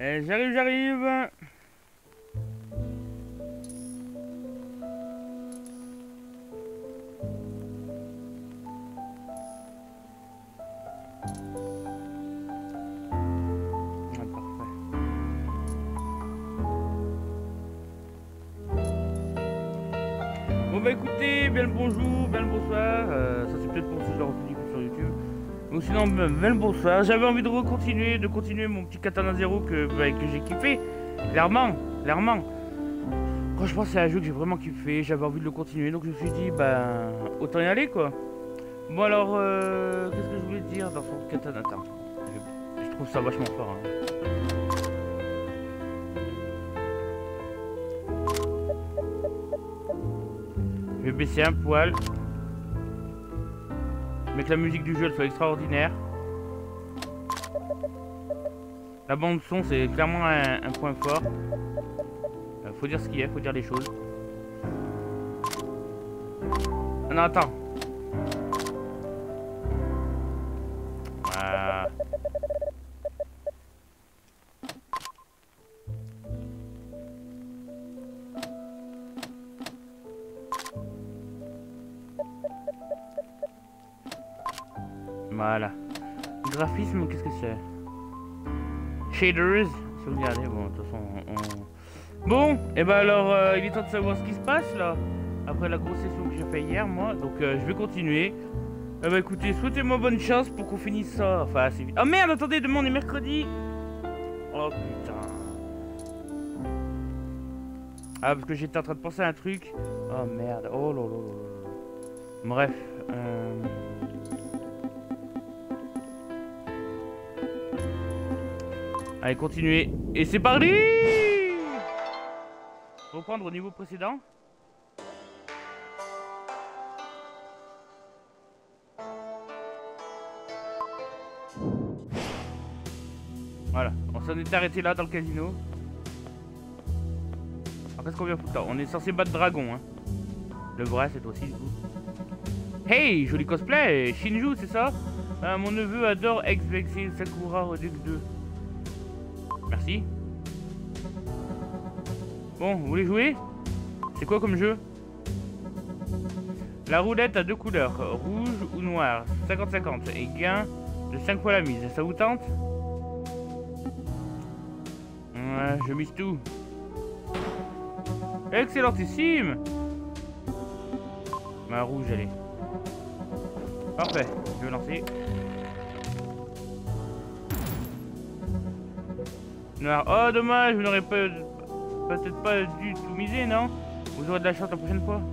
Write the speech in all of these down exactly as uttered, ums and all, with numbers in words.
Eh, j'arrive, j'arrive. Ah, parfait. Bon bah écoutez, bien le bonjour, bien le bonsoir. Euh, ça c'est peut-être pour ce genre de vidéo sur YouTube. Ou sinon, bien le bonsoir. J'avais envie de recontinuer, de continuer mon petit Katana Zero que, bah, que j'ai kiffé. Clairement, clairement. Franchement, c'est un jeu que j'ai vraiment kiffé. J'avais envie de le continuer, donc je me suis dit, bah, autant y aller quoi. Bon alors, euh, qu'est-ce que je voulais dire dans son Katana? Attends, je, je trouve ça vachement fort. Hein. Je vais baisser un poil. Mais que la musique du jeu elle soit extraordinaire. La bande son c'est clairement un, un point fort. Euh, faut dire ce qu'il y a, faut dire les choses. Ah non attends. Voilà. Voilà. Le graphisme, qu'est-ce que c'est? Shaders. Sauvegardez, bon, de toute façon, on... Bon, et ben alors, euh, il est temps de savoir ce qui se passe, là. Après la grosse session que j'ai fait hier, moi. Donc, euh, je vais continuer. Eh ben, écoutez, souhaitez-moi bonne chance pour qu'on finisse ça. Enfin, assez vite. Oh merde, attendez, demain, on est mercredi. Oh, putain. Ah, parce que j'étais en train de penser à un truc. Oh, merde. Oh, là, là, là, là. Bref. Euh... Allez, continuez. Et c'est parti! Reprendre au niveau précédent. Voilà, on s'en est arrêté là dans le casino. Alors qu'est-ce qu'on vient foutre là? On est censé battre dragon, hein. Le vrai cette fois-ci du coup. Hey, joli cosplay! Shinju, c'est ça? euh, Mon neveu adore Ex-Vexé Sakura Redux deux. Merci. Bon, vous voulez jouer? C'est quoi comme jeu? La roulette a deux couleurs, rouge ou noir, cinquante cinquante, et gain de cinq fois la mise. Ça vous tente? Ouais, je mise tout. Excellentissime! Ma rouge, elle est. Parfait, je vais lancer. Noir. Oh, dommage, vous n'aurez pas... peut-être pas dû tout miser, non? Vous aurez de la chance la prochaine fois.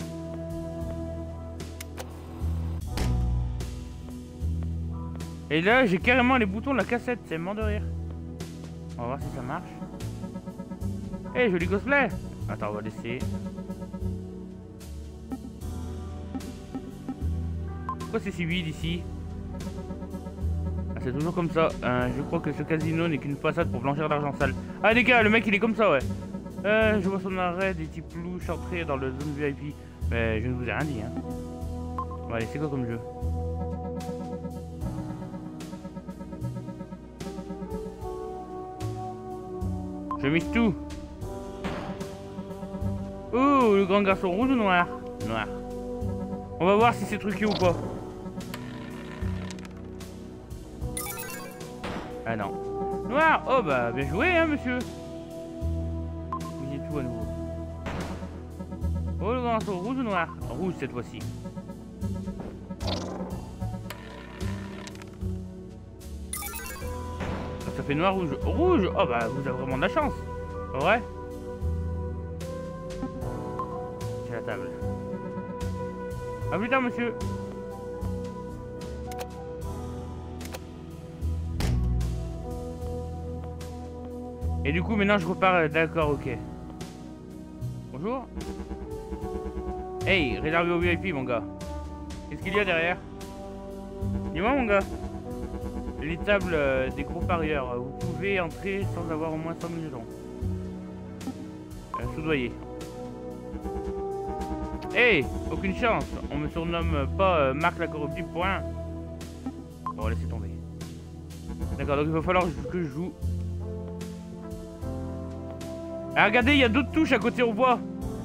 Et là, j'ai carrément les boutons de la cassette, c'est mort de rire. On va voir si ça marche. Eh, hey, joli cosplay! Attends, on va laisser. Pourquoi c'est si vide ici? Ah, c'est toujours comme ça. Euh, je crois que ce casino n'est qu'une façade pour blanchir l'argent sale. Ah, les gars, le mec il est comme ça, ouais. Euh, je vois son arrêt, des types louches entrer dans le zone V I P. Mais je ne vous ai rien dit, hein. Bon, allez, c'est quoi comme jeu? Je mise tout. Ouh, le grand garçon rouge ou noir? Noir. On va voir si c'est truqué ou pas. Ah non. Noir. Oh bah bien joué hein monsieur. Misez tout à nouveau. Oh le grand garçon rouge ou noir? Rouge cette fois-ci. Ça fait noir rouge. Rouge. Oh bah vous avez vraiment de la chance. Ouais. C'est la table. A plus tard monsieur. Et du coup maintenant je repars. D'accord, ok. Bonjour. Hey, réservé au V I P mon gars. Qu'est-ce qu'il y a derrière? Dis-moi mon gars. Les tables euh, des gros parieurs. Vous pouvez entrer sans avoir au moins cent mille euros. Euh, soudoyer. Hey, aucune chance. On me surnomme pas euh, Marc la corruptible pour rien. Bon, laissez tomber. D'accord, donc il va falloir que je joue Ah, regardez, il y a d'autres touches à côté, on voit.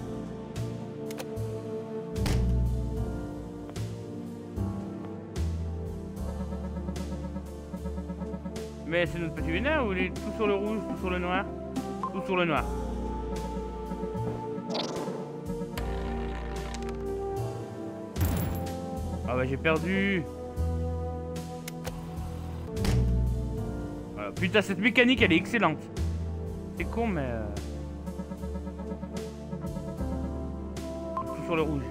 Mais c'est notre petit vénère ou il est tout sur le rouge, tout sur le noir? Tout sur le noir. Ah bah j'ai perdu. Voilà. Putain, cette mécanique elle est excellente. C'est con mais... Euh... Tout sur le rouge.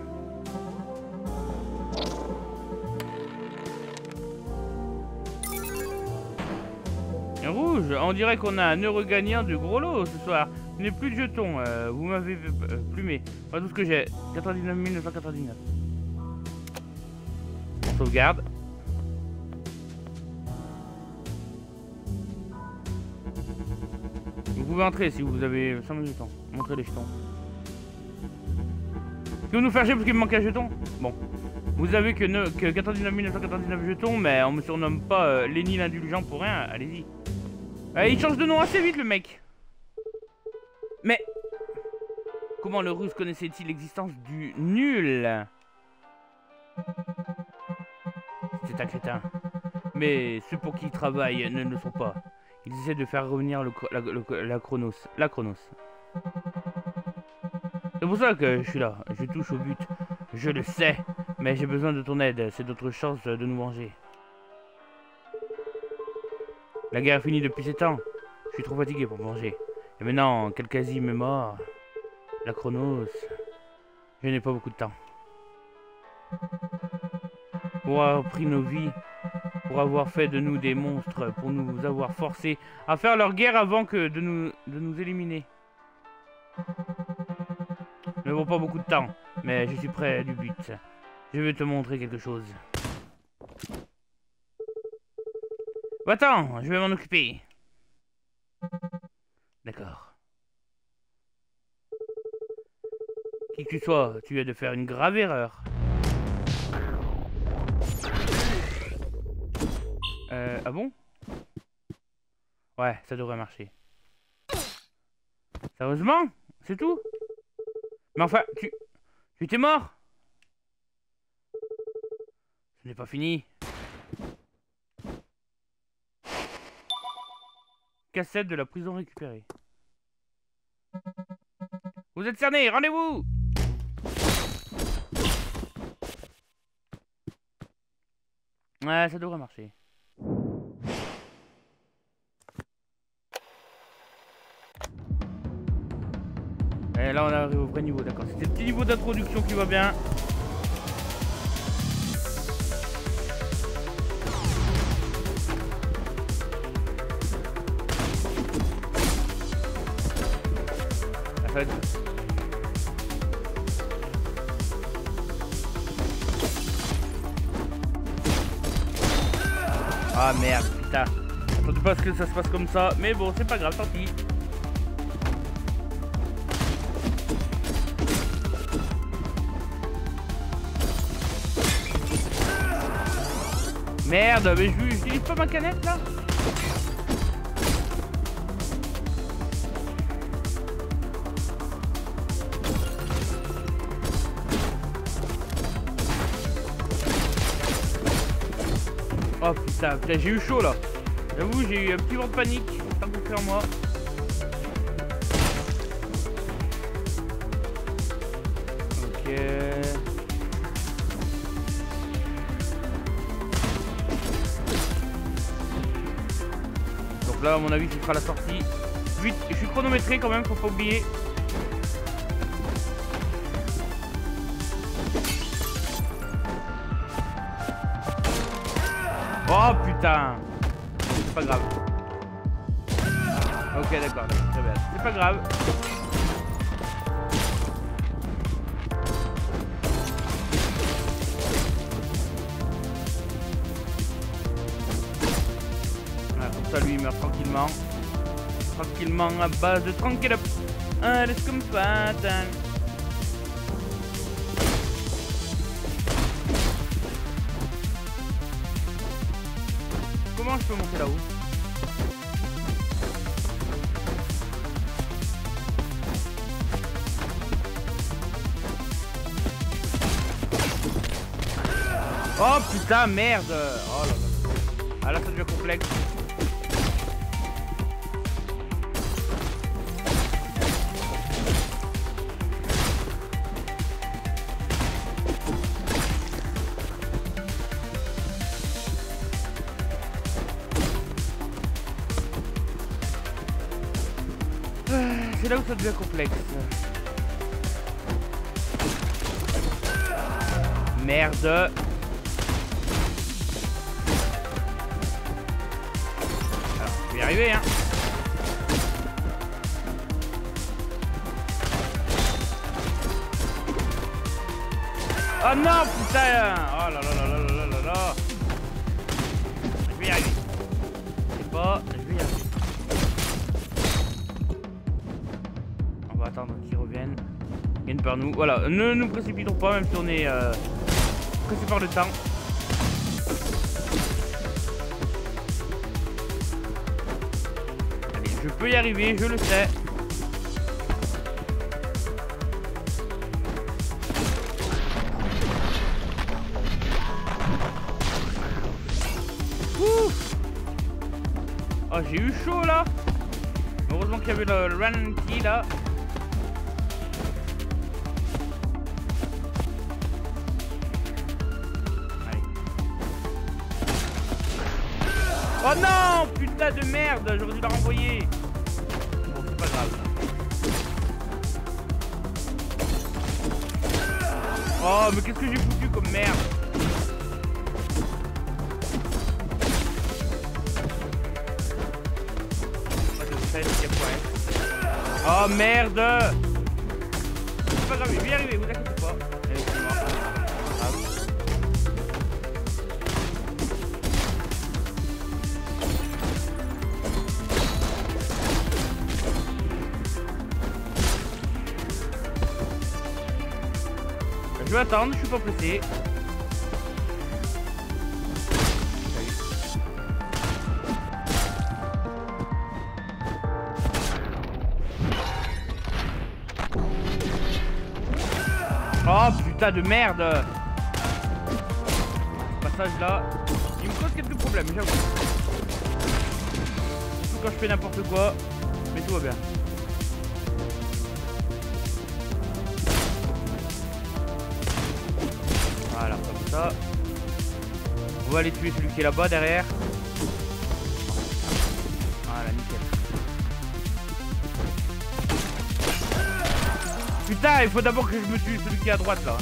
Et rouge, on dirait qu'on a un heureux gagnant de gros lot ce soir. Ce n'est plus de jetons, euh, vous m'avez euh, plumé. Voilà tout ce que j'ai. quatre-vingt-dix-neuf mille neuf cent quatre-vingt-dix-neuf. On sauvegarde. Vous pouvez entrer si vous avez cinq minutes de temps. Montrez les jetons. Que vous nous faire chier parce qu'il me manque un jeton? Bon. Vous avez que, que quatre-vingt-dix-neuf mille neuf cent quatre-vingt-dix-neuf jetons, mais on me surnomme pas euh, Lenny l'indulgent pour rien. Allez-y. Euh, il change de nom assez vite le mec. Mais comment le russe connaissait-il l'existence du nul? C'est un crétin. Mais ceux pour qui il travaille ne le sont pas. Ils essaient de faire revenir le, la, le, la Chronos. La Chronos. C'est pour ça que je suis là. Je touche au but. Je le sais. Mais j'ai besoin de ton aide. C'est notre chance de nous venger. La guerre est finie depuis sept ans. Je suis trop fatigué pour manger. Et maintenant, Kalkazi m'est mort. La Chronos. Je n'ai pas beaucoup de temps. Pour avoir pris nos vies, pour avoir fait de nous des monstres, pour nous avoir forcés à faire leur guerre avant que de nous, de nous éliminer. Nous n'avons pas beaucoup de temps, mais je suis près du but. Je vais te montrer quelque chose. Va-t'en, je vais m'en occuper. D'accord. Qui que tu sois, tu viens de faire une grave erreur. Euh, ah bon? Ouais, ça devrait marcher. Sérieusement? C'est tout? Mais enfin, tu... Tu t'es mort? Ce n'est pas fini. Cassette de la prison récupérée. Vous êtes cerné, rendez-vous! Ouais, ça devrait marcher. Et là on arrive au vrai niveau, d'accord. C'était le petit niveau d'introduction qui va bien. En fait... Ah merde, putain. J'attendais pas que ça se passe comme ça, mais bon, c'est pas grave, tant pis. Merde, mais je j'utilise pas ma canette là. Oh putain, putain j'ai eu chaud là. J'avoue, j'ai eu un petit vent de panique. Pas bouffé en moi. Ok. Donc là, à mon avis, ce sera la sortie. huit, je suis chronométré quand même, faut pas oublier. Oh putain! C'est pas grave. Ok d'accord, très bien. C'est pas grave. Voilà, comme ça lui il meurt tranquillement. Tranquillement à base de tranquille. Ah, laisse comme ça. Comment je peux monter là-haut? Oh putain, merde. Oh là là là. Ah là, ça devient complexe. C'est là où ça devient complexe. Merde. Alors, je vais y arriver, hein. Oh non, putain. Oh là là là là là là là. Je vais y arriver. Je sais pas, je vais y arriver. On va attendre qu'ils reviennent. Ils viennent par nous. Voilà, ne nous précipitons pas, même si on est euh, pressé par le temps. Allez, je peux y arriver, je le sais. Ouf. Oh, j'ai eu chaud là. Heureusement qu'il y avait le, le ralenti là. Allez. Oh non, putain de merde, j'aurais dû la renvoyer. Bon, c'est pas grave. Oh, mais qu'est-ce que j'ai foutu comme merde. Oh merde. C'est pas grave, je vais y arriver, vous inquiétez pas. Allez, c'est mort. Grave. Je vais attendre, je suis pas pressé. Oh putain de merde. Ce passage là, il me cause quelques problèmes, j'avoue. Surtout quand je fais n'importe quoi, mais tout va bien. Voilà, comme ça. On va aller tuer celui qui est là-bas derrière. Voilà, nickel. Putain, il faut d'abord que je me tue celui qui est à droite là.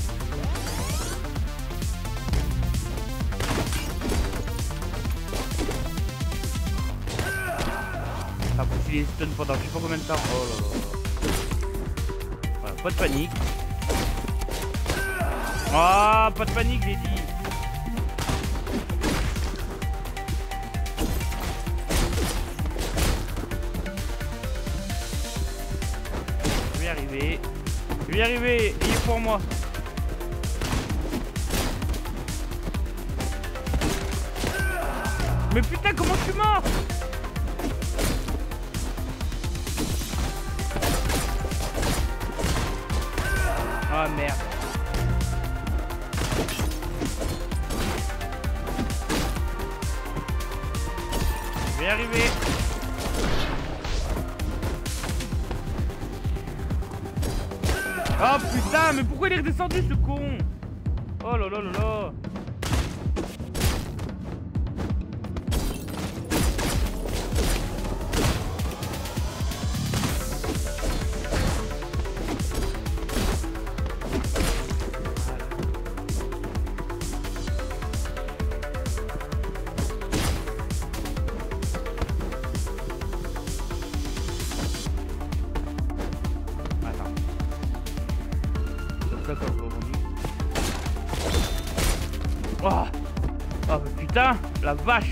Ça pousse les stuns pendant je sais pas combien de temps. Oh là là. Voilà, pas de panique. Ah, oh, pas de panique, j'ai dit. Je vais y arriver. Je vais y arriver, il est pour moi. Mais putain, comment je suis mort? Ah merde. Je vais y arriver. Oh putain, mais pourquoi il est redescendu ce con? Oh là là là là. Oh, oh putain, la vache.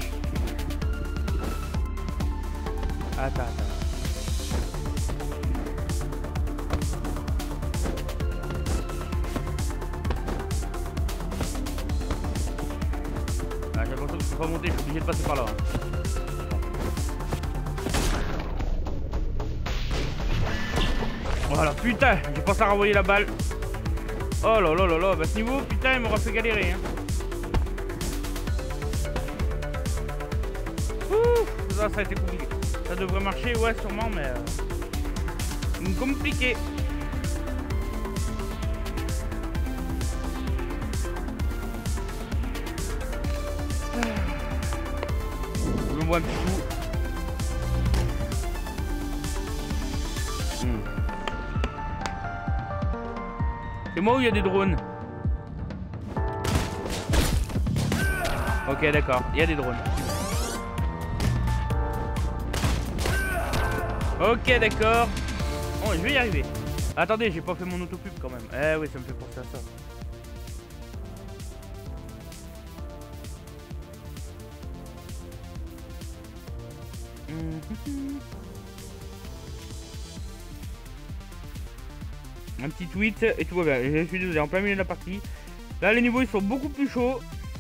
Attends, attends. Ah, j'ai l'impression que je peux pas monter, je suis obligé de passer par là. Hein. Voilà, putain, j'ai pensé à renvoyer la balle. Oh là là là là, bah ce niveau, putain, il m'aura fait galérer. Hein. ça, ça a été compliqué. Ça devrait marcher, ouais, sûrement, mais... Euh, compliqué. Je me bois un petit coup. Hmm. C'est moi où il y a des drones? Ok, d'accord, il y a des drones. Ok, d'accord. Oh, je vais y arriver. Attendez, j'ai pas fait mon autopub quand même. Eh oui, ça me fait penser à ça. Un petit tweet et tout va bien. Je suis désolé, en plein milieu de la partie. Là, les niveaux ils sont beaucoup plus chauds.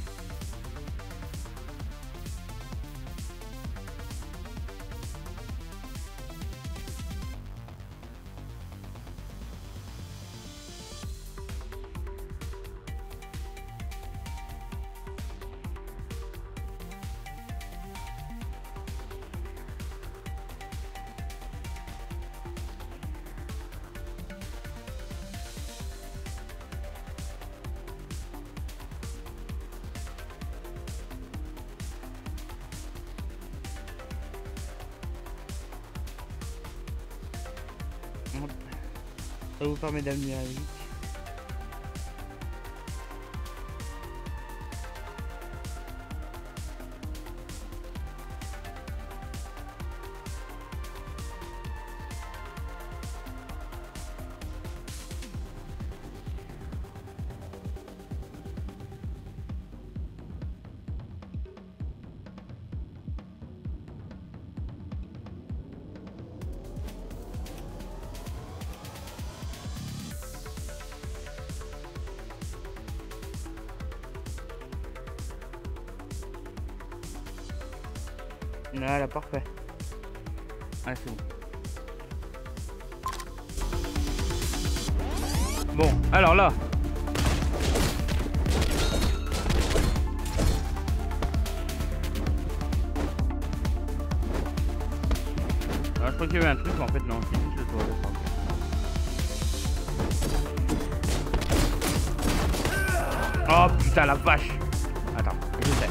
Ça vous permet d'amener à vite. Voilà, parfait. Ah, c'est bon. Bon, alors là. Alors, je crois qu'il y avait un truc, mais en fait, non, c'est juste le tour. Oh putain, la vache. Attends, je sais.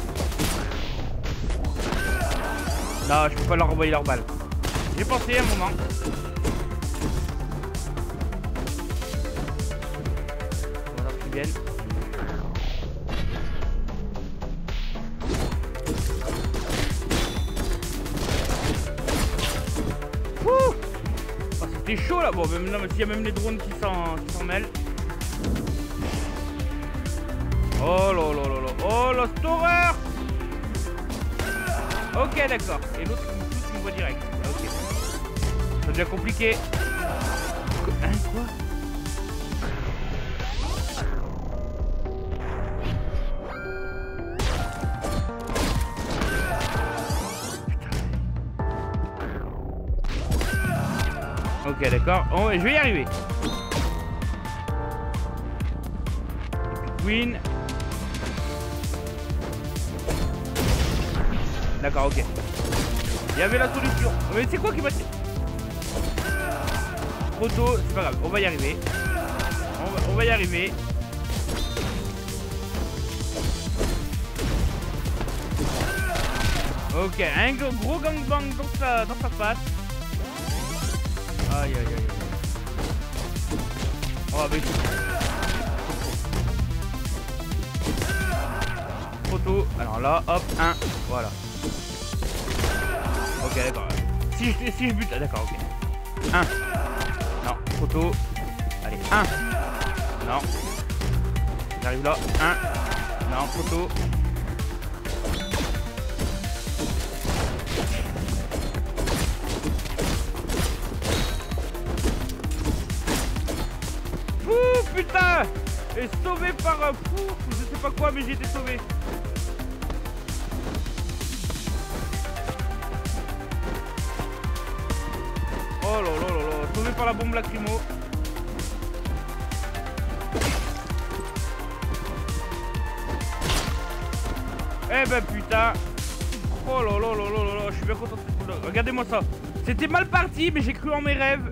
Non, je peux pas leur envoyer leur balle. J'ai pensé à un moment. On va leur qu'ils viennent. Ouh, oh, c'était chaud là. Bon, même là, s'il y a même les drones qui s'en mêlent. Oh là là là là. Oh la cette horreur. Ok, d'accord. Et l'autre qui me pousse, il me voit direct. Ok. Ça devient compliqué. Hein, quoi? Ok, d'accord. Oh, je vais y arriver. Queen. D'accord, ok. Il y avait la solution. Mais c'est quoi qui m'a dit? Trop tôt, c'est pas grave. On va y arriver. On va, on va y arriver. Ok, un gros gangbang dans sa, dans sa face. Aïe aïe aïe aïe. Oh, avec. Trop tôt. Alors là, hop, un. Voilà. Ok, d'accord. Si je, si je bute, d'accord, ok. un. Non, trop tôt. Allez, un. Non. J'arrive là. un. Non, trop tôt. Ouh, putain. Et sauvé par un fou. Je sais pas quoi, mais j'ai été sauvé. Oh là là là là, sauvé par la bombe lacrymo. Eh ben putain. Oh là là là là là là, je suis bien content de cette boule. Regardez-moi ça. C'était mal parti, mais j'ai cru en mes rêves.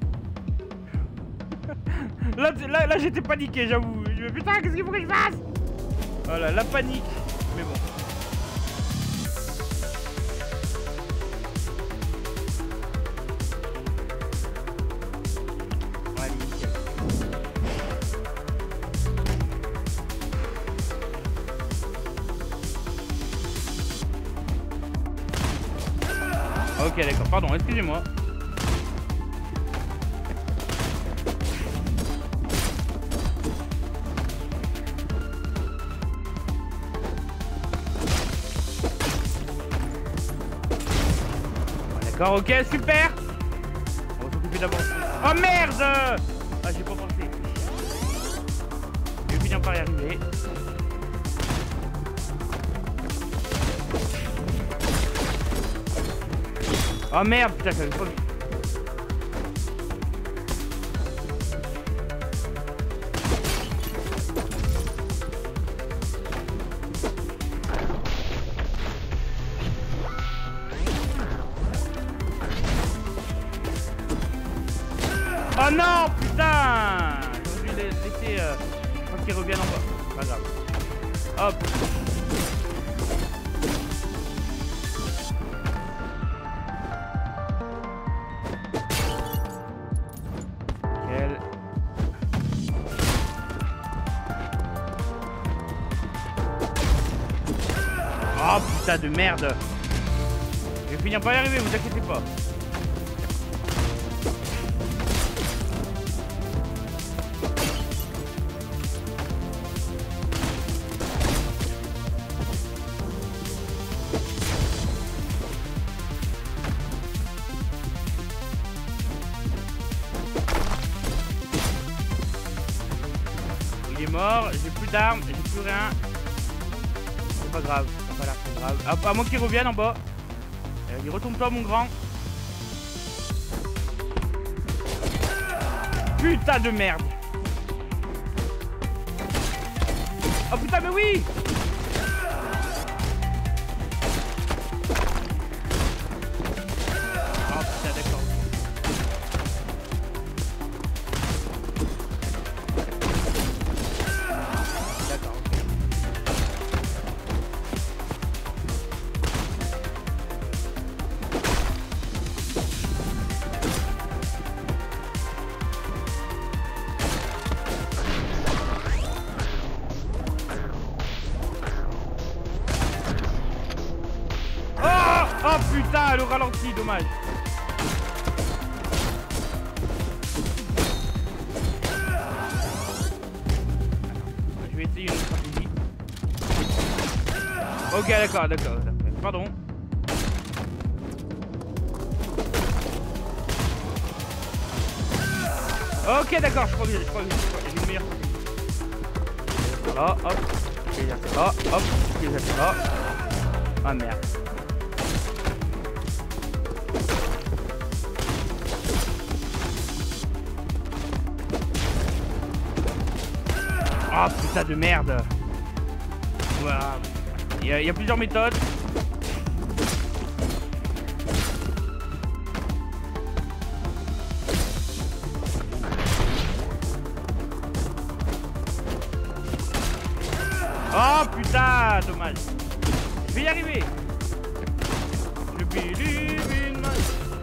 Là, là, là j'étais paniqué, j'avoue. Je me putain, qu'est-ce qu'il faut que je fasse? Voilà, la panique. Mais bon. Ouais, nickel. Ok, d'accord, pardon, excusez-moi. D'accord, ok, super. On va s'occuper d'abord. Oh merde. Ah, j'ai pas pensé. Je vais finir par y arriver. Oh merde, putain, j'avais pas vu. Oh non, putain! J'aurais dû les laisser euh, quand ils reviennent en bas. Pas grave. Hop. Nickel. Oh putain de merde! Je vais finir par y arriver, vous inquiétez pas. Il est mort, j'ai plus d'armes, j'ai plus rien. C'est pas grave, c'est pas l'air très grave. Hop, à moins qu'il revienne en bas. Allez, retourne-toi mon grand. Putain de merde. Oh putain mais oui. Oh putain d'accord. D'accord. Oh putain, le ralenti, dommage. Je vais essayer une autre stratégie. Ok, d'accord, d'accord. Pardon. Ok, d'accord, je crois que j'ai, je crois que j'ai une meilleure stratégie. Là, hop. Je vais faire ça, hop. Je vais faire ça. Ah merde. Ah putain de merde. Voilà. Il y a, il y a plusieurs méthodes. Oh putain, dommage. Je vais y arriver. Je believe in my...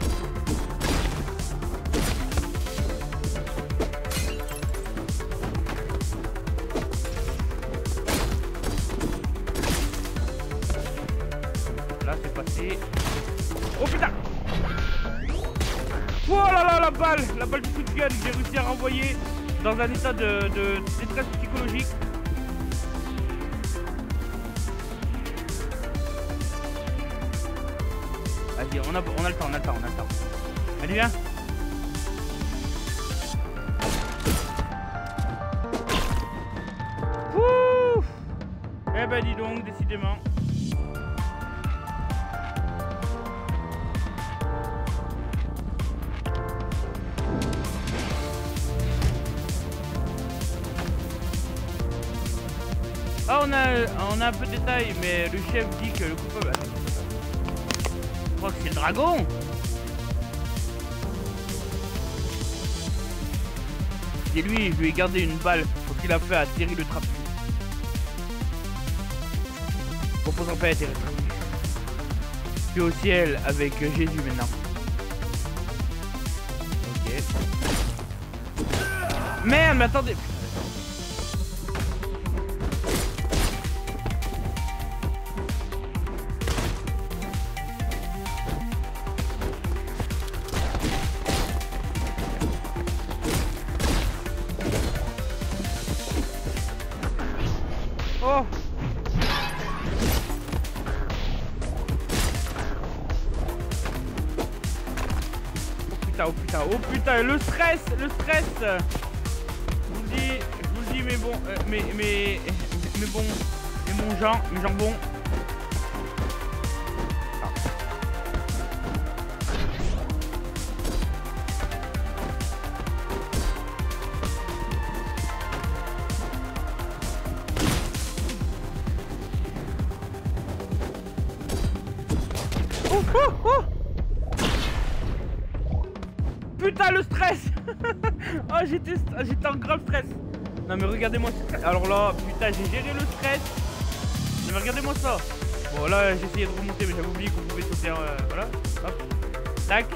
Là c'est passé. Oh putain. Oh là là la balle. La balle du coup de gun que j'ai réussi à renvoyer dans un état de, de détresse psychologique. Vas-y, on a, on a le temps, on a le temps, on a le temps. Allez viens. Ouf. Eh ben dis donc, décidément. Ah on a, on a un peu de détail, mais le chef dit que le coupable... crois que c'est le dragon. Et lui, je lui ai gardé une balle parce qu'il a fait atterrir le trapu. Reposant pas atterrir le trapu. Je suis au ciel avec Jésus maintenant. Ok. Merde, mais attendez. Oh. Oh putain, oh putain, oh putain, le stress, le stress. Je vous le dis, je vous le dis, mais bon, euh, mais, mais, mais bon, mais mon Jean, mes jambons. Oh, oh, oh. Putain, le stress. Oh, j'étais j'étais en grave stress. Non mais regardez-moi. Alors là, putain, j'ai géré le stress. Mais regardez-moi ça. Bon là, j'ai essayé de remonter, mais j'avais oublié qu'on pouvait sauter. Euh, voilà. Hop. Tac.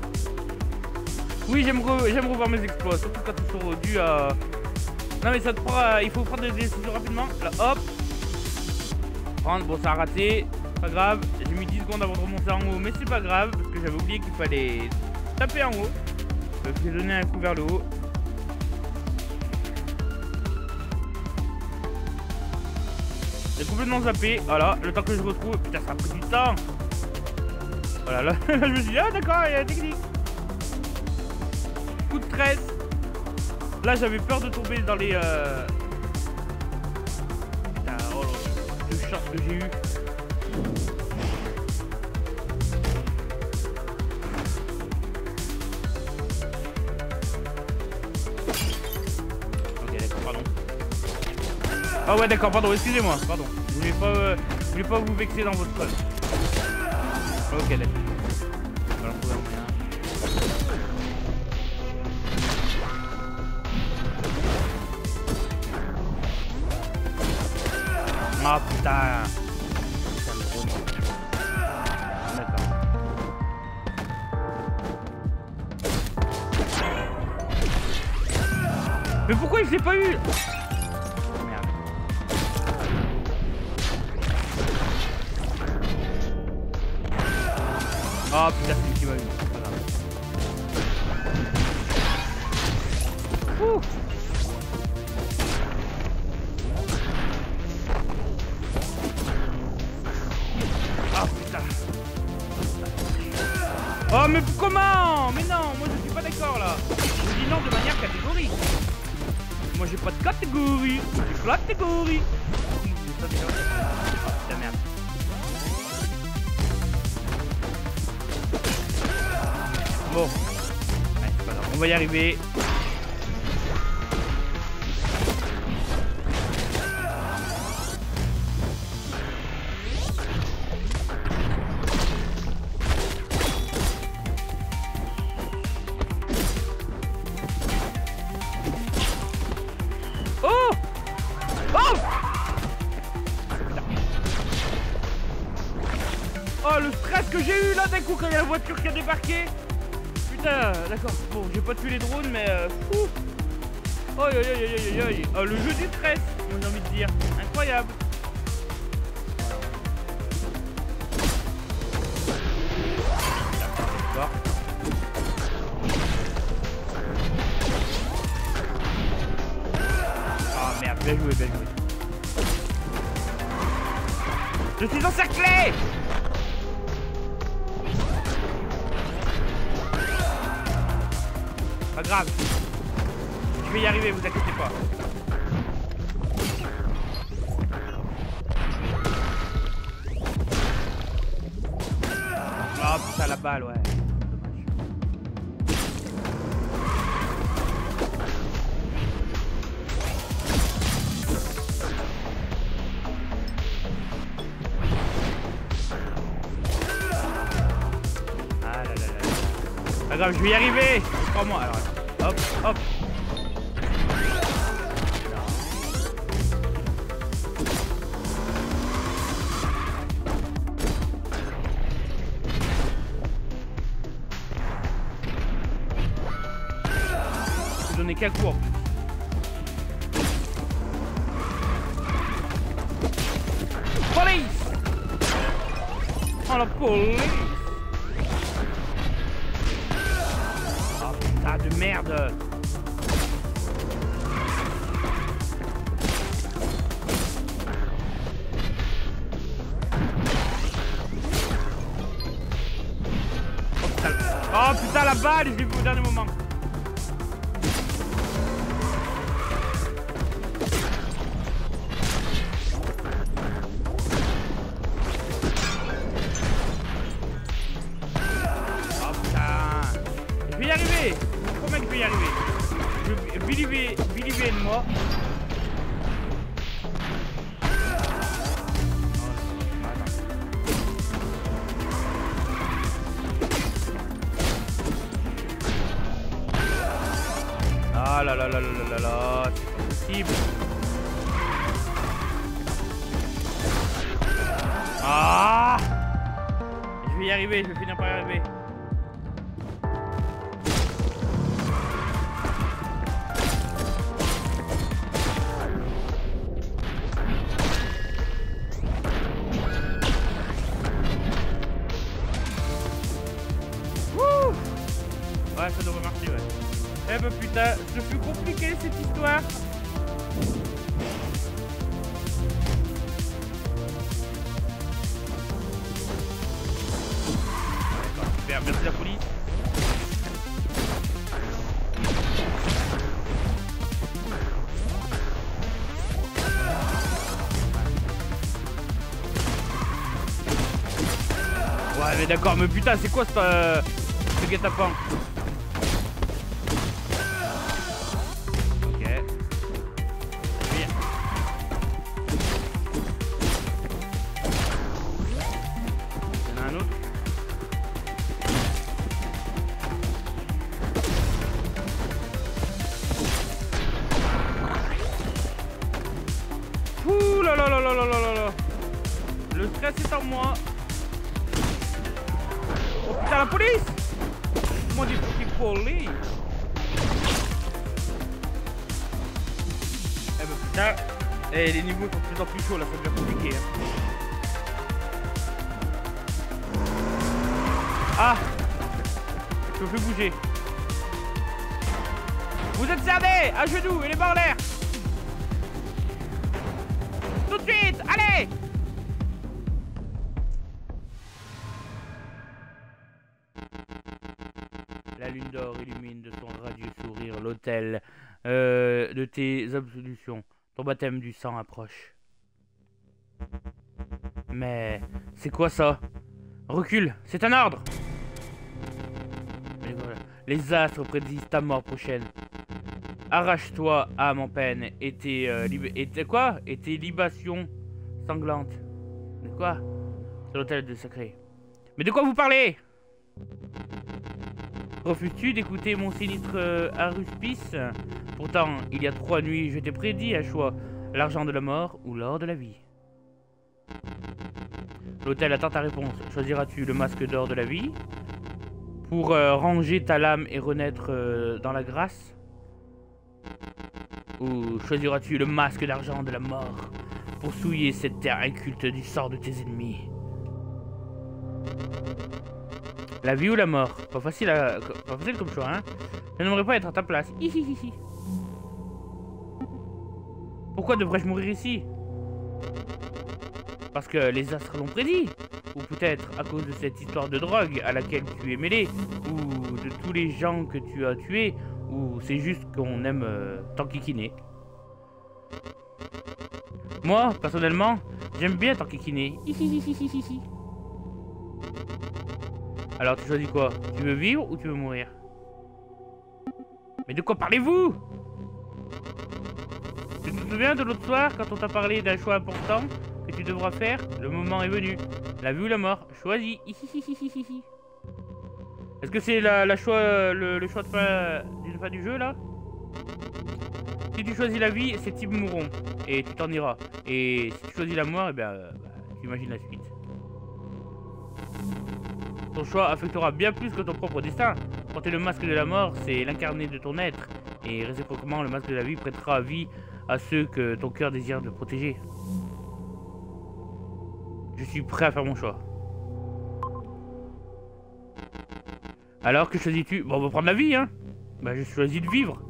Oui, j'aime re j'aime revoir mes exploits, surtout quand ils sont dus à. Non mais ça te prend. Il faut prendre des décisions rapidement. Là, hop. Prendre. Bon, ça a raté. Pas grave. J'ai mis dix secondes avant de remonter en haut, mais c'est pas grave parce que j'avais oublié qu'il fallait taper en haut. Donc j'ai donné un coup vers le haut. J'ai complètement zappé. Voilà, le temps que je retrouve. Putain, ça a pris du temps. Voilà, là, je me suis dit, ah d'accord, il y a la technique. Coup de stress. Là, j'avais peur de tomber dans les. Euh... Putain, oh là, le chance que j'ai eu. Ah ouais d'accord, pardon, excusez-moi, pardon. Je voulais pas, euh, je voulais pas vous vexer dans votre col. Ok d'accord. On va trouver un moyen. Ah putain. D'accord. Mais pourquoi je l'ai pas eu? Ah oh, putain, c'est lui qui m'a eu. Ouh. Ah putain. Oh mais comment? Mais non, moi je suis pas d'accord là. Je dis non de manière catégorique. Moi j'ai pas de catégorie. J'ai pas de catégorie. Ah putain merde. Bon, ouais, c'est pas grave, on va y arriver. Oh! Oh! Oh, le stress que j'ai eu là d'un coup quand il y a la voiture qui a débarqué. Putain, d'accord, bon, j'ai pas tué les drones, mais euh, fou. Aïe aïe aïe aïe aïe. Oh, le jeu du stress, j'ai envie de dire. Incroyable. D'accord. Ah merde, bien joué, bien joué. Je suis encerclé. Pas grave. Je vais y arriver, vous inquiétez pas. Oh putain la balle, ouais. grave, je vais y arriver. Crois-moi. Alors, hop, hop. Je vais donner qu'un coup. Police! Oh la police! Oh putain de merde! Oh putain, oh, putain la balle, je l'ai vu au dernier moment. Je vais y arriver. Je promets que je vais y arriver. Je Billy Billy V de moi. Ah là là là là là là là, c'est pas possible. Ah, je vais y arriver, je vais finir par y arriver. Ouais, ça devrait marcher, ouais. Eh ben putain, c'est plus compliqué cette histoire. D'accord, super, merci la police. Ouais, mais d'accord, mais putain, c'est quoi ce, ce guet-apens? Ouh là là là là là là là là. Le stress est en moi. Oh putain la police. Comment dit fucking police. Eh ben putain. Eh les niveaux sont de plus en plus chauds là, ça devient compliqué hein. Ah. Je me fais bouger. Vous êtes cernés. À genoux et les mains en l'air. Tout de suite, allez! La lune d'or illumine de son radieux sourire l'autel euh, de tes absolutions. Ton baptême du sang approche. Mais c'est quoi ça? Recule, c'est un ordre! Les astres prédisent ta mort prochaine. Arrache-toi, âme en peine, et tes, euh, et tes quoi? Et tes libations sanglantes. De quoi? C'est l'hôtel de sacré. Mais de quoi vous parlez? Refuses-tu d'écouter mon sinistre euh, aruspice? Pourtant, il y a trois nuits, je t'ai prédit à choix l'argent de la mort ou l'or de la vie. L'hôtel attend ta réponse. Choisiras-tu le masque d'or de la vie pour euh, ranger ta lame et renaître euh, dans la grâce? Ou choisiras-tu le masque d'argent de la mort pour souiller cette terre inculte du sort de tes ennemis? La vie ou la mort? Pas facile, à... pas facile comme choix, hein? Je n'aimerais pas être à ta place. Hihihihi. Pourquoi devrais-je mourir ici? Parce que les astres l'ont prédit? Ou peut-être à cause de cette histoire de drogue à laquelle tu es mêlé? Ou de tous les gens que tu as tués? Ou c'est juste qu'on aime euh, t'enquiquiner? Moi, personnellement, j'aime bien t'enquiquiner. Alors tu choisis quoi? Tu veux vivre ou tu veux mourir? Mais de quoi parlez-vous? Tu te souviens de l'autre soir quand on t'a parlé d'un choix important que tu devras faire? Le moment est venu. La vie ou la mort? Choisis. Est-ce que c'est la, la choix, le, le choix de fin, d'une fin du jeu là? Si tu choisis la vie, ces types mourront et tu t'en iras. Et si tu choisis la mort, et eh bien, euh, bah, tu imagines la suite. Ton choix affectera bien plus que ton propre destin. Porter le masque de la mort, c'est l'incarner de ton être. Et réciproquement, le masque de la vie prêtera vie à ceux que ton cœur désire de protéger. Je suis prêt à faire mon choix. Alors, que choisis-tu? Bon, on va prendre la vie, hein. Bah, je choisis de vivre.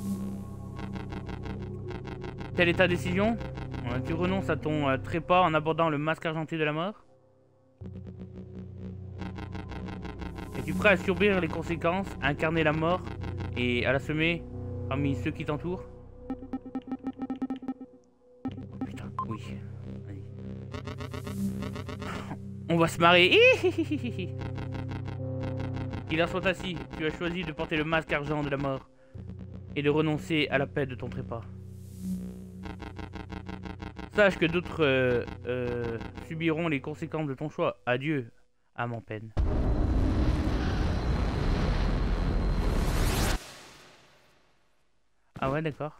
Telle est ta décision? Tu renonces à ton euh, trépas en abordant le masque argenté de la mort? Es-tu prêt à subir les conséquences, à incarner la mort et à la semer parmi ceux qui t'entourent? Putain, oui. Allez. On va se marrer. Qu'il en soit ainsi, tu as choisi de porter le masque argent de la mort et de renoncer à la paix de ton trépas. Sache que d'autres euh, euh, subiront les conséquences de ton choix. Adieu, âme en peine. Ah ouais, d'accord.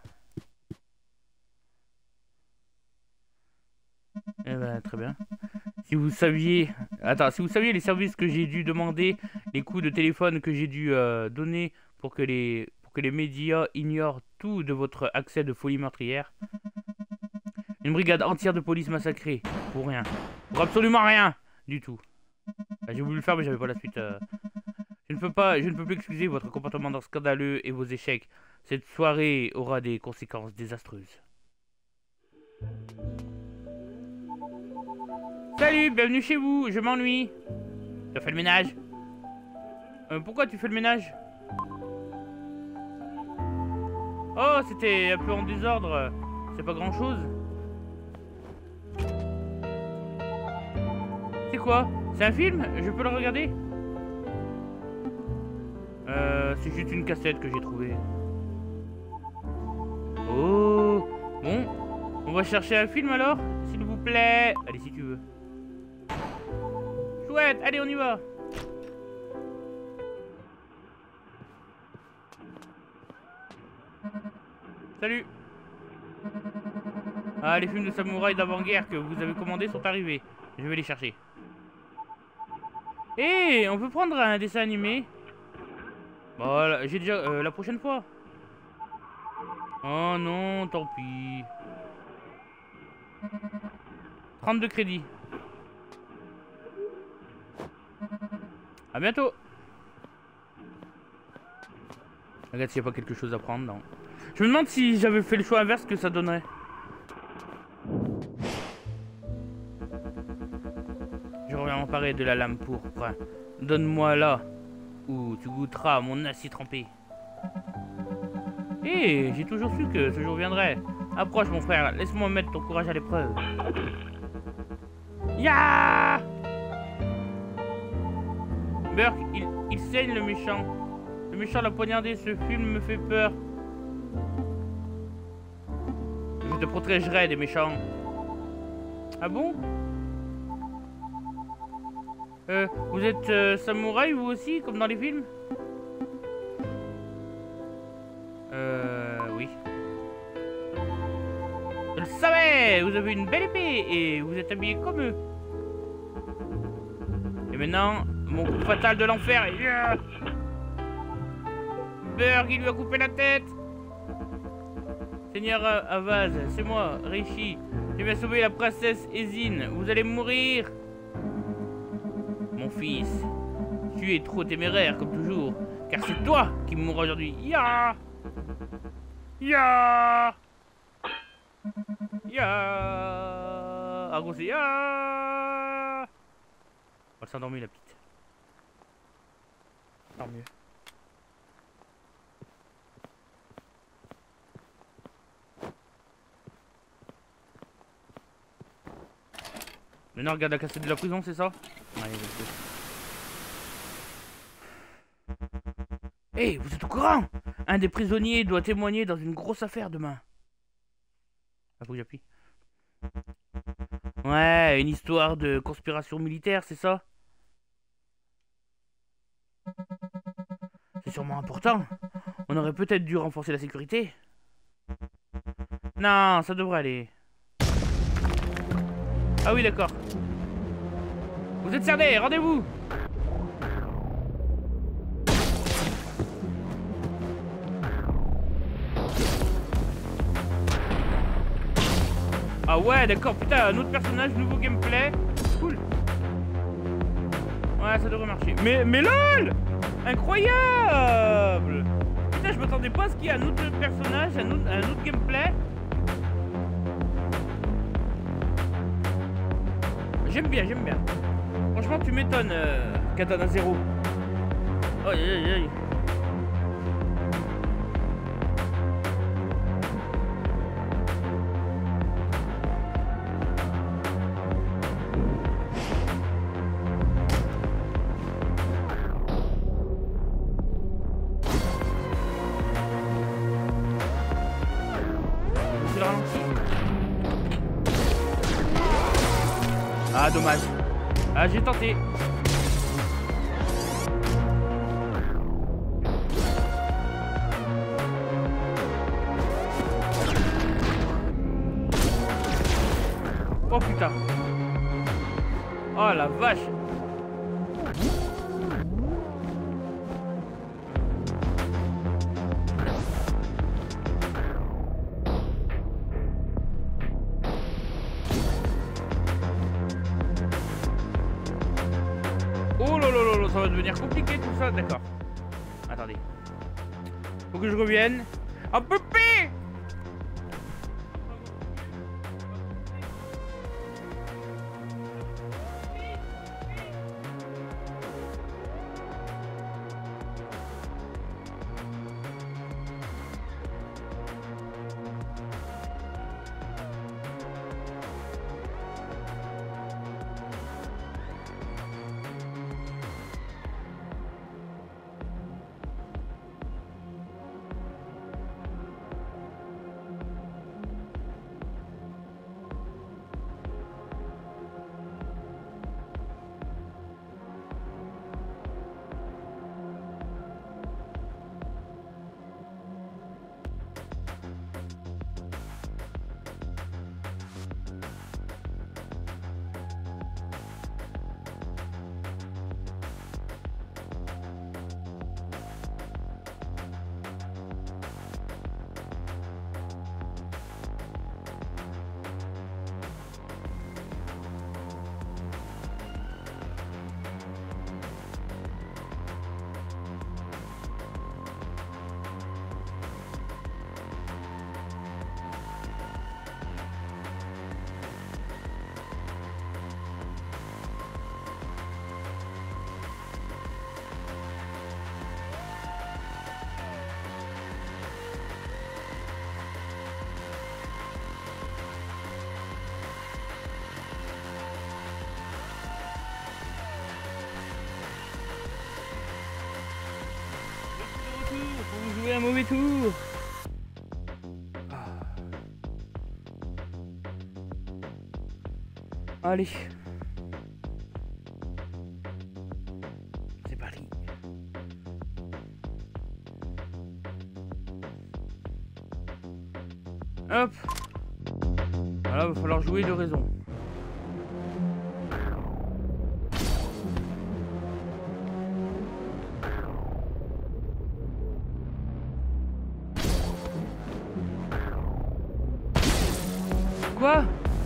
Eh ben, très bien. Si vous saviez... Attends, si vous saviez les services que j'ai dû demander, les coups de téléphone que j'ai dû euh, donner pour que, les... pour que les médias ignorent tout de votre accès de folie meurtrière. Une brigade entière de police massacrée. Pour rien. Pour absolument rien du tout. Bah, j'ai voulu le faire, mais j'avais pas la suite. Euh... Je ne peux pas, je ne peux plus excuser votre comportement scandaleux et vos échecs. Cette soirée aura des conséquences désastreuses. Salut, bienvenue chez vous, je m'ennuie. Tu as fait le ménage? euh, Pourquoi tu fais le ménage? Oh, c'était un peu en désordre. C'est pas grand chose. C'est quoi? C'est un film? Je peux le regarder? Euh, c'est juste une cassette que j'ai trouvée. Oh, bon, on va chercher un film alors, s'il vous plaît. Allez, si tu veux. Chouette, allez, on y va. Salut. Ah, les films de samouraï d'avant-guerre que vous avez commandés sont arrivés. Je vais les chercher. Eh, hey, on peut prendre un dessin animé? Voilà, j'ai déjà... Euh, la prochaine fois. Oh non, tant pis. trente-deux crédits. A bientôt. Regarde s'il n'y a pas quelque chose à prendre. Non. Je me demande si j'avais fait le choix inverse, ce que ça donnerait. Je reviens m'emparer de la lame pourpre. Donne-moi là, ou tu goûteras mon acier trempé. Hé, hey, j'ai toujours su que ce jour viendrait. Approche mon frère, laisse-moi mettre ton courage à l'épreuve. Ya! Burke, il, il saigne le méchant. Le méchant l'a poignardé, ce film me fait peur. Je te protégerai des méchants. Ah bon? Euh, vous êtes euh, samouraï vous aussi, comme dans les films? Euh, oui. Je le savais! Vous avez une belle épée et vous êtes habillé comme eux. Et maintenant, mon coup fatal de l'enfer. Yeah. Burke, il lui a coupé la tête. Seigneur Avaz, c'est moi, Rishi. Je viens sauver la princesse Ezine. Vous allez mourir. Mon fils, tu es trop téméraire comme toujours, car c'est toi qui mourras aujourd'hui. Ya, ya, ya. Ah gros c'est ya. Elle s'est endormie la petite. Tant mieux. Maintenant regarde la cassette de la prison, c'est ça? Allez, hé, hey, vous êtes au courant? Un des prisonniers doit témoigner dans une grosse affaire demain. Ah, faut que j'appuie. Ouais, une histoire de conspiration militaire, c'est ça? C'est sûrement important. On aurait peut-être dû renforcer la sécurité. Non, ça devrait aller. Ah oui, d'accord. Vous êtes cerné, rendez-vous. Ah ouais, d'accord, putain, un autre personnage, nouveau gameplay. Cool. Ouais, ça devrait marcher. Mais, mais lol, incroyable. Putain, je m'attendais pas à ce qu'il y ait un autre personnage, un autre, un autre gameplay. J'aime bien, j'aime bien. Franchement, tu m'étonnes, euh, Katana Zero. Aïe, aïe, aïe. Ah, dommage. Ah, j'ai tenté. Oh putain. Oh la vache. Oh là là là, ça va devenir compliqué tout ça, d'accord. Attendez. Faut que je revienne. Un peu pire. Vous jouez un mauvais tour. Ah. Allez. C'est parti. Hop. Voilà, va falloir jouer de raison. Quoi?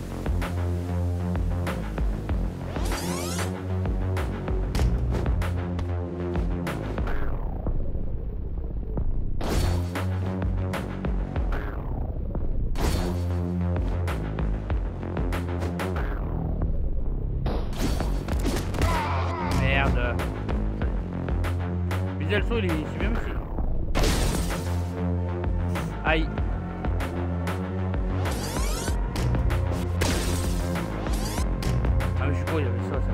Merde. Mais le saut, il est bien aussi. Aïe. Ah mais je suis con, il y avait ça, ça.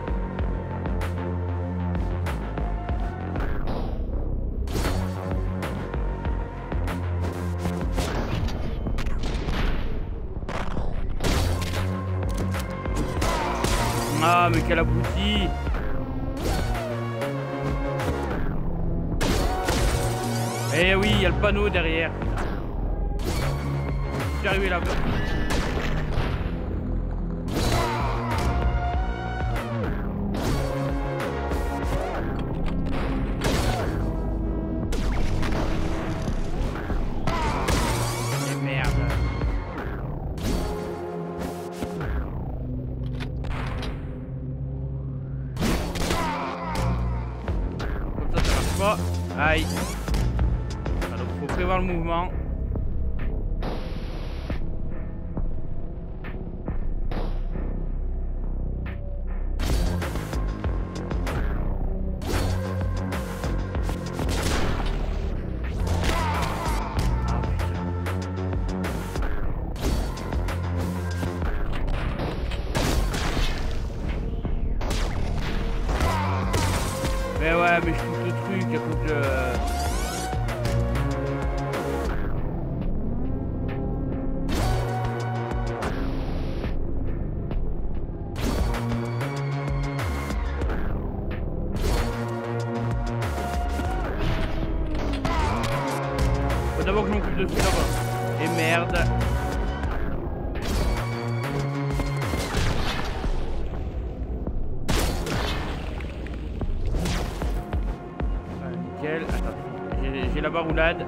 Ah mais quel abruti. Eh oui, il y a le panneau derrière. Je suis arrivé là-bas. Aïe. Ah, donc faut prévoir le mouvement. Mais ouais, mais je trouve le truc à cause de... Faut d'abord que je m'occupe de celui-là. Et merde. J'ai la baroulade.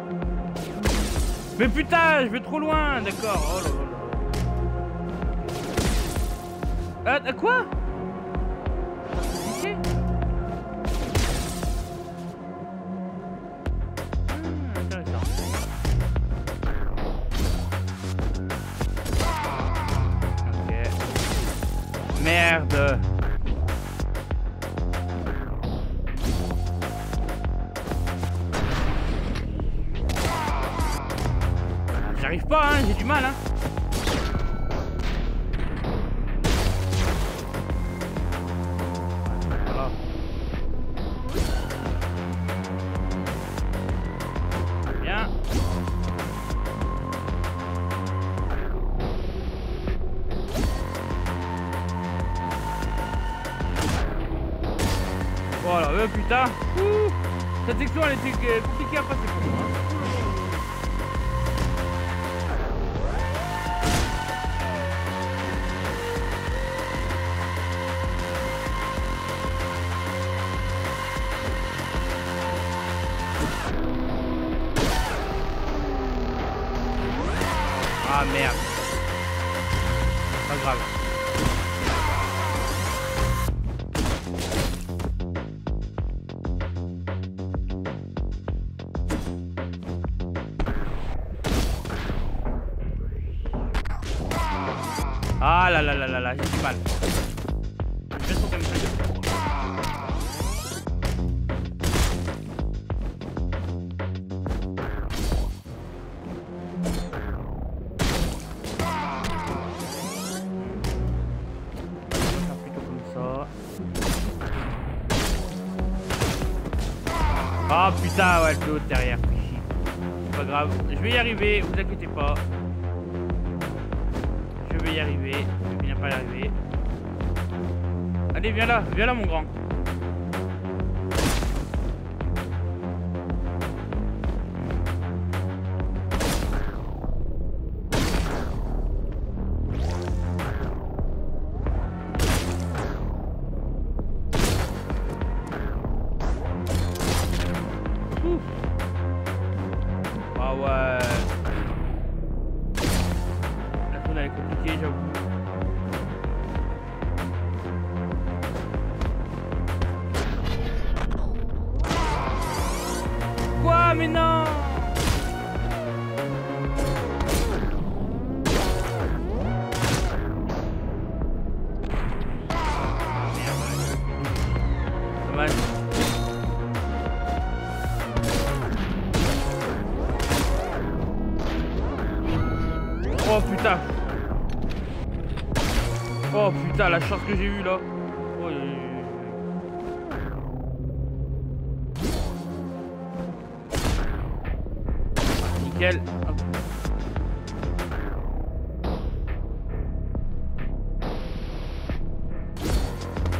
Mais putain, je vais trop loin, d'accord. Oh là là là. Ah, quoi? C'est hmm, intéressant. Ok. Merde. J'arrive pas, hein, j'ai du mal, hein. Voilà. Bien. Voilà, euh, putain. Ouh. Cette section, elle était compliquée à passer pour moi. Ah merde. Pas grave. Ah là là là là là, j'ai du mal. Je vais sauter comme ça. Ah putain, ouais, le l'autre derrière. C'est pas grave, je vais y arriver, vous inquiétez pas. Je vais y arriver, je vais bien pas y arriver. Allez, viens là, viens là mon grand. Ah ouais. La zone elle est compliquée, j'avoue. Quoi? Mais non! Dommage. Oh putain. Oh putain, la chance que j'ai eue là. Oh, nickel. Hop.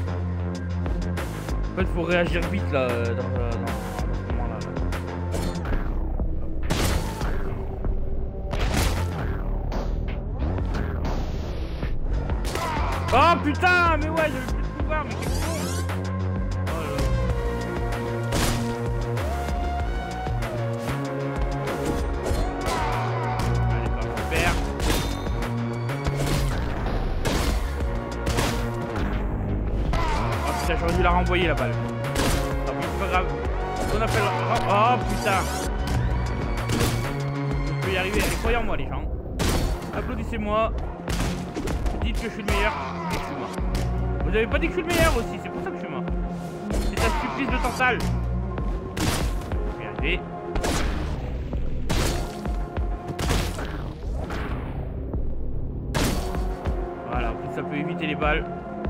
En fait, faut réagir vite là dans, dans, dans ce moment-là. Oh putain, mais ouais, j'avais plus de pouvoir, mais quel con. Oh là là. Allez, pas super. Oh putain, j'aurais dû la renvoyer la balle. Ah, mais c'est pas grave. On appelle. Oh, oh putain. Je peux y arriver, allez, croyez en moi les gens. Applaudissez-moi. Dites que je suis le meilleur. Et je suis mort. Vous avez pas dit que je suis le meilleur aussi, c'est pour ça que je suis mort. C'est un supplice de Tantal. Je vais y arriver. Voilà, en plus ça peut éviter les balles.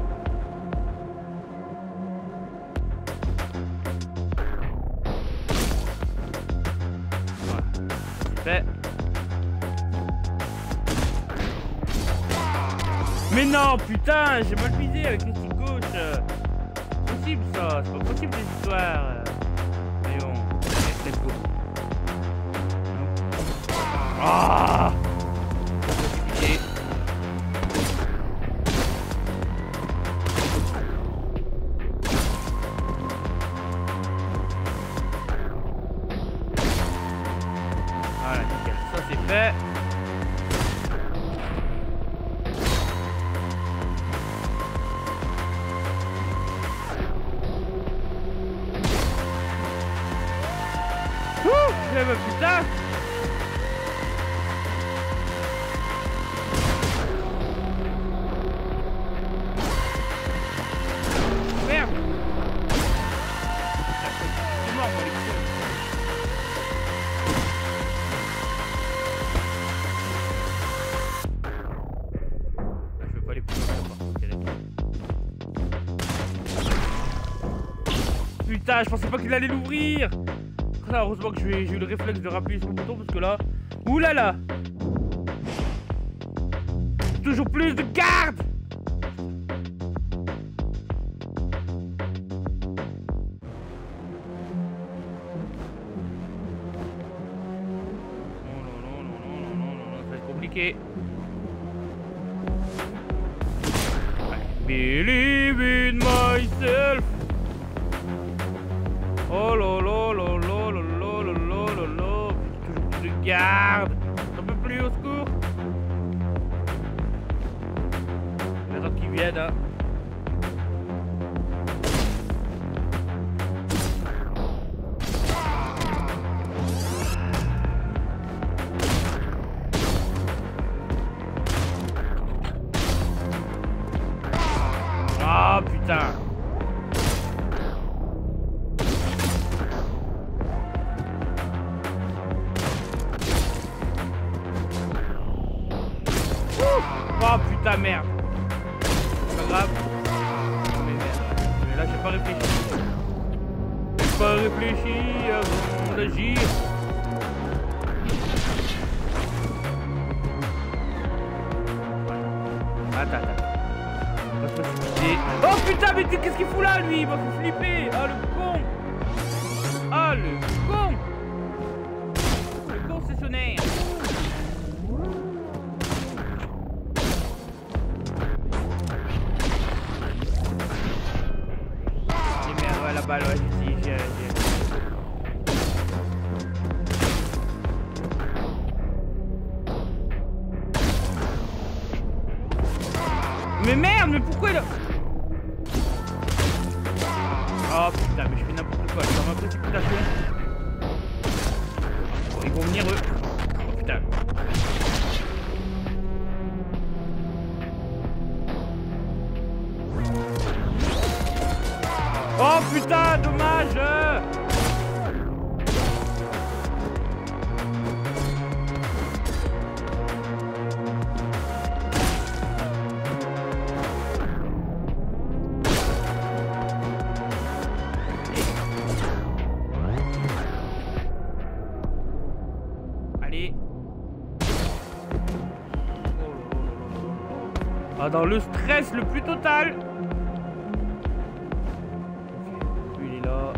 Voilà, c'est fait. Mais non, putain, j'ai mal visé avec le stick gauche. C'est possible ça, c'est pas possible ces histoires. Mais bon, let's go. Ah, précipité. Voilà, nickel, ça c'est fait. Mais putain! Merde! C'est mort, moi, les coups. Ah, je veux pas les pousser là-bas. Putain, je pensais pas qu'il allait l'ouvrir! Ah, heureusement que j'ai eu le réflexe de rappuyer sur le bouton parce que là... Oulala! Toujours plus de garde! Non, non, non, non, non, non, non, non, ça va être compliqué. I believe in myself. Oh là là là là là là là là là là. Toujours plus de garde. J'en peux plus, au secours. J'attends qu'ils viennent, hein. Ah putain. Oh putain, merde. C'est pas grave. Mais merde. Mais là j'ai pas réfléchi. J'ai pas réfléchi avant d'agir. Attends, attends. Oh putain, mais qu'est-ce qu'il fout là, lui? Il m'a fait flipper. Ah, le con. Ah, le con. Le concessionnaire. Et merde, ouais, la balle, ouais, j'ai j'ai Mais merde, mais pourquoi il a... Oh putain, mais je fais n'importe quoi, je suis dans ma précipitation. Bon, ils vont venir eux. Oh putain. Oh putain, dommage. Allez. Ah, dans le stress le plus total. Lui, il est là.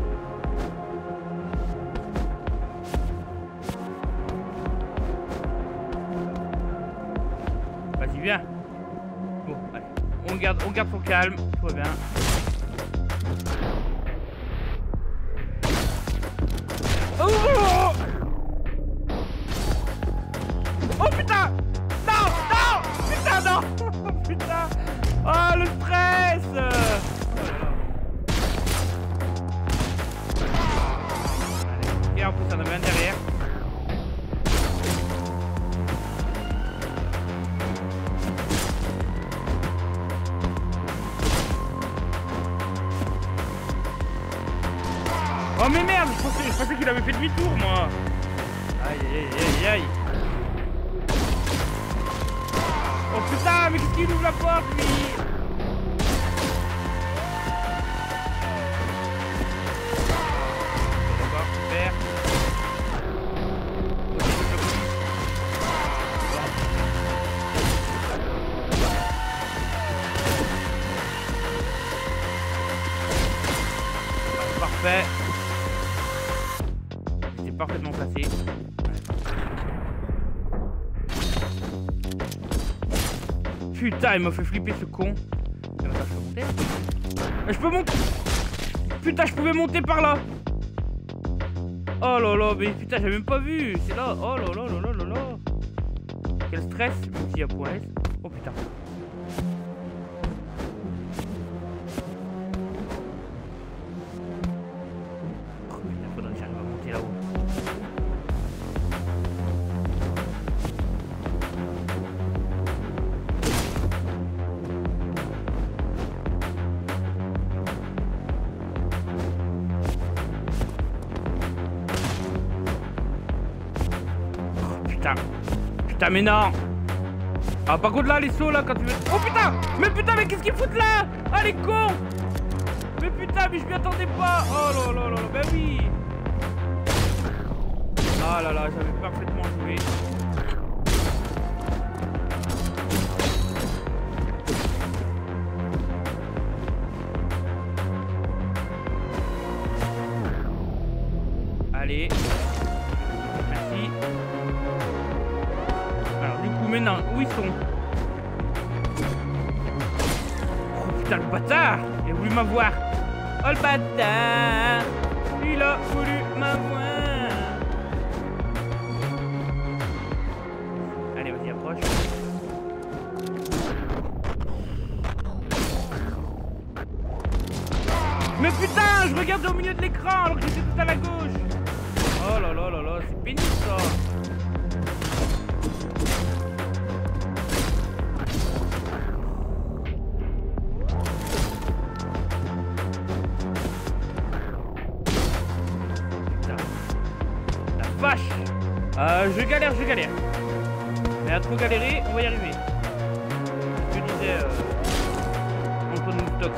Vas-y, viens. Bon, allez. On garde, on garde son calme, tout va bien. Oh, oh putain! Non! Non! Putain, non! Putain! Oh, le stress! Oh là là. Et en plus, on en avait un derrière. Oh mais merde, je pensais, je pensais qu'il avait fait demi-tour moi. Aïe aïe aïe aïe. Oh putain, mais qu'est-ce qu'il ouvre la porte lui? D'accord, super. Parfait. C'est parfaitement placé. Putain, il m'a fait flipper ce con. Je peux monter. Je peux monter. Putain, je pouvais monter par là. Oh là là, mais putain, j'avais même pas vu. C'est là. Oh là là là là là là. Quel stress, même s'il y a point S. Oh putain. Putain, putain mais non. Ah par contre là les sauts là quand tu veux... Oh putain. Mais putain mais qu'est-ce qu'ils foutent là? Ah les cons. Mais putain mais je m'y attendais pas. Oh là là là là. Ben oui. Ah là là j'avais parfaitement joué. Allez. Merci. Alors du coup maintenant, où ils sont? Oh putain le bâtard! Il a voulu m'avoir! Oh le bâtard! Il a voulu m'avoir! Allez vas-y approche. Mais putain! Je regardais au milieu de l'écran alors que j'étais tout à la gauche! Oh là là là là, c'est pénible ça! Vache. Euh, je galère, je galère. Mais à trop galérer, on va y arriver. Ce que disait euh, Antoine Stock.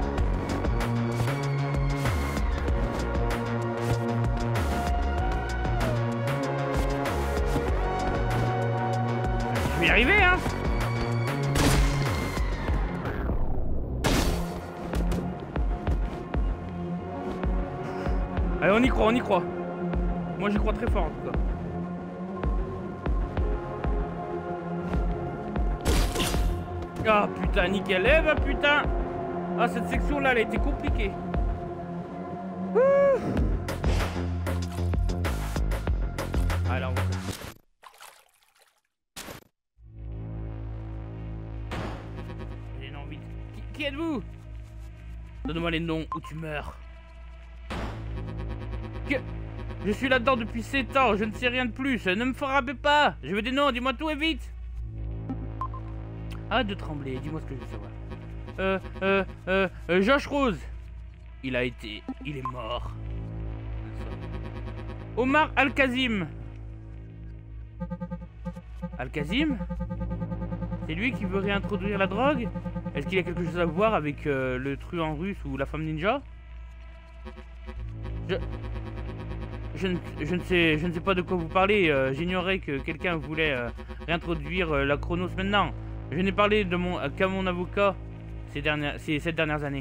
Je vais y arriver, hein. Allez, on y croit, on y croit. Moi j'y crois très fort en tout cas. Ah putain nickel. Eh bah putain. Ah cette section là elle a été compliquée. Ouh. Alors on va... J'ai envie de... Qui, qui êtes-vous? Donne-moi les noms ou tu meurs. Que... Je suis là-dedans depuis sept ans, je ne sais rien de plus, ne me frappez pas. Je veux des noms, dis-moi tout et vite. Arrête de trembler, dis-moi ce que je veux savoir. Euh, euh, euh, euh, Josh Rose. Il a été, il est mort. Omar Al-Kazim. Al-Kazim? C'est lui qui veut réintroduire la drogue? Est-ce qu'il y a quelque chose à voir avec euh, le truand russe ou la femme ninja? Je... Je ne, je, ne sais, je ne sais pas de quoi vous parlez, euh, j'ignorais que quelqu'un voulait euh, réintroduire euh, la Chronos maintenant. Je n'ai parlé de mon euh, qu'à mon avocat ces dernières, ces sept dernières années.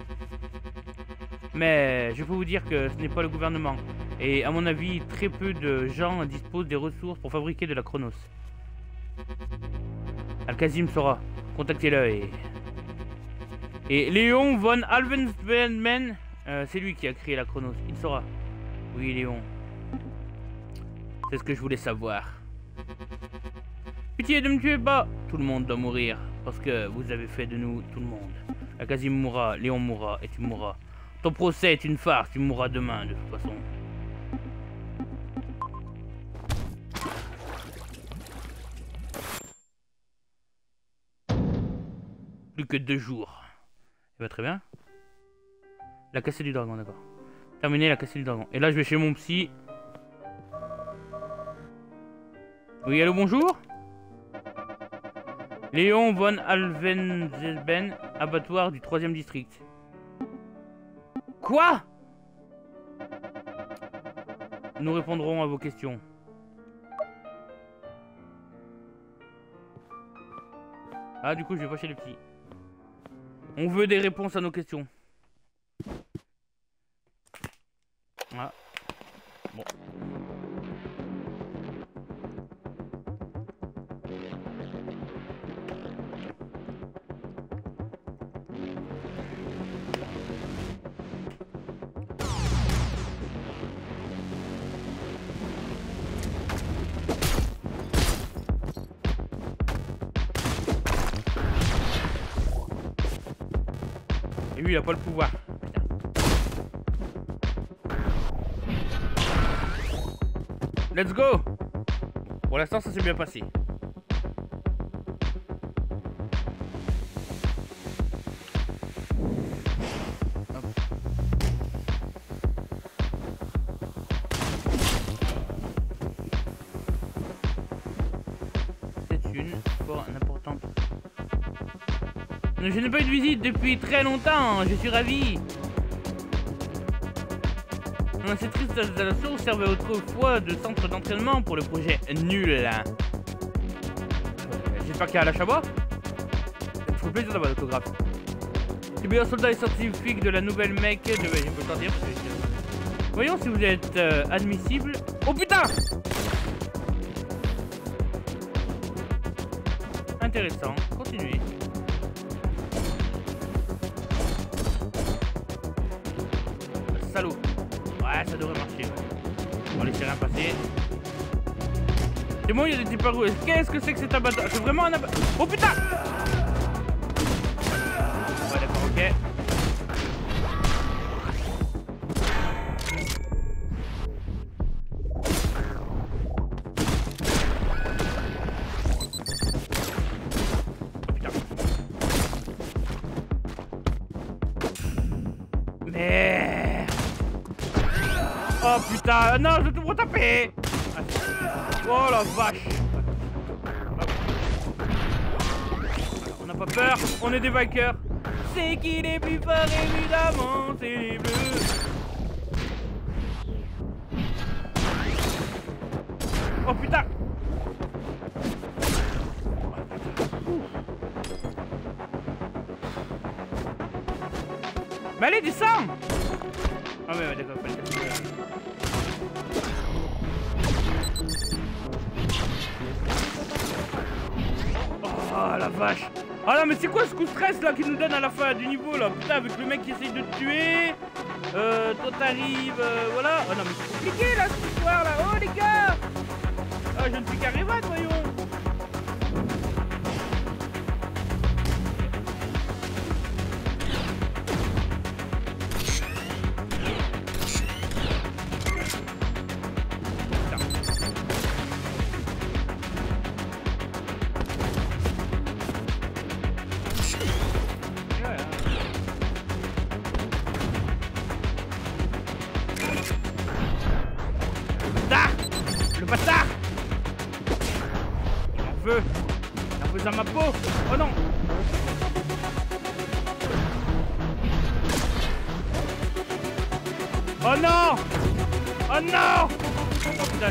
Mais je peux vous dire que ce n'est pas le gouvernement. Et à mon avis, très peu de gens disposent des ressources pour fabriquer de la Chronos. Al-Kazim saura. Contactez-le et Et Léon von Alvenstein, euh, c'est lui qui a créé la Chronos. Il saura. Oui, Léon. C'est ce que je voulais savoir. Pitié, ne me tuez pas. Tout le monde doit mourir. Parce que vous avez fait de nous tout le monde. Akazi mourra, Léon mourra et tu mourras. Ton procès est une farce, tu mourras demain de toute façon. Plus que deux jours. Eh ben, très bien. La cassée du dragon, d'accord. Terminé la cassée du dragon. Et là, je vais chez mon psy. Oui, allô, bonjour. Léon von Alvenstein, abattoir du troisième district. Quoi? Nous répondrons à vos questions. Ah, du coup, je vais pas chez les petits. On veut des réponses à nos questions. Ah. Bon. Et lui, il a pas le pouvoir. Putain. Let's go! Pour l'instant, ça s'est bien passé. C'est une fort importante. Je n'ai pas eu de visite depuis très longtemps, je suis ravi. Ces tristes installations servaient autrefois de centre d'entraînement pour le projet nul là. J'espère qu'il y a la Chabois. Ça me fait plaisir d'avoir l'autographe. Les meilleurs soldats et scientifiques de la nouvelle mec de... Je peux t'en dire parce que... Voyons si vous êtes euh, admissible. Oh putain! Intéressant, continuez. Salaud. Ouais, ça devrait marcher. Ouais. On va laisser rien passer. C'est moi, il y a des disparus. Qu'est-ce que c'est que cet abattoir? C'est vraiment un abattoir. Oh putain! Ouais, d'accord, ok. Oh putain. Merde. Oh putain, non, je vais tout retaper. Oh la vache. On n'a pas peur, on est des vainqueurs. C'est qui les plus forts, évidemment, c'est les bleus. Oh putain. Mais allez, descends. Ah ouais, ouais, d'accord, pas le casser. Oh la vache. Ah non mais c'est quoi ce coup de stress là qu'il nous donne à la fin du niveau là? Putain, avec le mec qui essaye de te tuer. Euh, toi t'arrives, euh, voilà. Oh non mais c'est compliqué là cette histoire là. Oh les gars. Ah je ne suis qu'arrivé, voyons. À ma peau. Oh non. Oh non. Oh non. Oh putain.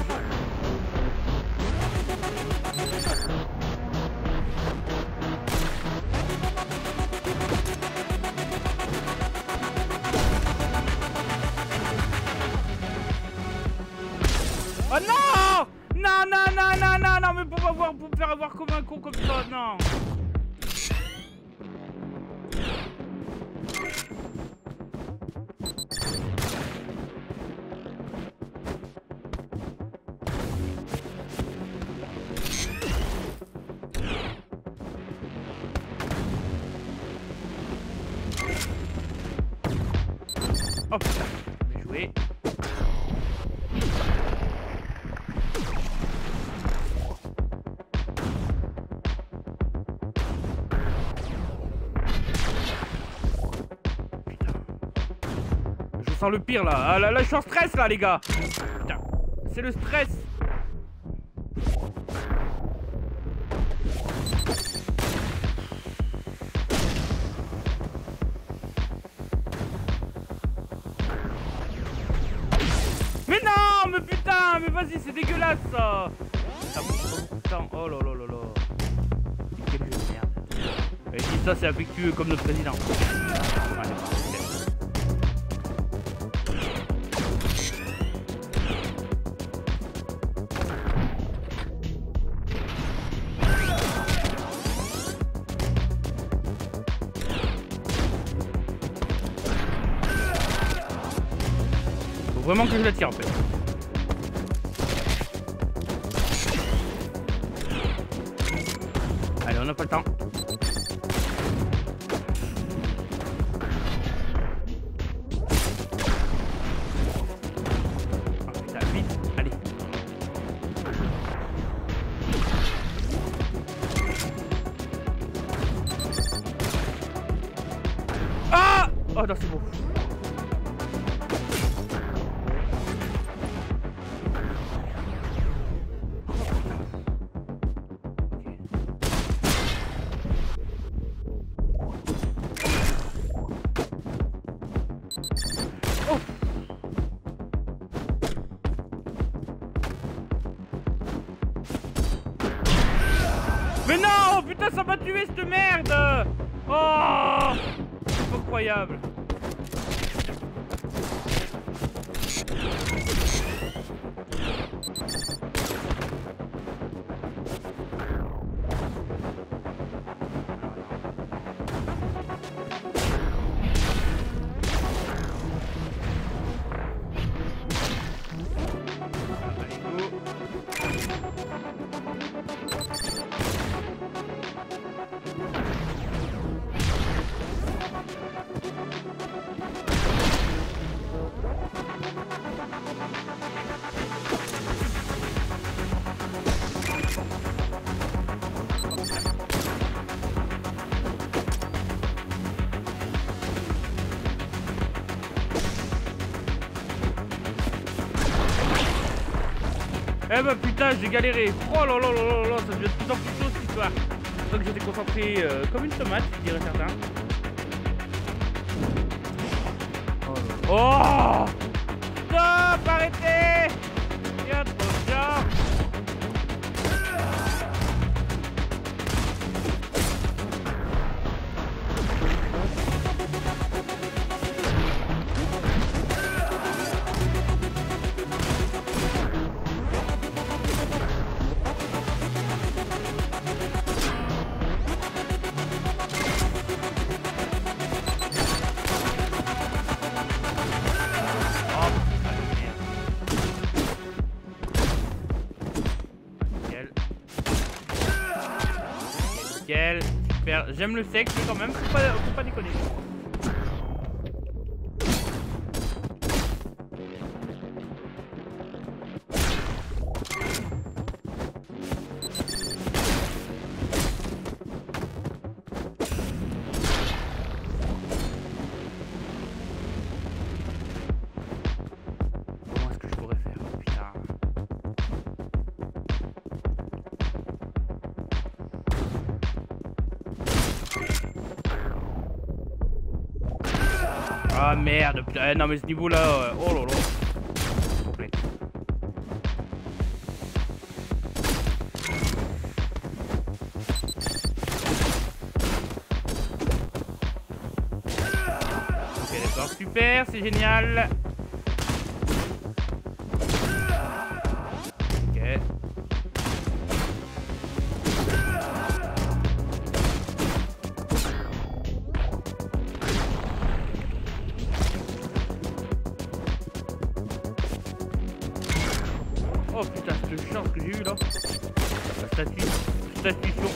Oh non. Non, non, non, non, non, non, mais pour, avoir, pour me faire avoir comme un con comme ça, non. Oh putain, bien joué. Putain. Je sens le pire là. Ah, là, là, je suis en stress là, les gars. Putain, c'est le stress. Mais non, mais putain, mais vas-y, c'est dégueulasse ça. Ça prend pas beaucoup de temps. Oh là là là là. Quel jeu de merde. Et si ça, c'est affectueux comme notre président. Allez, okay. Faut vraiment que je la tire en fait. Allez, on n'a pas le temps. Ah putain, vite, allez. Ah! Oh non, c'est bon. Oh. Mais non, putain, ça m'a tué cette merde. Oh, c'est incroyable. Eh bah putain, j'ai galéré. Oh là là là là là, ça devient de plus en plus chaud cette histoire. C'est pour ça que j'étais concentré euh, comme une tomate, je dirais certains. Oh, oh, stop, arrêtez. Et attention. Nickel, super. J'aime le sexe mais quand même, faut pas, faut pas déconner. Comment est-ce que je pourrais faire? Putain. Ah merde, putain, non mais ce niveau là, euh, oh là là, complet. Ok d'accord, super, c'est génial. Ok. Oh putain, cette chance que j'ai eu là. La statue. Statution.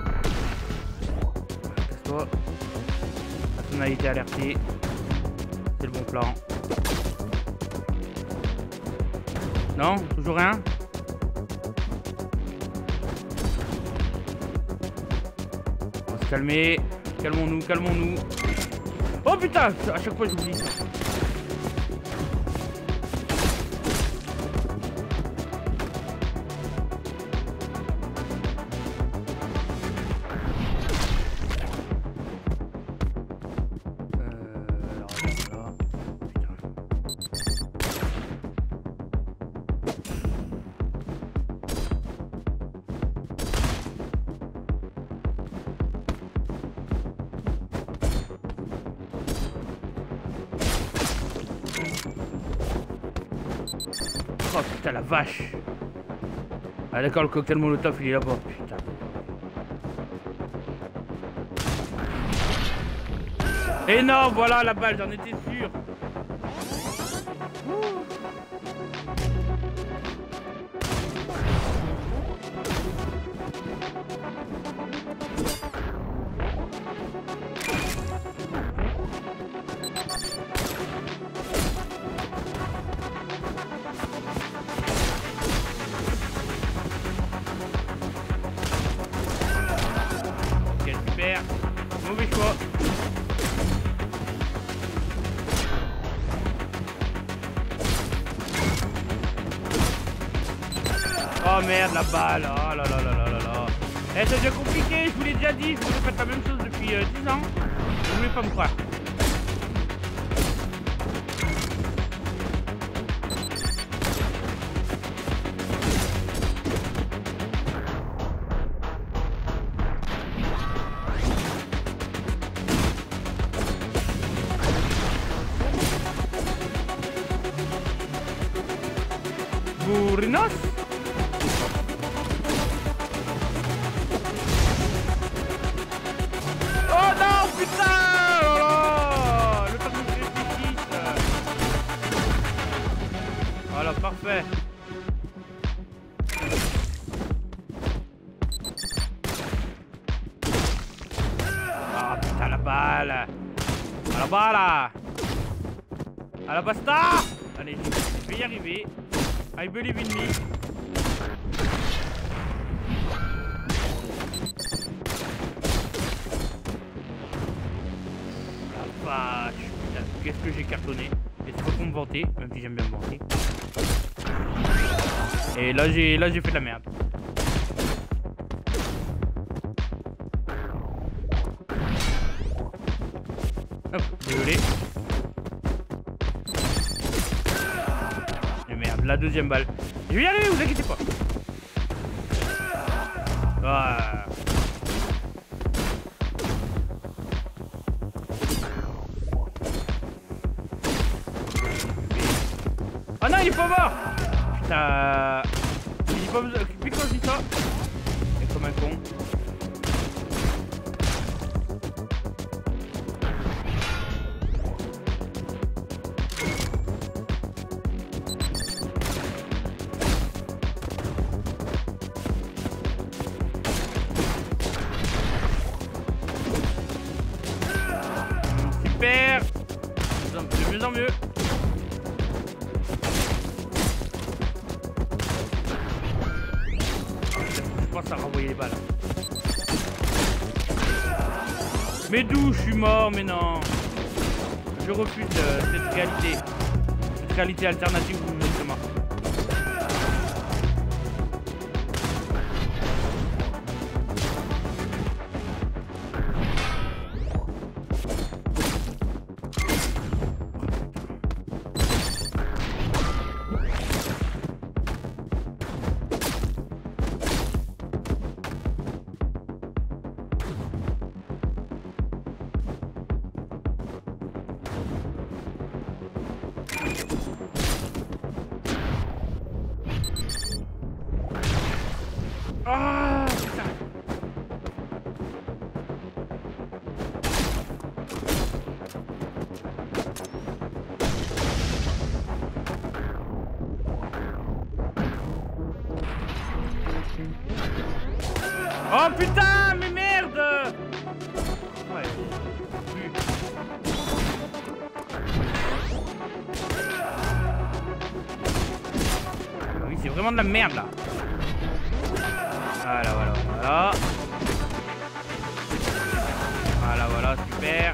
Casse-toi. On a été alerté. C'est le bon plan. Non, toujours rien. On va se calmer. Calmons-nous, calmons-nous. Oh putain, à chaque fois j'oublie ça. Oh putain la vache. Ah d'accord, le cocktail molotov il est là-bas, putain. Et non, voilà la balle, j'en étais sûr. Mauvais choix. Oh merde la balle. Oh là là là là là là. Eh c'est déjà compliqué, je vous l'ai déjà dit, je vous ai fait la même chose depuis euh, dix ans. Vous voulez pas me croire. Bourrinos. Oh non putain. Oh là, le temps que je réfléchisse. Voilà, parfait. Ah putain la balle. À la balle. À la basta. Allez, je vais y arriver. I believe in me. La vache. Qu'est-ce que j'ai cartonné. Et c'est pas pour me vanter, même si j'aime bien me vanter. Et là j'ai là j'ai fait de la merde. Hop, désolé. La deuxième balle. Je vais y arriver, vous inquiétez pas. Ah. Oh non, il est pas mort. Putain. Il est pas besoin. Puis quand je dis ça. C'est comme un con. Super. De mieux en mieux. Je pense à renvoyer les balles. Mais d'où je suis mort, mais non. Je refuse euh, cette réalité. Cette réalité alternative justement. Ah putain. Oh putain, mais merde. Ouais. vraiment de la merde là. Voilà, voilà, voilà. Voilà, voilà, super.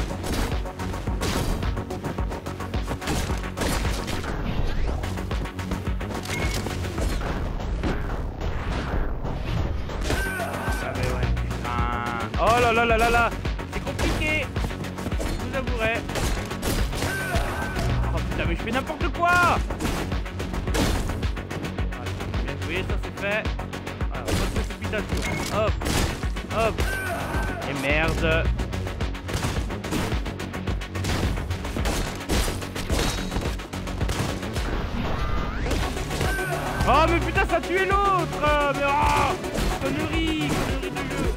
Ah mais ouais, putain. Oh là là là là là. C'est compliqué. Je vous avouerai. Oh putain, mais je fais n'importe quoi. Voilà, bien joué, ça c'est fait. Voilà, pas de précipitation. Hop, hop. Et merde. Oh mais putain, ça a tué l'autre. Mais oh, connerie, connerie de jeu.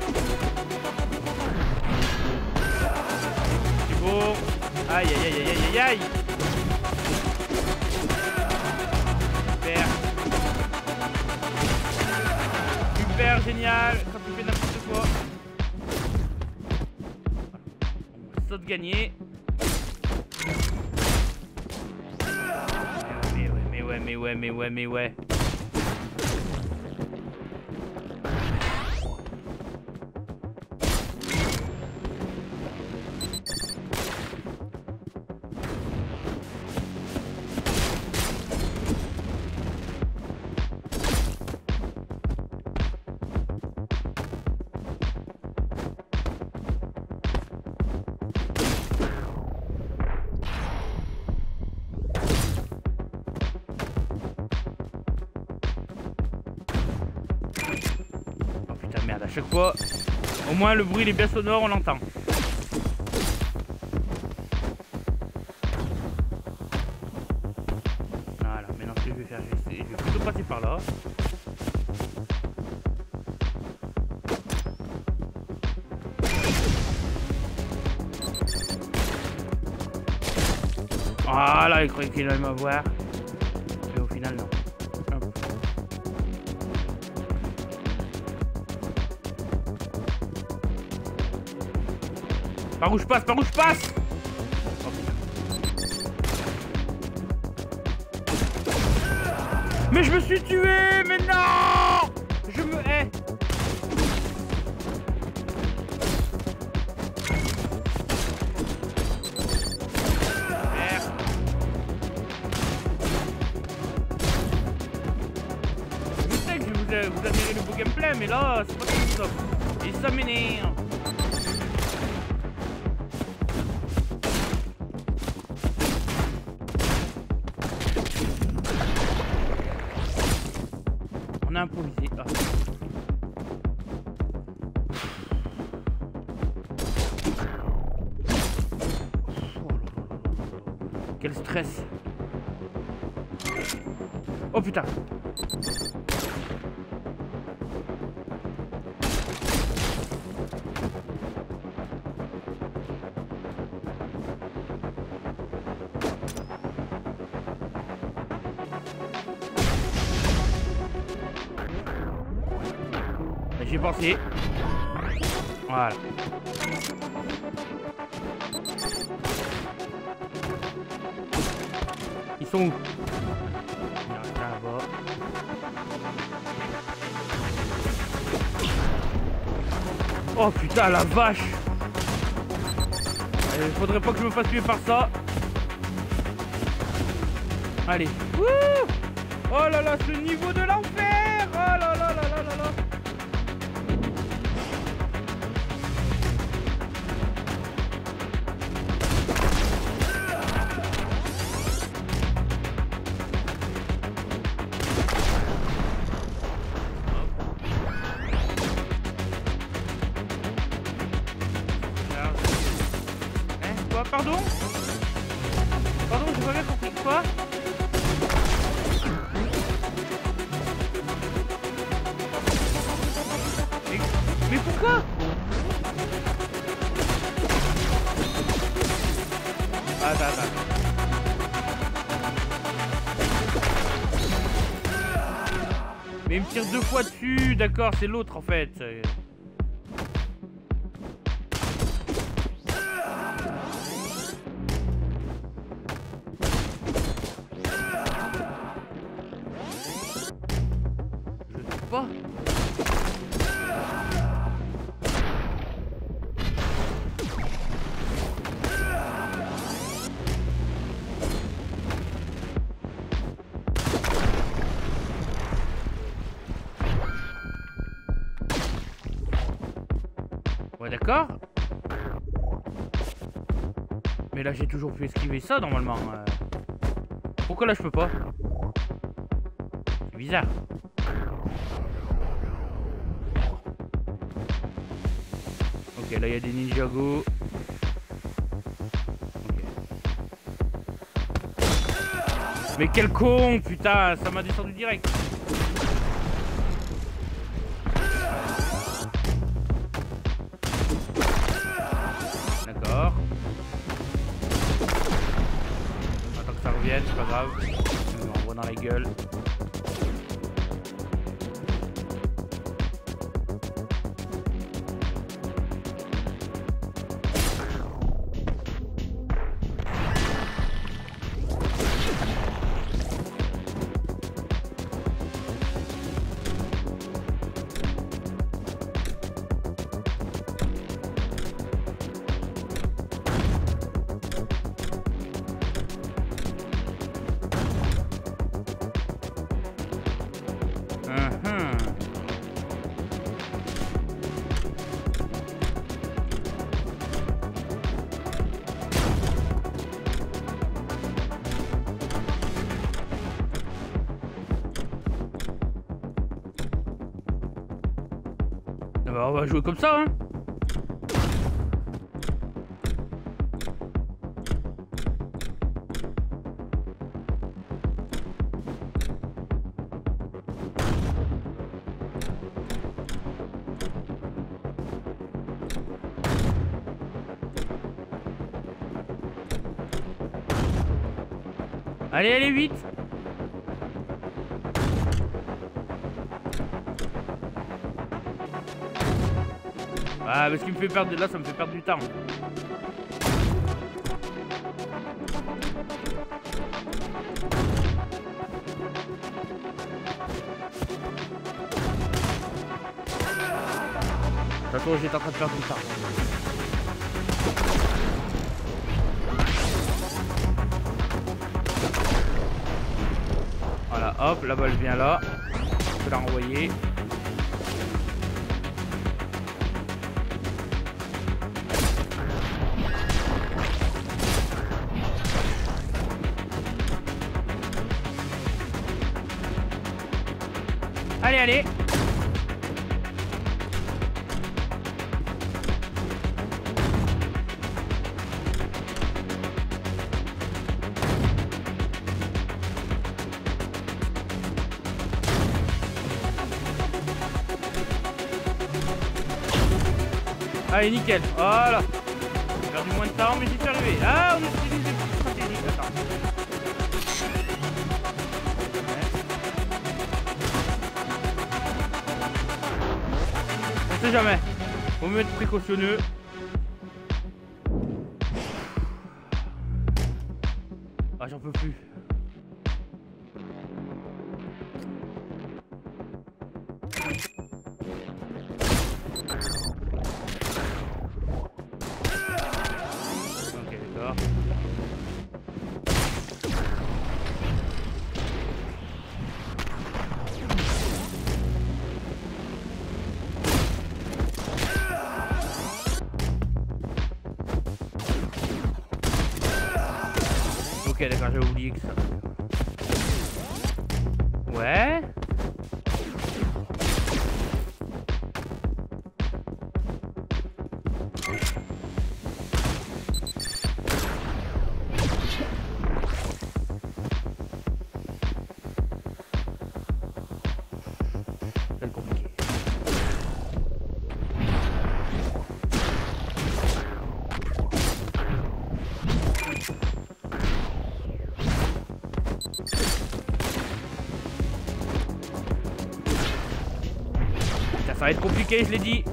C'est bon. Aïe aïe aïe aïe aïe aïe. Super. Super génial. Quand tu fais n'importe quoi. Saut de gagner. Mais ouais, mais ouais, mais ouais, mais ouais, mais ouais. Merde, à chaque fois, au moins le bruit il est bien sonore, on l'entend. Voilà, maintenant ce que je vais faire, je vais, essayer, je vais plutôt passer par là. Voilà, il croyait qu'il allait m'avoir. Mais au final, non. Par où je passe, par où je passe. Oh, mais je me suis tué. Mais non. Je me hais. Merde. Je sais que je vous, ai, vous admirez le beau gameplay, mais là c'est pas comme ça. Et ça m'énerve. On a improvisé. Ah. Quel stress. Oh putain. J'ai pensé. Voilà. Ils sont où? Là-bas. Oh putain la vache. Il faudrait pas que je me fasse tuer par ça. Allez. Wouh. Oh là là, ce niveau de l'enfer. Oh là là là là là là. Pardon? Pardon, j'ai pas bien compris quoi? Mais, mais pourquoi? Attends, attends. Mais il me tire deux fois dessus, d'accord, c'est l'autre en fait. Ouais, d'accord. Mais là, j'ai toujours pu esquiver ça normalement. Euh... Pourquoi là, je peux pas? C'est bizarre. Ok, là, il y a des Ninjago. Mais quel con, putain, ça m'a descendu direct. D'accord. Attends que ça revienne, c'est pas grave. On m'envoie dans la gueule. On va jouer comme ça, hein. Allez, allez, vite. Ah, parce qu'il me fait perdre... Là, ça me fait perdre du temps. De toute façon, j'étais en train de perdre du temps. Voilà, hop, la balle vient là. Je peux la renvoyer. Allez, allez. Allez, nickel. Voilà. J'ai perdu moins de temps, mais j'y suis arrivé. Ah, on utilise des trucs stratégiques. Attends. On sait jamais. Faut me mettre précautionneux. Ah, j'en peux plus. Ok, d'accord. Ok, d'accord, j'ai oublié que ça. Ouais. C'est compliqué. Ça va être compliqué, je l'ai dit.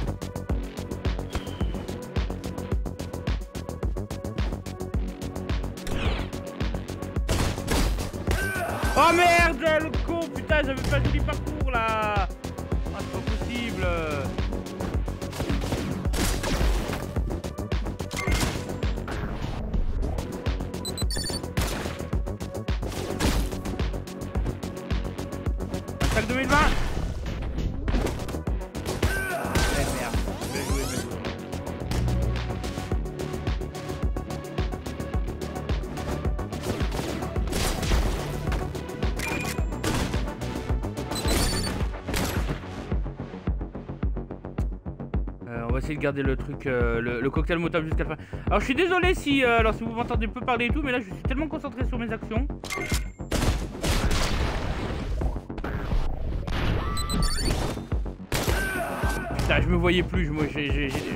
Oh merde, le con, putain, j'avais pas le joli parcours là. Oh, c'est pas possible. Attaque deux mille vingt. Eh merde, bien joué, bien joué. essayer de garder le truc, euh, le, le cocktail motable jusqu'à la fin. Alors je suis désolé si, euh, alors si vous m'entendez peu parler et tout, mais là je suis tellement concentré sur mes actions. Putain, je me voyais plus, moi j'ai... j'ai, j'ai...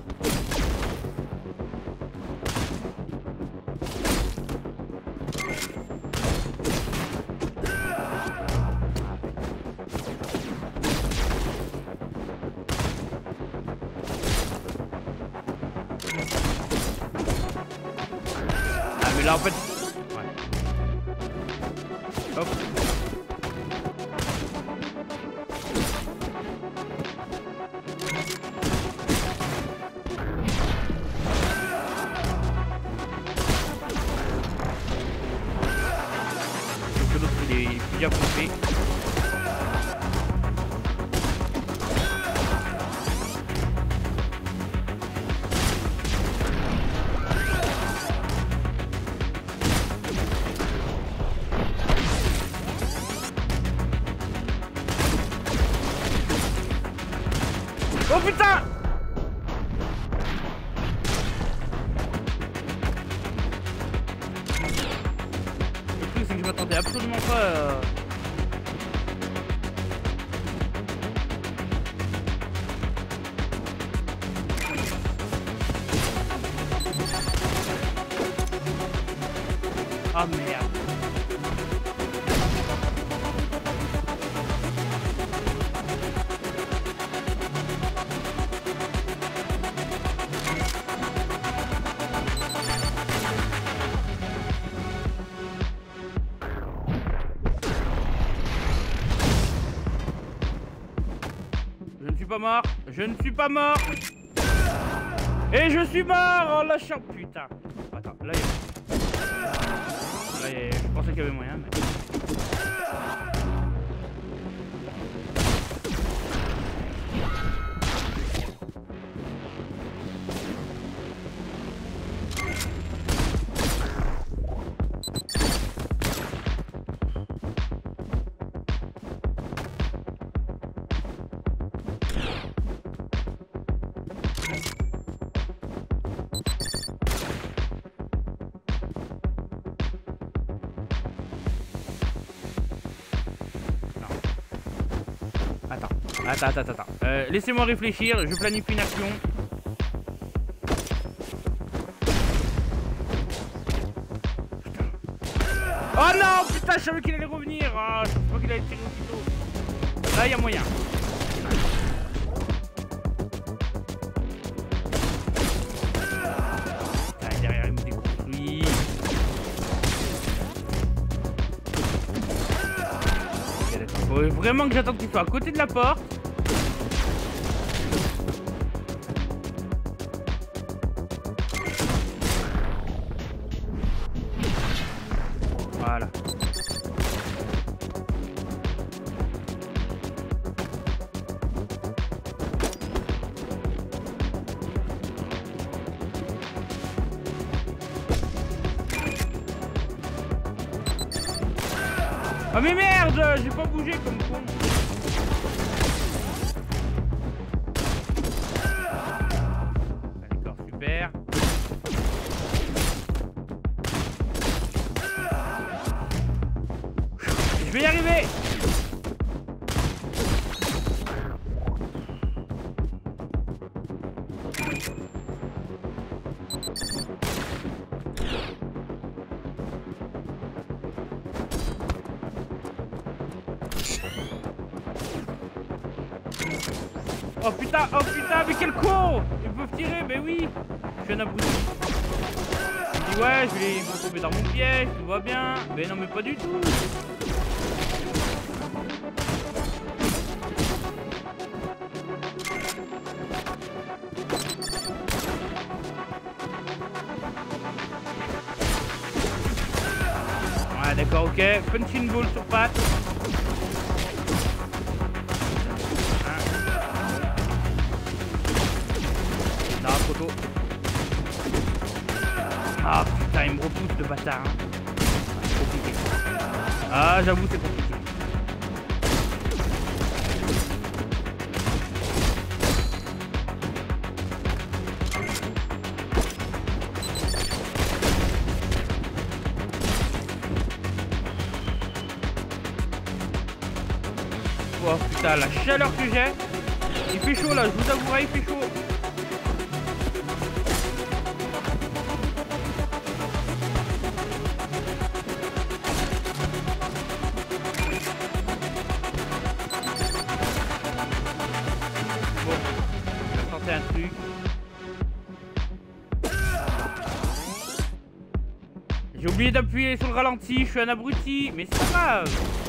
Là en fait... Ouais. Hop. Donc l'autre il est bien complet. Oh putain! Le truc c'est que je m'attendais absolument pas à... Ah merde. Je ne suis pas mort, je ne suis pas mort. Et je suis mort en lâchant. Putain. Attends, là il y a... Là, il y a... Je pensais qu'il y avait moyen, mais... Attends, attends, attends, attends. Euh, laissez-moi réfléchir, je planifie une action. Putain. Oh non, putain, je savais qu'il allait revenir. Oh, je sais pas qu'il allait tirer aussitôt. Là, il y a moyen. Putain, derrière, il me déconstruit. Faut vraiment que j'attende qu'il soit à côté de la porte. Voilà. Oh mais merde, j'ai pas bougé comme con. D'accord, super. Je vais y arriver. Oh putain, oh putain, mais quel con! Ils peuvent tirer, mais oui! Je suis un abruti. Je me dis ouais, je vais, ils vont tomber dans mon piège, tout va bien. Mais non, mais pas du tout! Ouais, d'accord, ok. Punching ball sur patte. Ah putain, il me repousse le bâtard. Hein. C'est compliqué. Ah, j'avoue, c'est compliqué. Oh putain, la chaleur que j'ai. Il fait chaud là, je vous avouerai, il fait chaud. Bon, je vais tenter un truc. J'ai oublié d'appuyer sur le ralenti, je suis un abruti, mais c'est pas grave.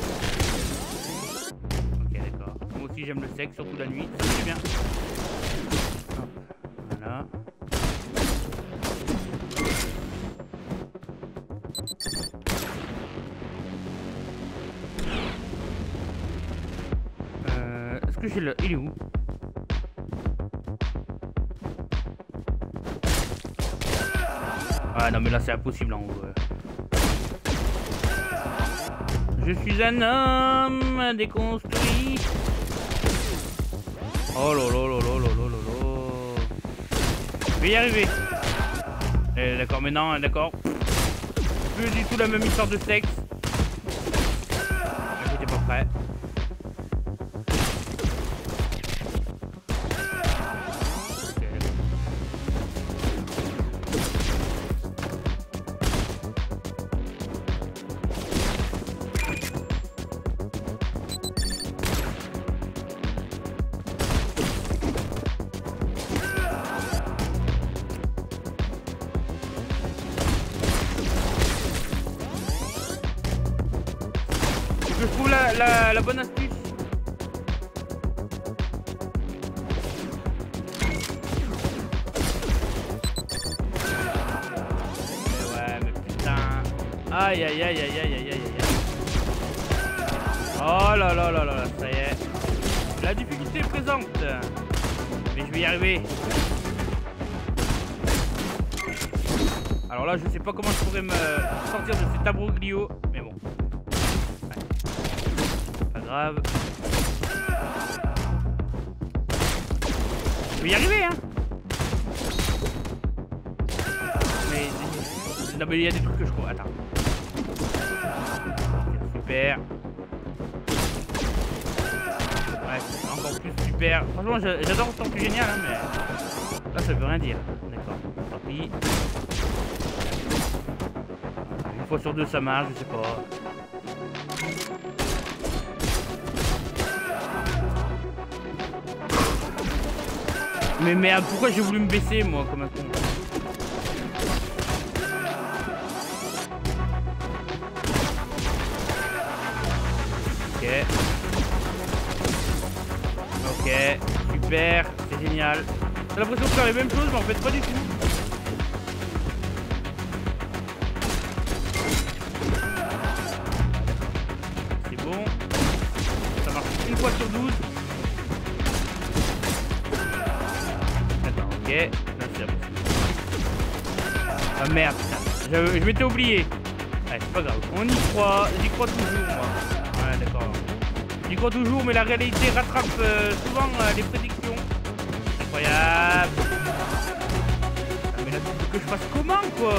Ok, d'accord. Moi aussi j'aime le sexe, surtout la nuit, ça c'est bien. Hop, voilà. Euh, Est-ce que j'ai le... Il est où? Ah non mais là c'est impossible en haut. Je suis un homme déconstruit. Oh là là là là là là là. Je vais y arriver. Eh, d'accord, mais non, d'accord. Plus du tout la même histoire de sexe. J'étais pas prêt. Je trouve la, la, la bonne astuce. Mais ouais, mais putain. Aïe aïe aïe aïe aïe aïe aïe aïe. Oh là là là là, ça y est. La difficulté est présente. Mais je vais y arriver. Alors là, je sais pas comment je pourrais me sortir de cet abroglio. Mais bon. Grave. Je vais y arriver, hein. Mais non, mais il y a des trucs que je crois. Attends. Super. Ouais, encore plus super. Franchement, j'adore ce temps génial, hein, mais là, ça veut rien dire. D'accord. Tant pis. Une fois sur deux, ça marche. Je sais pas. Mais merde, pourquoi j'ai voulu me baisser moi comme un con? Ok. Ok, super, c'est génial. J'ai l'impression de faire les mêmes choses mais en fait pas du tout. C'est bon. Ça marche une fois sur douze. Ok, là c'est bon. Ah merde, putain. Je, je m'étais oublié. Ouais, c'est pas grave. On y croit, j'y crois toujours moi. Ouais, d'accord. J'y crois toujours, mais la réalité rattrape euh, souvent euh, les prédictions. Incroyable. Ah, mais là, il faut que je fasse comment quoi?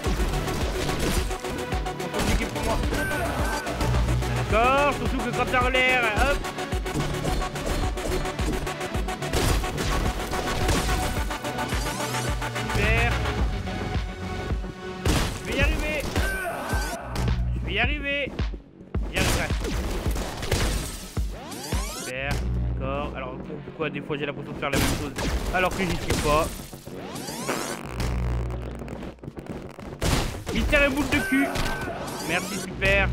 C'est compliqué pour moi. D'accord, surtout que quand t'es en l'air, hop. Je vais y arriver. Je vais y arriver. J'y arriverai. Super. D'accord. Alors pourquoi des fois j'ai l'impression de faire la même chose alors que j'y suis pas. Mystère et boule de cul. Merci, super.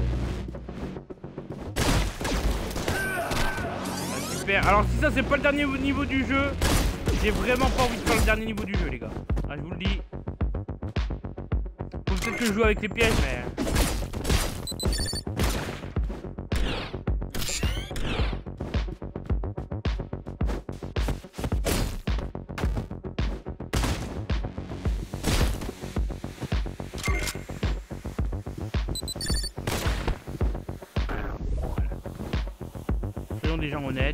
Ah, super. Alors si ça c'est pas le dernier niveau du jeu, j'ai vraiment pas envie de faire le dernier niveau du jeu les gars. Ah, je vous le dis. Faut peut-être que je joue avec les pièges mais... Soyons des gens honnêtes.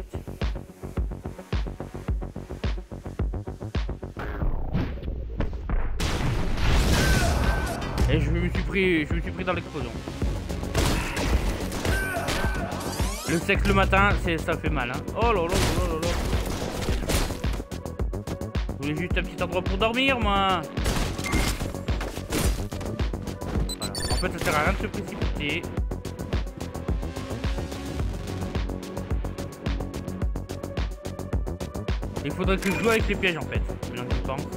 Et je me suis pris, je me suis pris dans l'explosion. Le sexe le matin, ça fait mal. Hein. Oh là là là là là. Je voulais juste un petit endroit pour dormir, moi. Voilà. En fait, ça sert à rien de se précipiter. Il faudrait que je joue avec les pièges, en fait. Maintenant que je pense.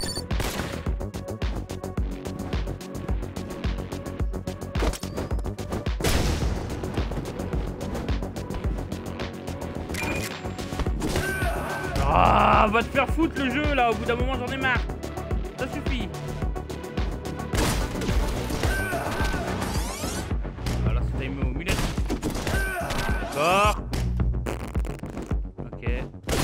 Ah, va te faire foutre le jeu là, au bout d'un moment j'en ai marre. Ça suffit. Voilà, c'est timé aux mulettes. D'accord. Ok.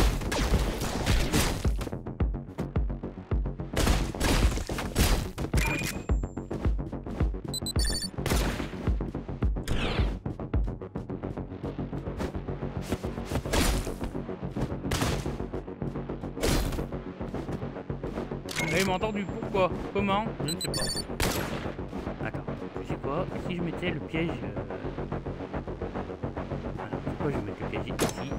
Là, il m'a entendu. Pourquoi? Comment? Je ne sais pas. Attends, tu sais quoi? Si je mettais le piège... Euh... Voilà, pourquoi je vais mettre le piège ici?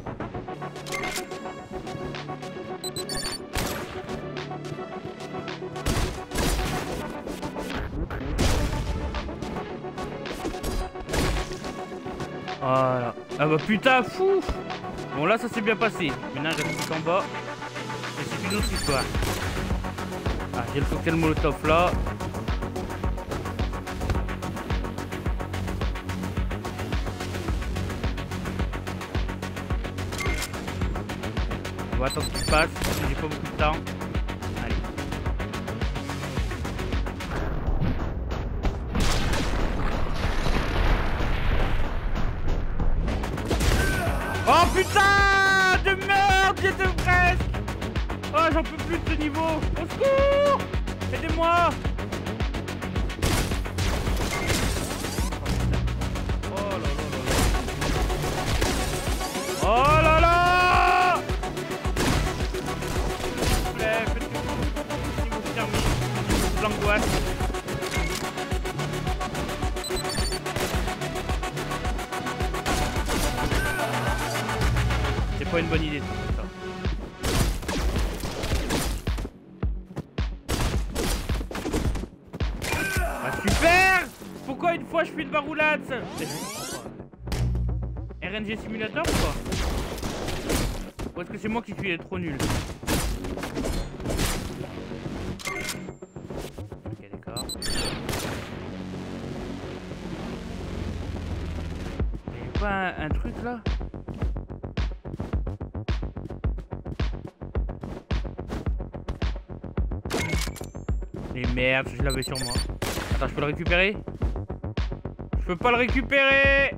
Voilà. Ah bah putain, fou! Bon là, ça s'est bien passé. Maintenant, je reste en bas. Et c'est une autre histoire. Ah, j'ai le cocktail molotov là. On va attendre qu'il passe, parce que j'ai pas beaucoup de temps. Allez. Oh putain de merde, j'étais presque. Oh, j'en peux plus de ce niveau. Au secours! Aidez-moi! Oh là là là là. Oh là là! S'il vous plaît, faites quelque chose si vous terminez. L'angoisse. C'est pas une bonne idée, ça. Super! Pourquoi une fois je fais une baroulade? R N G Simulator ou quoi? Ou est-ce que c'est moi qui suis trop nul? Ok, d'accord. Y'a pas un, un truc là? Mais merde, je l'avais sur moi. Attends, je peux le récupérer? Je peux pas le récupérer!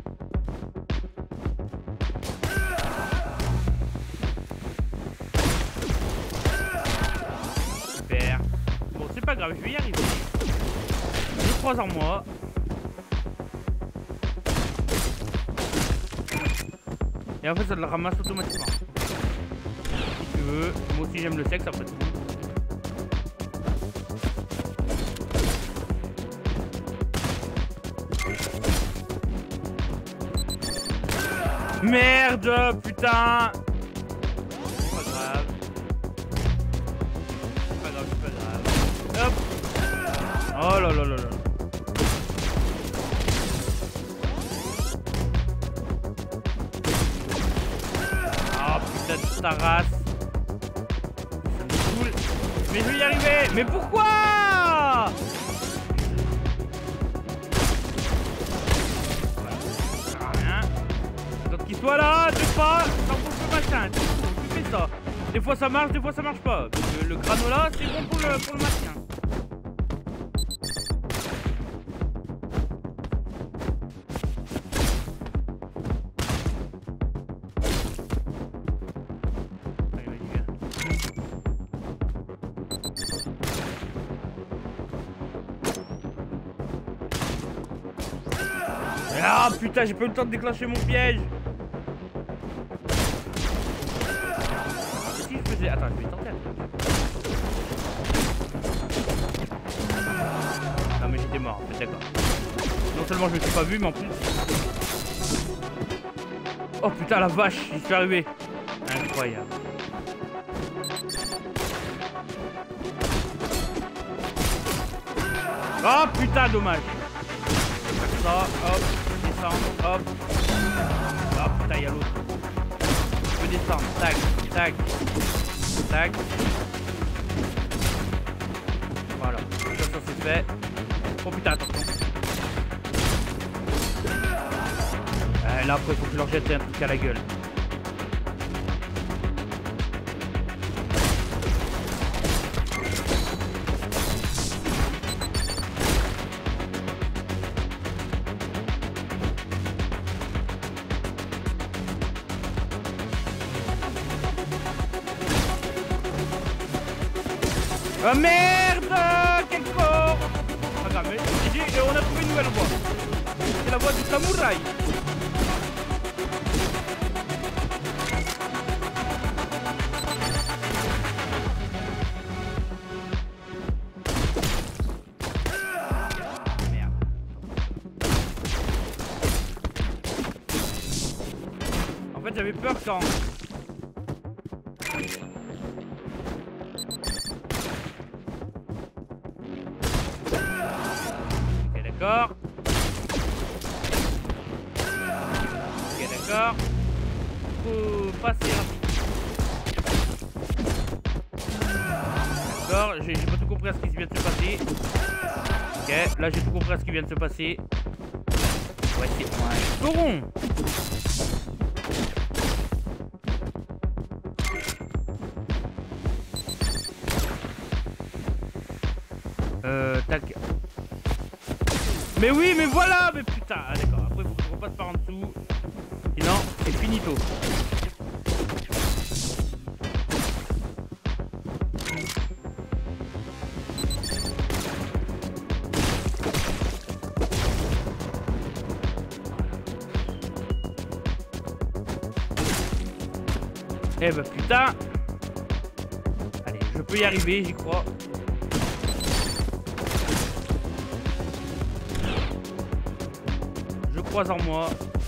Super. Bon, c'est pas grave, je vais y arriver. Je croise en moi. Et en fait, ça le ramasse automatiquement. Si tu veux. Moi aussi, j'aime le sexe après tout. Merde, putain. C'est pas grave. C'est pas grave, c'est pas grave. Hop. Oh là là là là. Oh putain de ta race. Ça me saoule. Mais je vais y arriver. Mais pourquoi? Soit là, deux pas, ça pour le machin, tu fais ça. Des fois ça marche, des fois ça marche pas. Le, le granola, c'est bon pour le, pour le maintien. Allez, vas-y, viens. Ah putain, j'ai pas eu le temps de déclencher mon piège. Attends, je vais tenter. Non mais j'étais mort en fait, d'accord. Non seulement je me suis pas vu, mais en plus... Oh putain la vache, j'y suis arrivé. Incroyable. Oh putain dommage. Ça, hop, je peux descendre, hop. Oh putain il y a l'autre. Je peux descendre, tac, tac, tac. Voilà, ça, ça c'est fait. Oh putain attention. Euh, là après faut que je leur jette un truc à la gueule. Oh merde, quel corps. Pas grave, mais on a trouvé une nouvelle voie. C'est la voie du samouraï. Merde. En fait j'avais peur quand... D'accord. Ok, d'accord. Faut passer rapide. D'accord, j'ai pas tout compris à ce qui vient de se passer. Ok, là j'ai tout compris à ce qui vient de se passer. Ouais, c'est moi. Sauron. Euh, tac. Mais oui, mais voilà, mais putain, ah, d'accord, après faut que je repasse par en dessous. Sinon, c'est finito. Eh bah putain. Allez, je peux y arriver, j'y crois. Je crois en moi.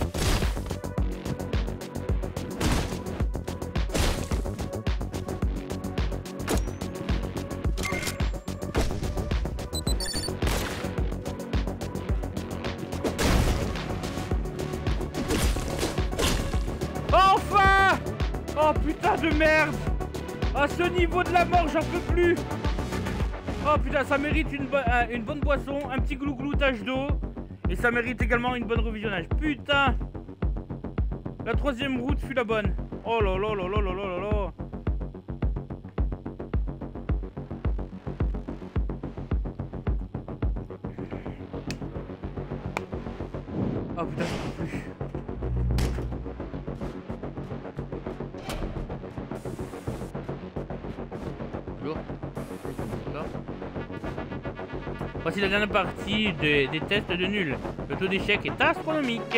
Enfin! Oh putain de merde! À ce niveau de la mort, j'en peux plus! Oh putain, ça mérite une, bo euh, une bonne boisson, un petit glougloutage d'eau. Et ça mérite également une bonne revisionnage. Putain! La troisième route fut la bonne. Oh là là là là là là là. Oh putain, j'en peux plus. Bonjour. D'accord. Voici la dernière partie de, des tests de nul. Le taux d'échec est astronomique.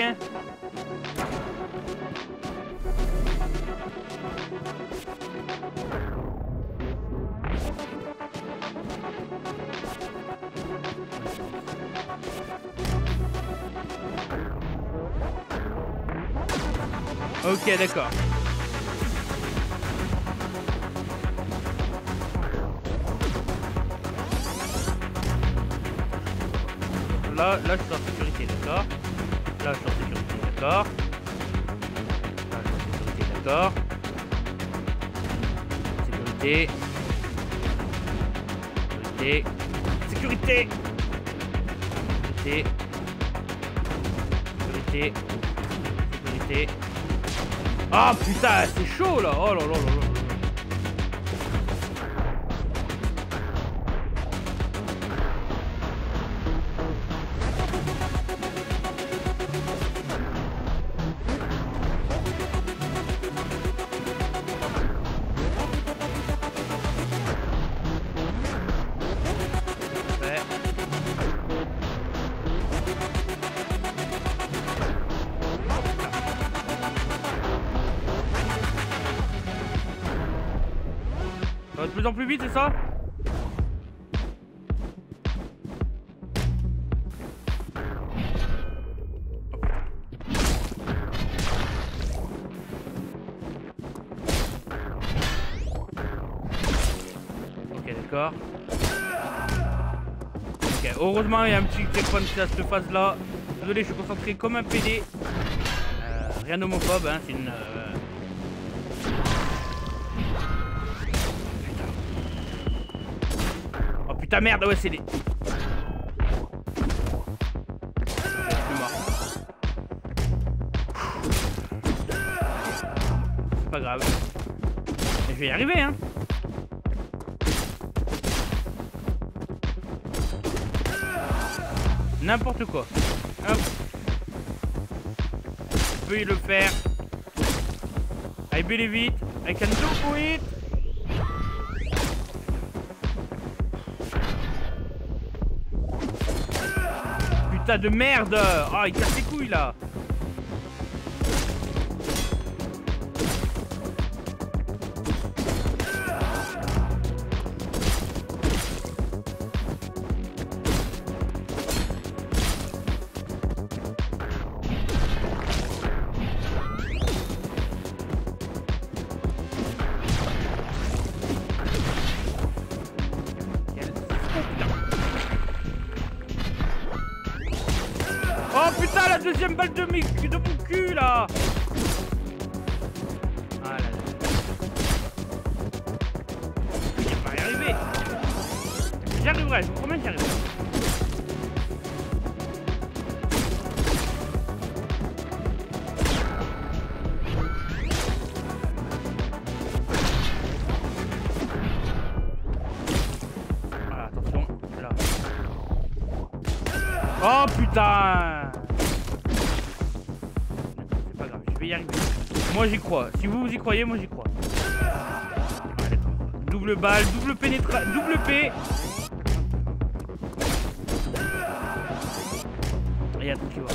Ok, d'accord. Là, là, je suis en sécurité, d'accord. Là, je suis en sécurité, d'accord. Là, je suis en sécurité, d'accord. Sécurité. Sécurité. Sécurité. Sécurité. Sécurité. Sécurité. Ah putain, c'est chaud là. Oh là là là là. Ça va de plus en plus vite, c'est ça? d'accord. Ok, heureusement il y a un petit checkpoint à cette phase là. Désolé, je suis concentré comme un pédé. Euh, rien d'homophobe, hein, c'est une... Euh... Oh putain merde, ouais c'est des... C'est pas grave. Mais je vais y arriver, hein. N'importe quoi. Hop. Je peux y le faire. I believe it. I can do it. Putain de merde. Ah, oh, il casse les couilles là. Oh putain, la deuxième balle de, mi de mon cul là. Ah là là. Il va pas y arriver. J'y arriverai, je vous promets que j'y arriverai. Voilà, attention, là. Oh putain. C'est pas grave, je vais y arriver. Moi j'y crois. Si vous, vous y croyez, moi j'y crois. Allez, double balle, double pénétra... Double P. Et attends, tu vois.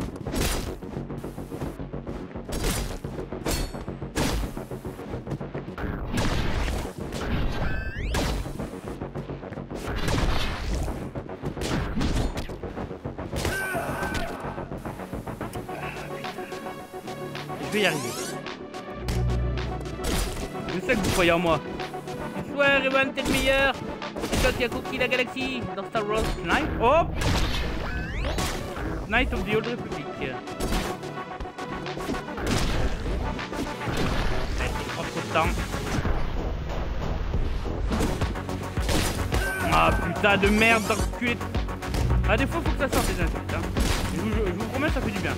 Je vais y arriver. Je sais que vous croyez en moi. Bonsoir Evan, t'es le meilleur. C'est toi qui a conquis la galaxie dans Star Wars Knight. Oh, Knight of the Old Republic. Allez, je prends trop de temps. Ah putain de merde d'enculé. Ah des fois faut que ça sorte les insultes. Hein. Je, vous, je, je vous promets ça fait du bien.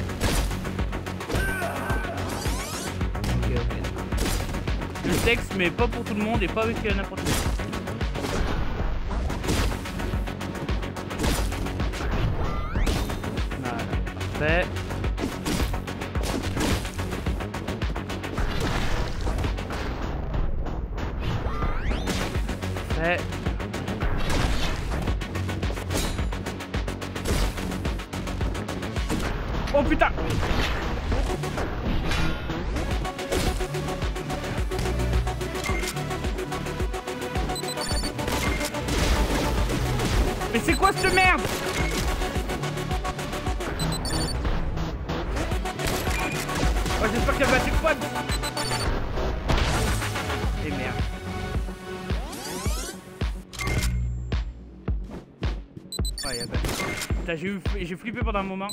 Le sexe, mais pas pour tout le monde et pas avec euh, n'importe qui. Voilà, parfait. Parfait. Oh putain! Mais c'est quoi cette merde? Oh, j'espère qu'il y avait un checkpoint. Et merde. Oh, il y a pas... Putain, j'ai eu... j'ai flippé pendant un moment.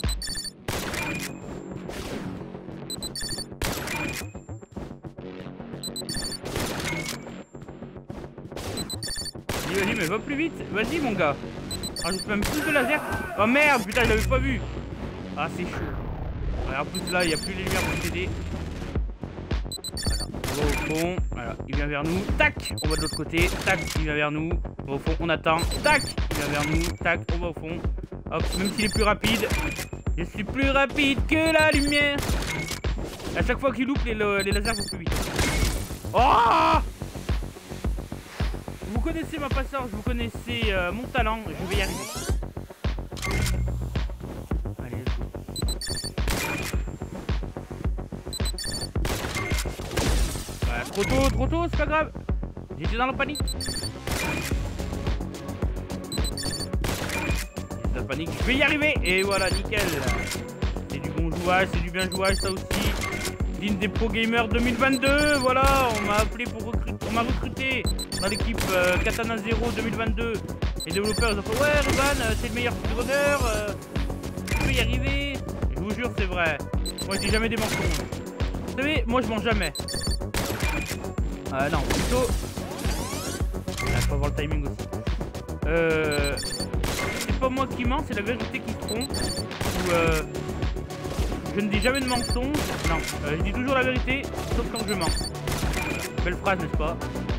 Vas-y, vas-y, mais va plus vite. Vas-y, mon gars. Rajoute même plus de laser. Oh merde, putain, je l'avais pas vu. Ah, c'est chaud. Ouais, en plus, là, il n'y a plus les lumières pour t'aider. Voilà. On va au fond. Voilà, il vient vers nous. Tac, on va de l'autre côté. Tac, il vient vers nous. On va au fond, on attend. Tac, il vient vers nous. Tac, on va au fond. Hop, même s'il est plus rapide. Je suis plus rapide que la lumière. À chaque fois qu'il loupe, les, les lasers vont plus vite. Oh! Vous connaissez ma patience, vous connaissez euh, mon talent, je vais y arriver. Allez, let's go. Voilà, trop tôt, trop tôt, c'est pas grave. J'étais dans la panique. J'étais dans la panique, je vais y arriver. Et voilà, nickel. C'est du bon jouage, c'est du bien jouage, ça aussi. Digne des Pro Gamers deux mille vingt-deux, voilà, on m'a appelé pour recruter, on m'a recruté dans l'équipe euh, Katana Zero deux mille vingt-deux. Les développeurs ils ont fait ouais Ruban, euh, c'est le meilleur speedrunner, euh, tu peux y arriver. Je vous jure c'est vrai. Moi je dis jamais des mensonges. Vous savez, moi je mens jamais. Ah non, plutôt. Il faut avoir le timing aussi. Euh... C'est pas moi qui mens, c'est la vérité qui se trompe. Ou euh... Je ne dis jamais de mensonge. Non, euh, je dis toujours la vérité, sauf quand je mens. Belle phrase, n'est-ce pas?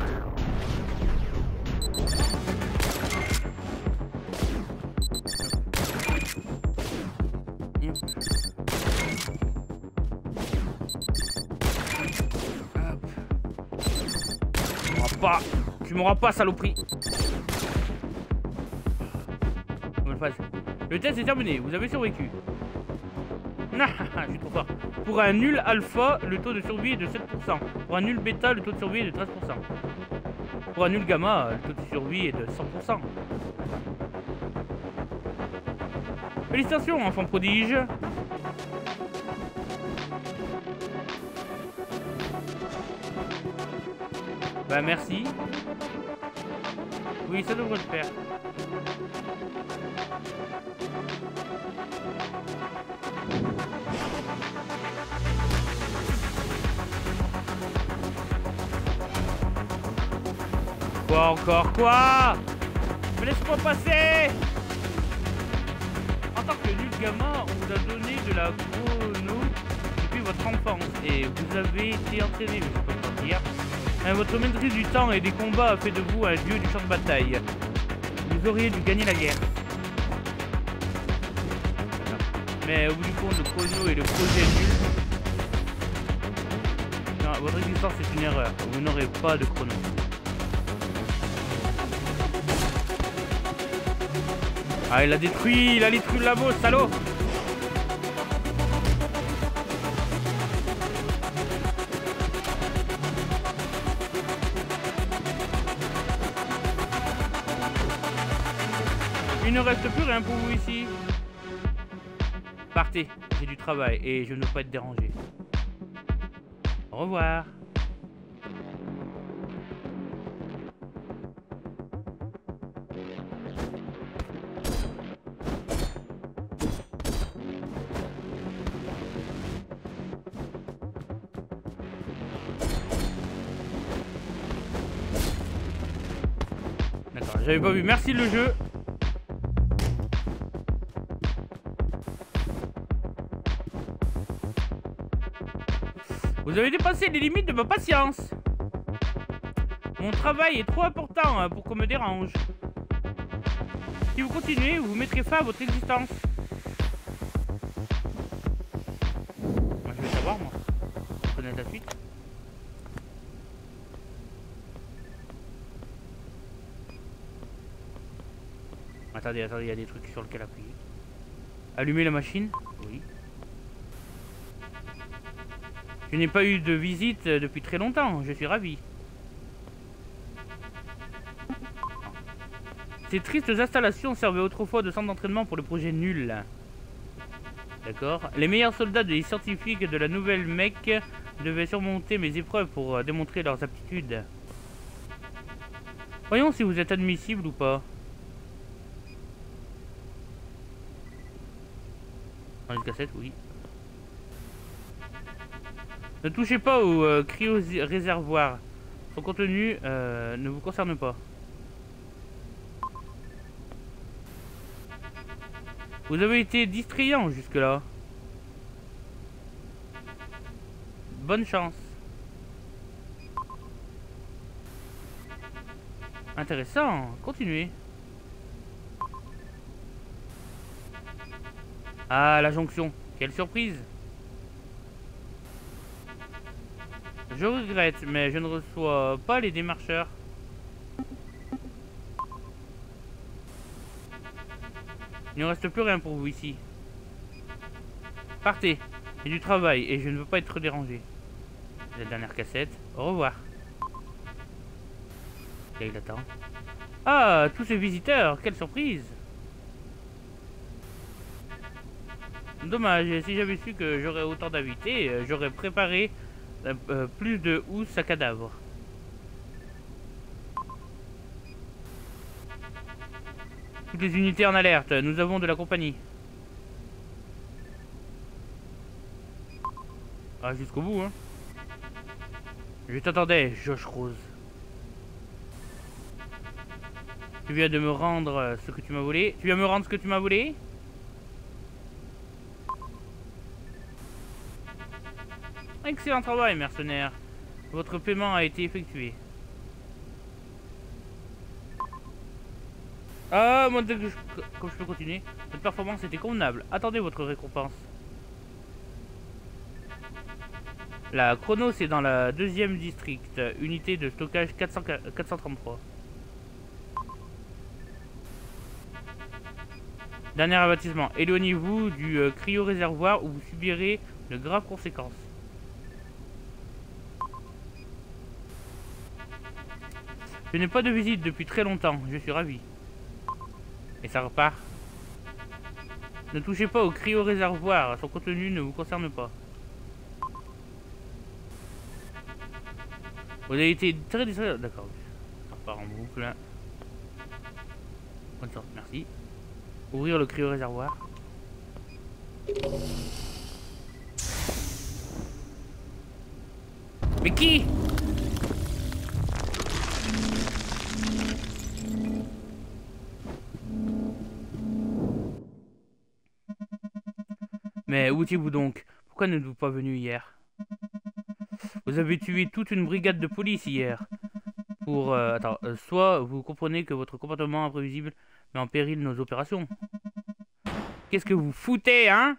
Pas. Tu m'auras pas, saloperie. Bonne phase. Le test est terminé, vous avez survécu. Ah, je suis trop fort. Pour un nul alpha, le taux de survie est de sept pour cent. Pour un nul bêta, le taux de survie est de treize pour cent. Pour un nul gamma, le taux de survie est de cent pour cent. Félicitations, enfant prodige. Bah merci. Oui, ça devrait le faire. Quoi encore? Quoi? Mais laisse-moi passer! En tant que nul gamin, on vous a donné de la chrono depuis votre enfance et vous avez été entraîné, mais je peux pas dire. Votre maîtrise du temps et des combats a fait de vous un dieu du champ de bataille. Vous auriez dû gagner la guerre. Mais au bout du compte, le chrono et le projet nul. Non, votre existence est une erreur. Vous n'aurez pas de chrono. Ah, il a détruit, il a détruit le labo, salaud! Il ne reste plus rien pour vous ici. Partez, j'ai du travail et je ne veux pas être dérangé. Au revoir. D'accord, j'avais pas vu. Merci le jeu. Vous avez dépassé les limites de ma patience. Mon travail est trop important pour qu'on me dérange. Si vous continuez, vous mettrez fin à votre existence. Moi, je vais savoir, moi. Je connais la suite. Attendez, attendez, il y a des trucs sur lesquels appuyer. Allumer la machine? Oui. Je n'ai pas eu de visite depuis très longtemps, je suis ravi. Ces tristes installations servaient autrefois de centre d'entraînement pour le projet nul. D'accord. Les meilleurs soldats des scientifiques de la nouvelle mec devaient surmonter mes épreuves pour démontrer leurs aptitudes. Voyons si vous êtes admissible ou pas. Dans une cassette, oui. Ne touchez pas au euh, cryo-réservoir. Son contenu euh, ne vous concerne pas. Vous avez été distrayant jusque-là. Bonne chance. Intéressant. Continuez. Ah, la jonction. Quelle surprise. Je regrette, mais je ne reçois pas les démarcheurs. Il ne reste plus rien pour vous ici. Partez. J'ai du travail et je ne veux pas être dérangé. La dernière cassette. Au revoir. Et il attend. Ah, tous ces visiteurs. Quelle surprise. Dommage. Si j'avais su que j'aurais autant d'invités, j'aurais préparé euh, plus de housse à cadavre. Toutes les unités en alerte, nous avons de la compagnie. Ah, jusqu'au bout, hein. Je t'attendais, Josh Rose. Tu viens de me rendre ce que tu m'as volé. Tu viens me rendre ce que tu m'as volé? Excellent travail, mercenaire. Votre paiement a été effectué. Ah, moi, dès que je, comme je peux continuer. Votre performance était convenable. Attendez votre récompense. La chrono, c'est dans la deuxième district. Unité de stockage quatre cents, quatre cent trente-trois. Dernier avertissement. Éloignez-vous du euh, cryo-réservoir ou vous subirez de graves conséquences. Je n'ai pas de visite depuis très longtemps. Je suis ravi. Et ça repart. Ne touchez pas au cryo-réservoir. Son contenu ne vous concerne pas. Vous avez été très distrait. D'accord. Ça repart en boucle. Bonne sorte, merci. Ouvrir le cryo-réservoir. Mais qui? Mais où étiez-vous donc? Pourquoi n'êtes-vous pas venu hier? Vous avez tué toute une brigade de police hier. Pour... Euh, attends, euh, soit vous comprenez que votre comportement imprévisible met en péril nos opérations. Qu'est-ce que vous foutez, hein?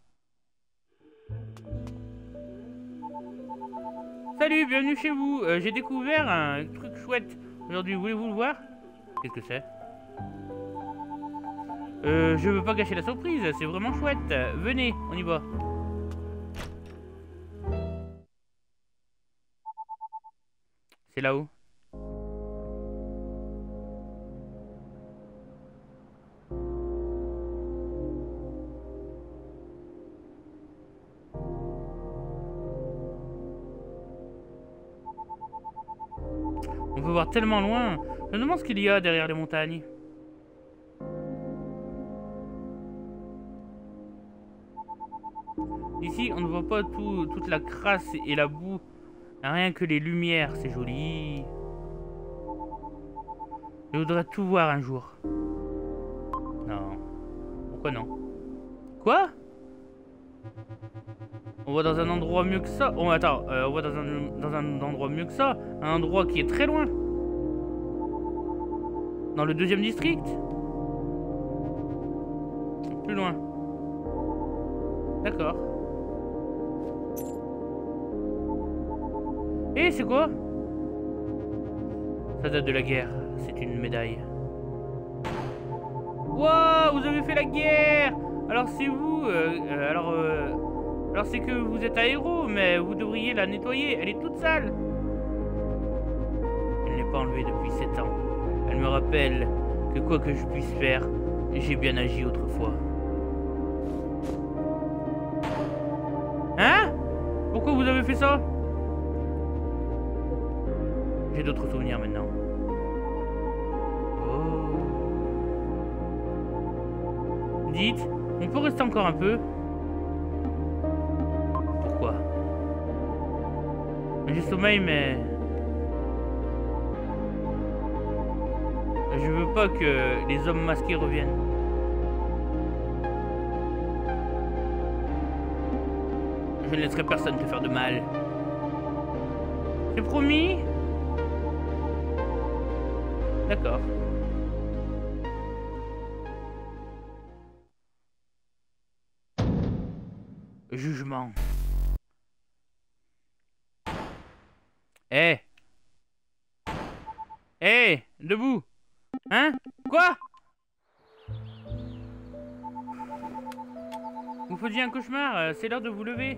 Salut, bienvenue chez vous. Euh, J'ai découvert un truc chouette aujourd'hui. Voulez-vous le voir? Qu'est-ce que c'est? Euh, je veux pas gâcher la surprise. C'est vraiment chouette. Venez, on y va. C'est là-haut. On peut voir tellement loin. Je me demande ce qu'il y a derrière les montagnes. Ici, on ne voit pas tout, toute la crasse et la boue. Rien que les lumières, c'est joli. Je voudrais tout voir un jour. Non. Pourquoi non? Quoi? On va dans un endroit mieux que ça. Oh, attends, euh, on va dans un, dans un endroit mieux que ça. Un endroit qui est très loin. Dans le deuxième district. Plus loin. D'accord. Et c'est quoi? Ça date de la guerre. C'est une médaille. Wow, vous avez fait la guerre. Alors c'est vous. Euh, euh, alors, euh, alors c'est que vous êtes un héros, mais vous devriez la nettoyer. Elle est toute sale. Elle n'est pas enlevée depuis sept ans. Elle me rappelle que quoi que je puisse faire, j'ai bien agi autrefois. Hein? Pourquoi vous avez fait ça? J'ai d'autres souvenirs maintenant. Oh. Dites, on peut rester encore un peu? Pourquoi? J'ai sommeil, mais... Je veux pas que les hommes masqués reviennent. Je ne laisserai personne te faire de mal. C'est promis? D'accord. Jugement. Eh. Eh, debout. Hein? Quoi? Vous faisiez un cauchemar, c'est l'heure de vous lever.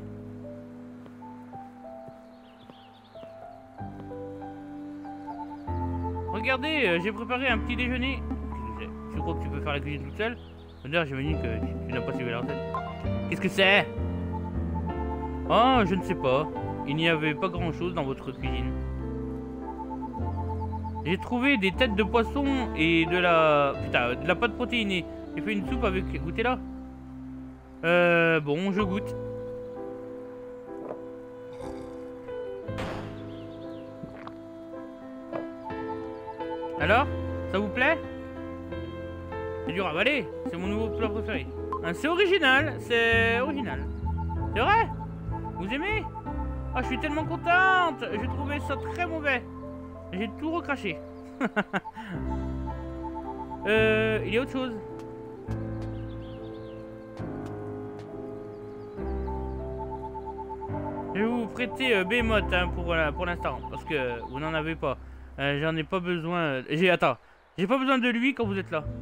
Regardez, euh, j'ai préparé un petit déjeuner. Tu crois que tu peux faire la cuisine toute seule? D'ailleurs, j'imagine que tu, tu n'as pas suivi la recette. Qu'est-ce que c'est? Oh, je ne sais pas. Il n'y avait pas grand chose dans votre cuisine. J'ai trouvé des têtes de poisson et de la... Putain, de la pâte protéinée. J'ai fait une soupe avec... Goûtez là. Euh... Bon, je goûte. Alors? Ça vous plaît? C'est dur à avaler. C'est mon nouveau plat préféré. Hein, c'est original. C'est original. C'est vrai? Vous aimez? Ah, je suis tellement contente. J'ai trouvé ça très mauvais. J'ai tout recraché. euh, il y a autre chose. Je vais vous prêter euh, Behemoth hein, pour, euh, pour l'instant. Parce que vous n'en avez pas. Euh, J'en ai pas besoin. J'ai Attends. J'ai pas besoin de lui quand vous êtes là.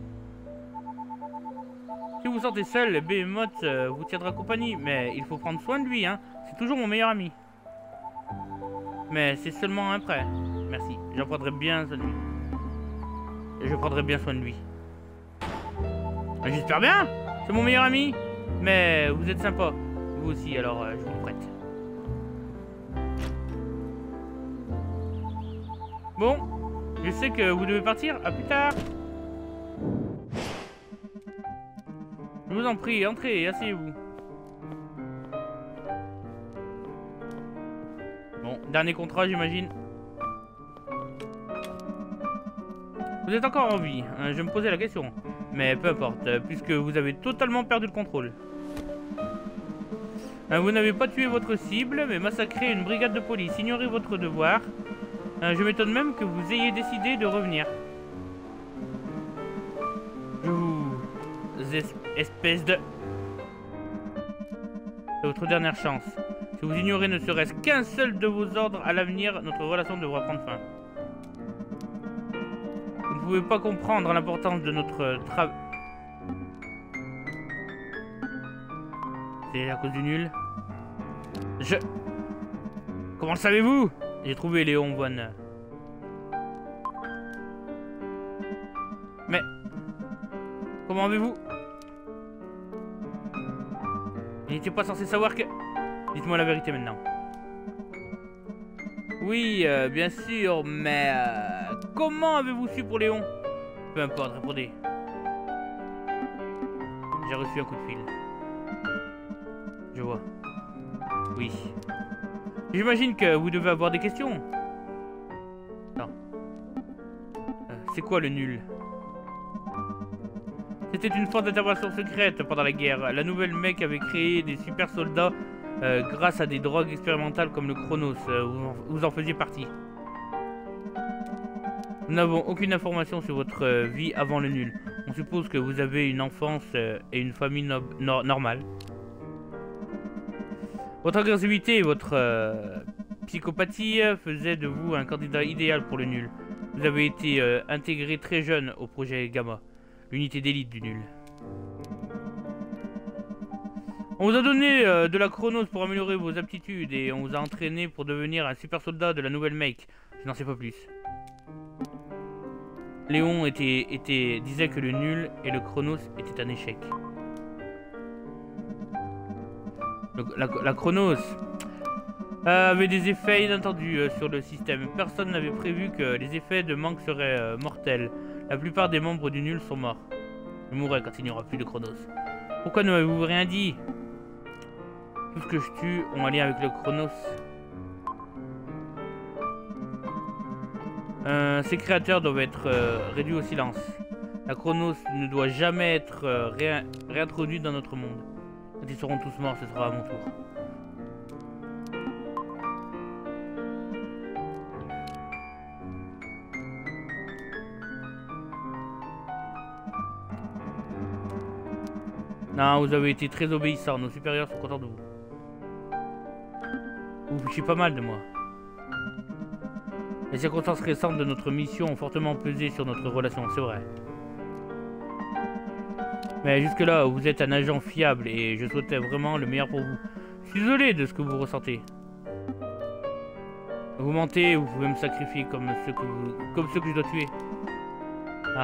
Si vous sortez seul, Behemoth euh, vous tiendra compagnie. Mais il faut prendre soin de lui. Hein. C'est toujours mon meilleur ami. Mais c'est seulement un prêt. Merci. J'en prendrai bien soin de lui. Je prendrai bien soin de lui. J'espère bien. C'est mon meilleur ami. Mais vous êtes sympa. Vous aussi, alors euh, je vous le prête. Bon. Je sais que vous devez partir. À plus tard. Je vous en prie, entrez, asseyez-vous. Bon, dernier contrat, j'imagine. Vous êtes encore en vie, hein, je me posais la question. Mais peu importe, puisque vous avez totalement perdu le contrôle. Hein, vous n'avez pas tué votre cible, mais massacré une brigade de police. Ignorez votre devoir. Hein, je m'étonne même que vous ayez décidé de revenir. Je vous... espèce de... C'est votre dernière chance. Si vous ignorez ne serait-ce qu'un seul de vos ordres à l'avenir, notre relation devra prendre fin. Vous ne pouvez pas comprendre l'importance de notre travail. C'est à cause du nul. Je... Comment le savez-vous? J'ai trouvé Léon Von. Mais... Comment avez-vous... Il n'était pas censé savoir que... Dites-moi la vérité maintenant. Oui, euh, bien sûr, mais... Euh, comment avez-vous su pour Léon? Peu importe, répondez. J'ai reçu un coup de fil. Je vois. Oui. J'imagine que vous devez avoir des questions. Non. Euh, C'est quoi le nul? C'était une force d'intervention secrète pendant la guerre. La nouvelle mec avait créé des super soldats euh, grâce à des drogues expérimentales comme le Chronos. Euh, vous, vous en faisiez partie. Nous n'avons aucune information sur votre euh, vie avant le nul. On suppose que vous avez une enfance euh, et une famille no no normale. Votre agressivité et votre euh, psychopathie faisaient de vous un candidat idéal pour le nul. Vous avez été euh, intégré très jeune au projet Gamma, l'unité d'élite du nul. On vous a donné euh, de la Chronos pour améliorer vos aptitudes et on vous a entraîné pour devenir un super soldat de la nouvelle make. Je n'en sais pas plus. Léon était, était, disait que le nul et le Chronos étaient un échec. Le, la, la Chronos euh, avait des effets inattendus euh, sur le système. Personne n'avait prévu que les effets de manque seraient euh, mortels. La plupart des membres du nul sont morts. Je mourrai quand il n'y aura plus de Chronos. Pourquoi ne m'avez-vous rien dit? Tout ce que je tue ont un lien avec le Chronos. Euh, ces créateurs doivent être euh, réduits au silence. La Chronos ne doit jamais être euh, ré réintroduite dans notre monde. Quand ils seront tous morts, ce sera à mon tour. Non, vous avez été très obéissant. Nos supérieurs sont contents de vous. Vous vous fichez pas mal de moi. Les circonstances récentes de notre mission ont fortement pesé sur notre relation, c'est vrai. Mais jusque-là, vous êtes un agent fiable et je souhaitais vraiment le meilleur pour vous. Je suis désolé de ce que vous ressentez. Vous mentez, vous pouvez me sacrifier comme ceux que, vous, comme ceux que je dois tuer. Ah.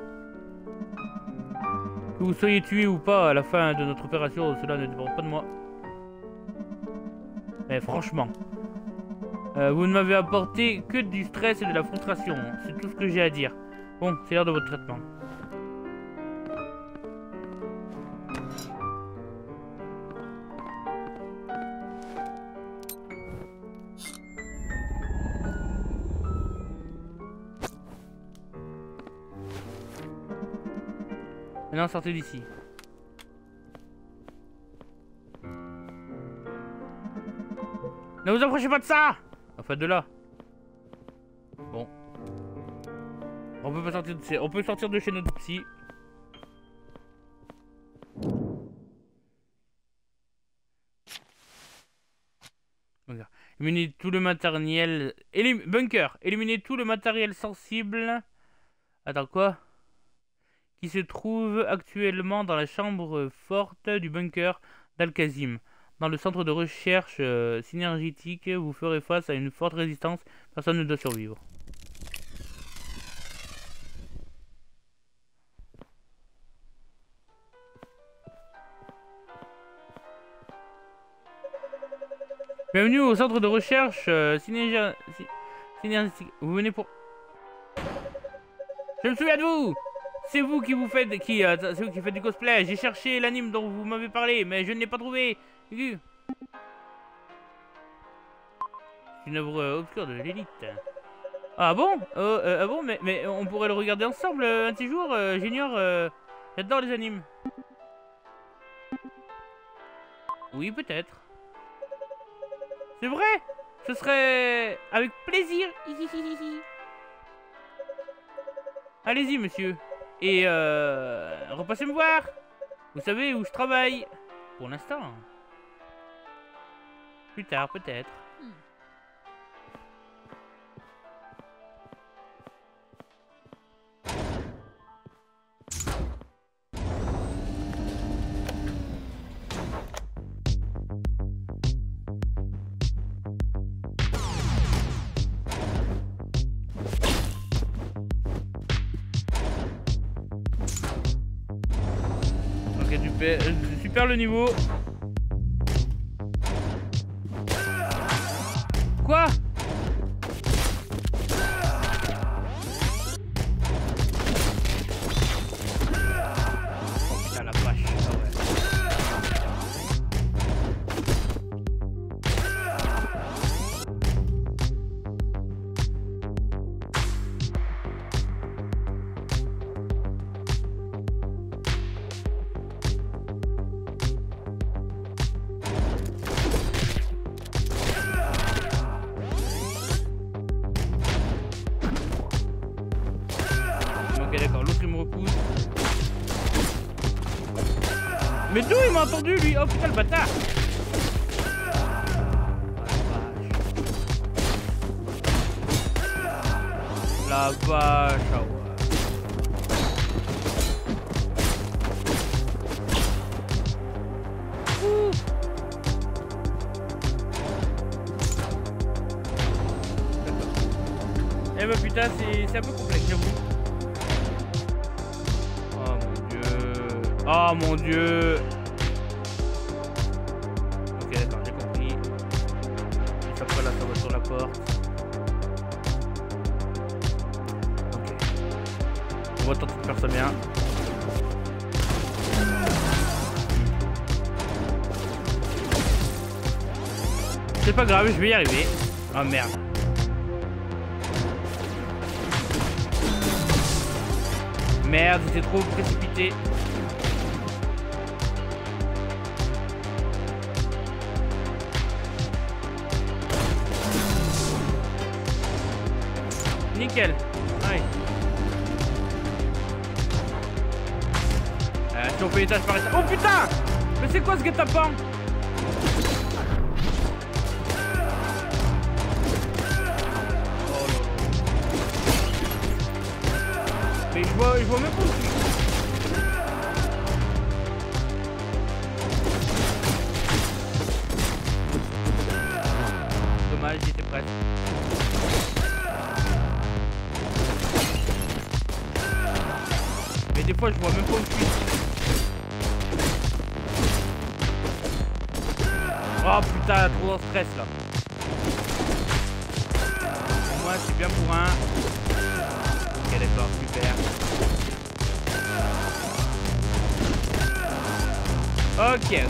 Que vous soyez tué ou pas à la fin de notre opération, cela ne dépend pas de moi. Mais franchement, Euh, vous ne m'avez apporté que du stress et de la frustration. C'est tout ce que j'ai à dire. Bon, c'est l'heure de votre traitement. Maintenant, sortez d'ici. Ne vous approchez pas de ça! Enfin, de là. Bon. On peut pas sortir de... On peut sortir de chez notre psy. Éliminez tout le matériel... Élim... Bunker. Éliminez tout le matériel sensible... Attends, quoi? Qui se trouve actuellement dans la chambre forte du bunker d'Al-Kazim. Dans le centre de recherche euh, synergétique, vous ferez face à une forte résistance. Personne ne doit survivre. Bienvenue au centre de recherche euh, synergétique. Vous venez pour... Je me souviens de vous! C'est vous qui vous faites qui euh, c'est vous qui faites du cosplay. J'ai cherché l'anime dont vous m'avez parlé, mais je ne l'ai pas trouvé. C'est une œuvre euh, obscure de l'élite. Ah bon euh, euh, Ah bon, mais, mais on pourrait le regarder ensemble euh, un de ces jours. Euh, Junior, euh, j'adore les animes. Oui, peut-être. C'est vrai? Ce serait avec plaisir. Allez-y, monsieur. Et euh, repassez me voir. Vous savez où je travaille. Pour l'instant. Plus tard, peut-être. Super, super le niveau. Quoi? Oh putain la vache. Ah ouais. Mais d'où il m'a entendu lui? Oh putain le bâtard! La vache, ah ouais. Ouh. Eh bah putain c'est un peu complexe j'avoue. Oh mon dieu. Ok d'accord, j'ai compris. Et ça là, ça va sur la porte. Ok. On va tenter de faire ça bien. C'est pas grave, je vais y arriver. Oh merde. Merde, c'était trop précipité. Nickel. Ouais. Euh, si on fait l'étage par étage. Oh putain! Mais c'est quoi ce guet-apens? Oh là. Mais je vois, je vois même pas où c'est. Dommage, j'étais presque. Mais des fois je vois même pas où je suis. Oh putain, trop en stress là. moi, c'est bien pour un. Ok, d'accord, super. Ok.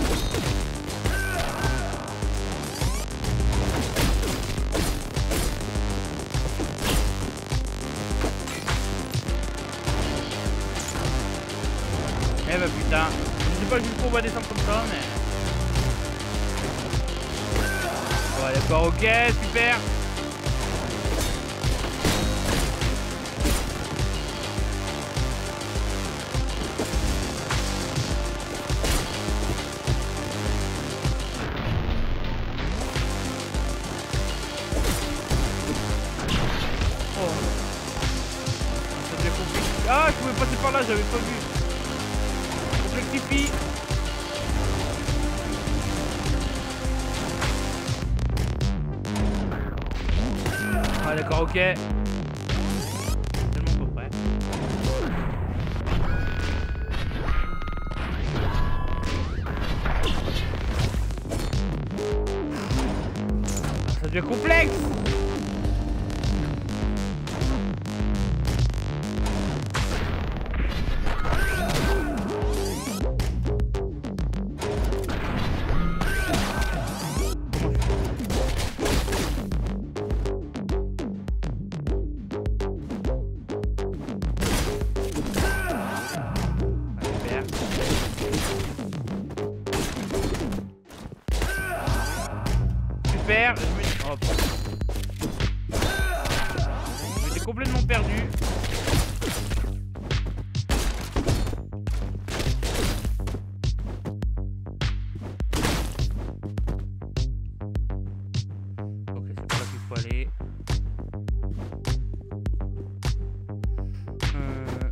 Eh bah putain, je sais pas jusqu'où on va descendre comme ça, mais... Ouais d'accord, ok, super. Oh. Ça devient compliqué. Ah, je pouvais passer par là, j'avais pas vu. Rectifie. Ah d'accord, ok. Tellement pas prêt. Ça devient complexe. Super, je me... oh, je m'étais complètement perdu. Ok, c'est pas là qu'il faut aller. Euh...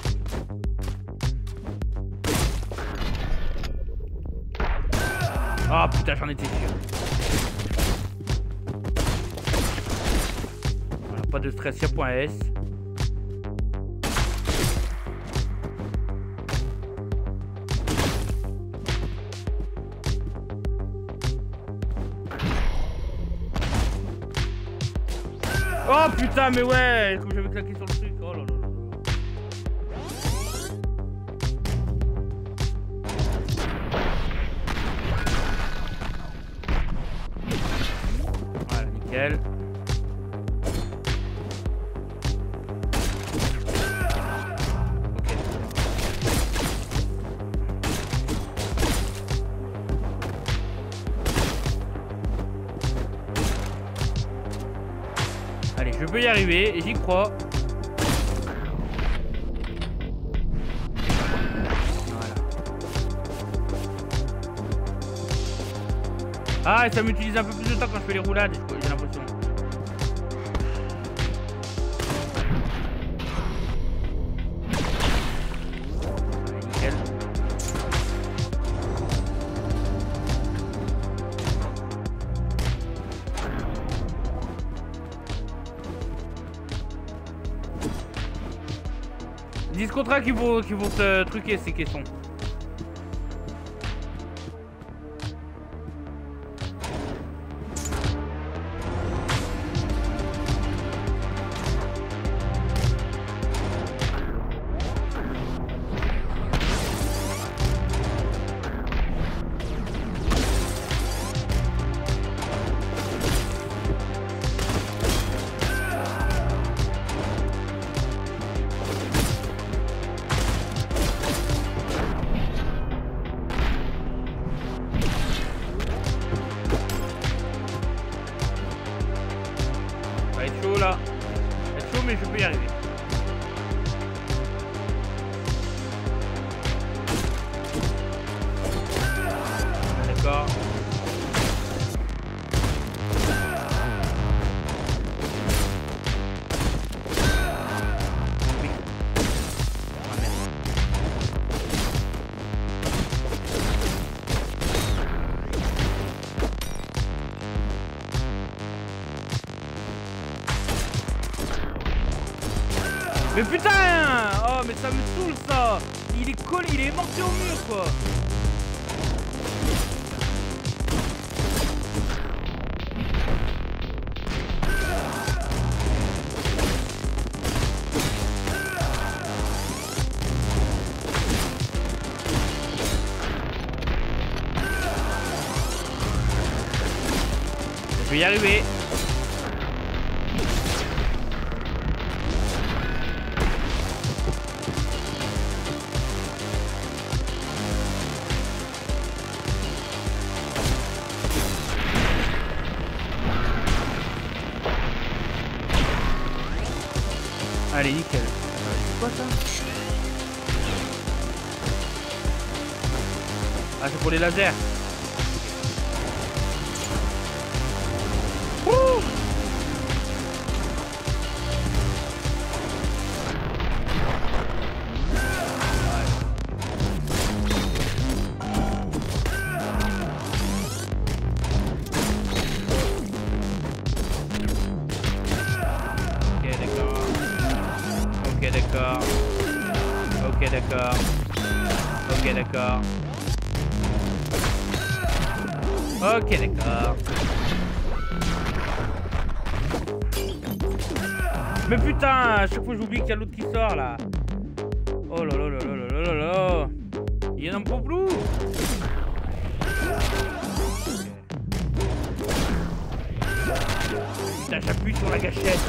Ah putain, j'en étais sûr. Pas de stress, il y a point S. Oh putain, mais ouais, comme j'avais claqué sur le truc. Oh là là là. Voilà, nickel. Allez, je peux y arriver, et j'y crois. Voilà. Ah, et ça m'utilise un peu plus de temps quand je fais les roulades, j'ai l'impression. Allez, nickel. dix contrats qui vont, qui vont te truquer ces caissons. Là, c'est chaud mais je peux y arriver. D'accord. Oui. Ah, merde. Mais putain! Oh mais ça me saoule ça! Il est collé, il est morté au mur quoi! vais y arriver. Allez, nickel. C'est quoi ça? Ah, c'est pour les lasers. Ouh. Ok, d'accord. Ok, d'accord. Ok, d'accord. Ok, d'accord. Mais putain, à chaque fois j'oublie qu'il y a l'autre qui sort là. Oh là là là là là là là. Il y en a un peu plus. Putain, j'appuie sur la gâchette.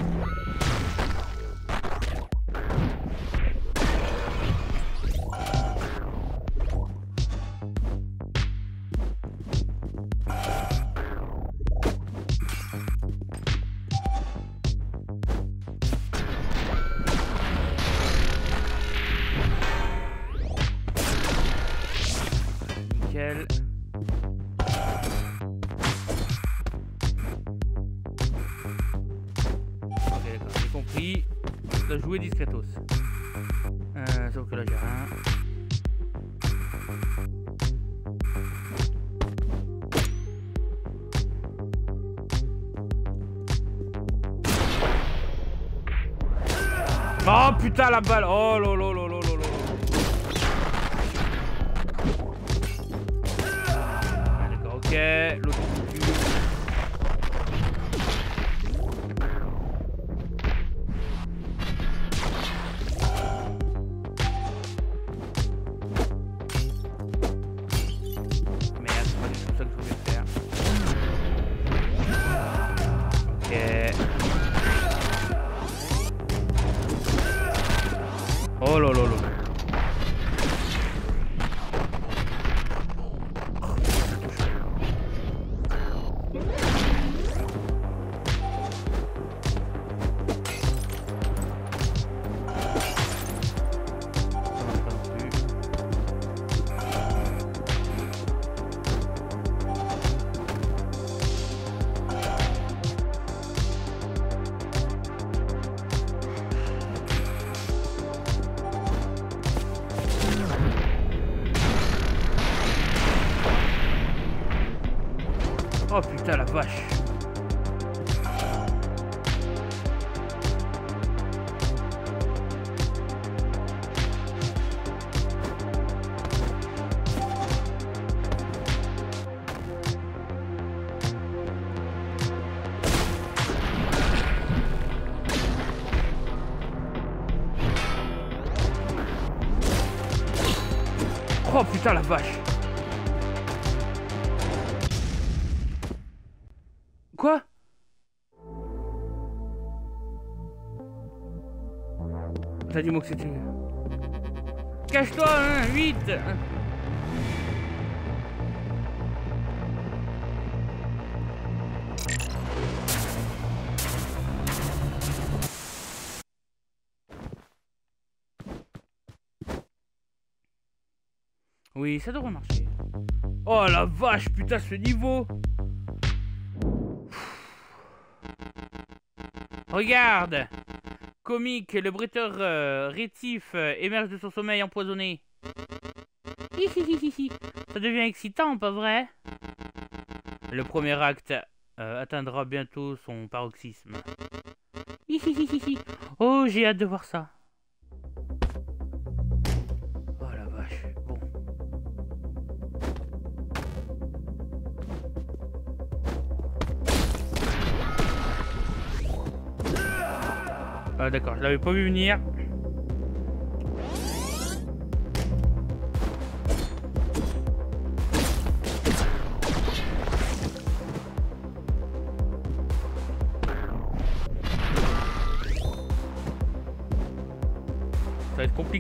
Nickel. Ok, d'accord, j'ai compris. De jouer discretos. Euh, sauf que là j'ai rien. Oh putain la balle. Oh là là là là là là. Ah, d'accord, ok. L'autre tue. Merde, c'est pas du tout ça que je voulais faire. Ok. Oh là là là. Oh putain la vache. Oh putain la vache. Quoi? T'as dit moi que c'était... Cache-toi, hein, vite. Oui, ça devrait marcher. Oh la vache, putain, ce niveau. Regarde. Comique, le bretteur euh, rétif euh, émerge de son sommeil empoisonné. Hihihihi. Ça devient excitant, pas vrai? Le premier acte euh, atteindra bientôt son paroxysme. Hihihihi. Oh, j'ai hâte de voir ça. Oh la vache. Bon. Ah d'accord, je l'avais pas vu venir.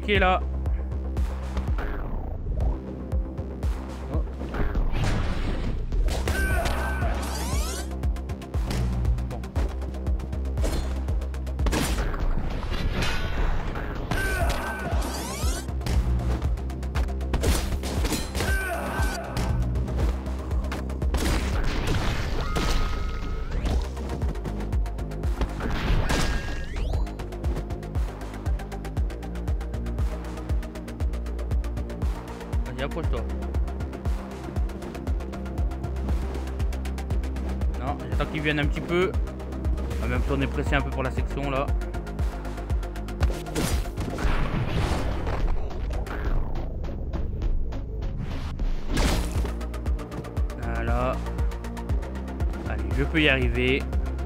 compliqué là. Oh. Bon. Vas-y, approche-toi. Non, j'attends qu'ils viennent un petit peu. En même temps, on est pressé un peu pour la section là. Voilà. Allez, je peux y arriver.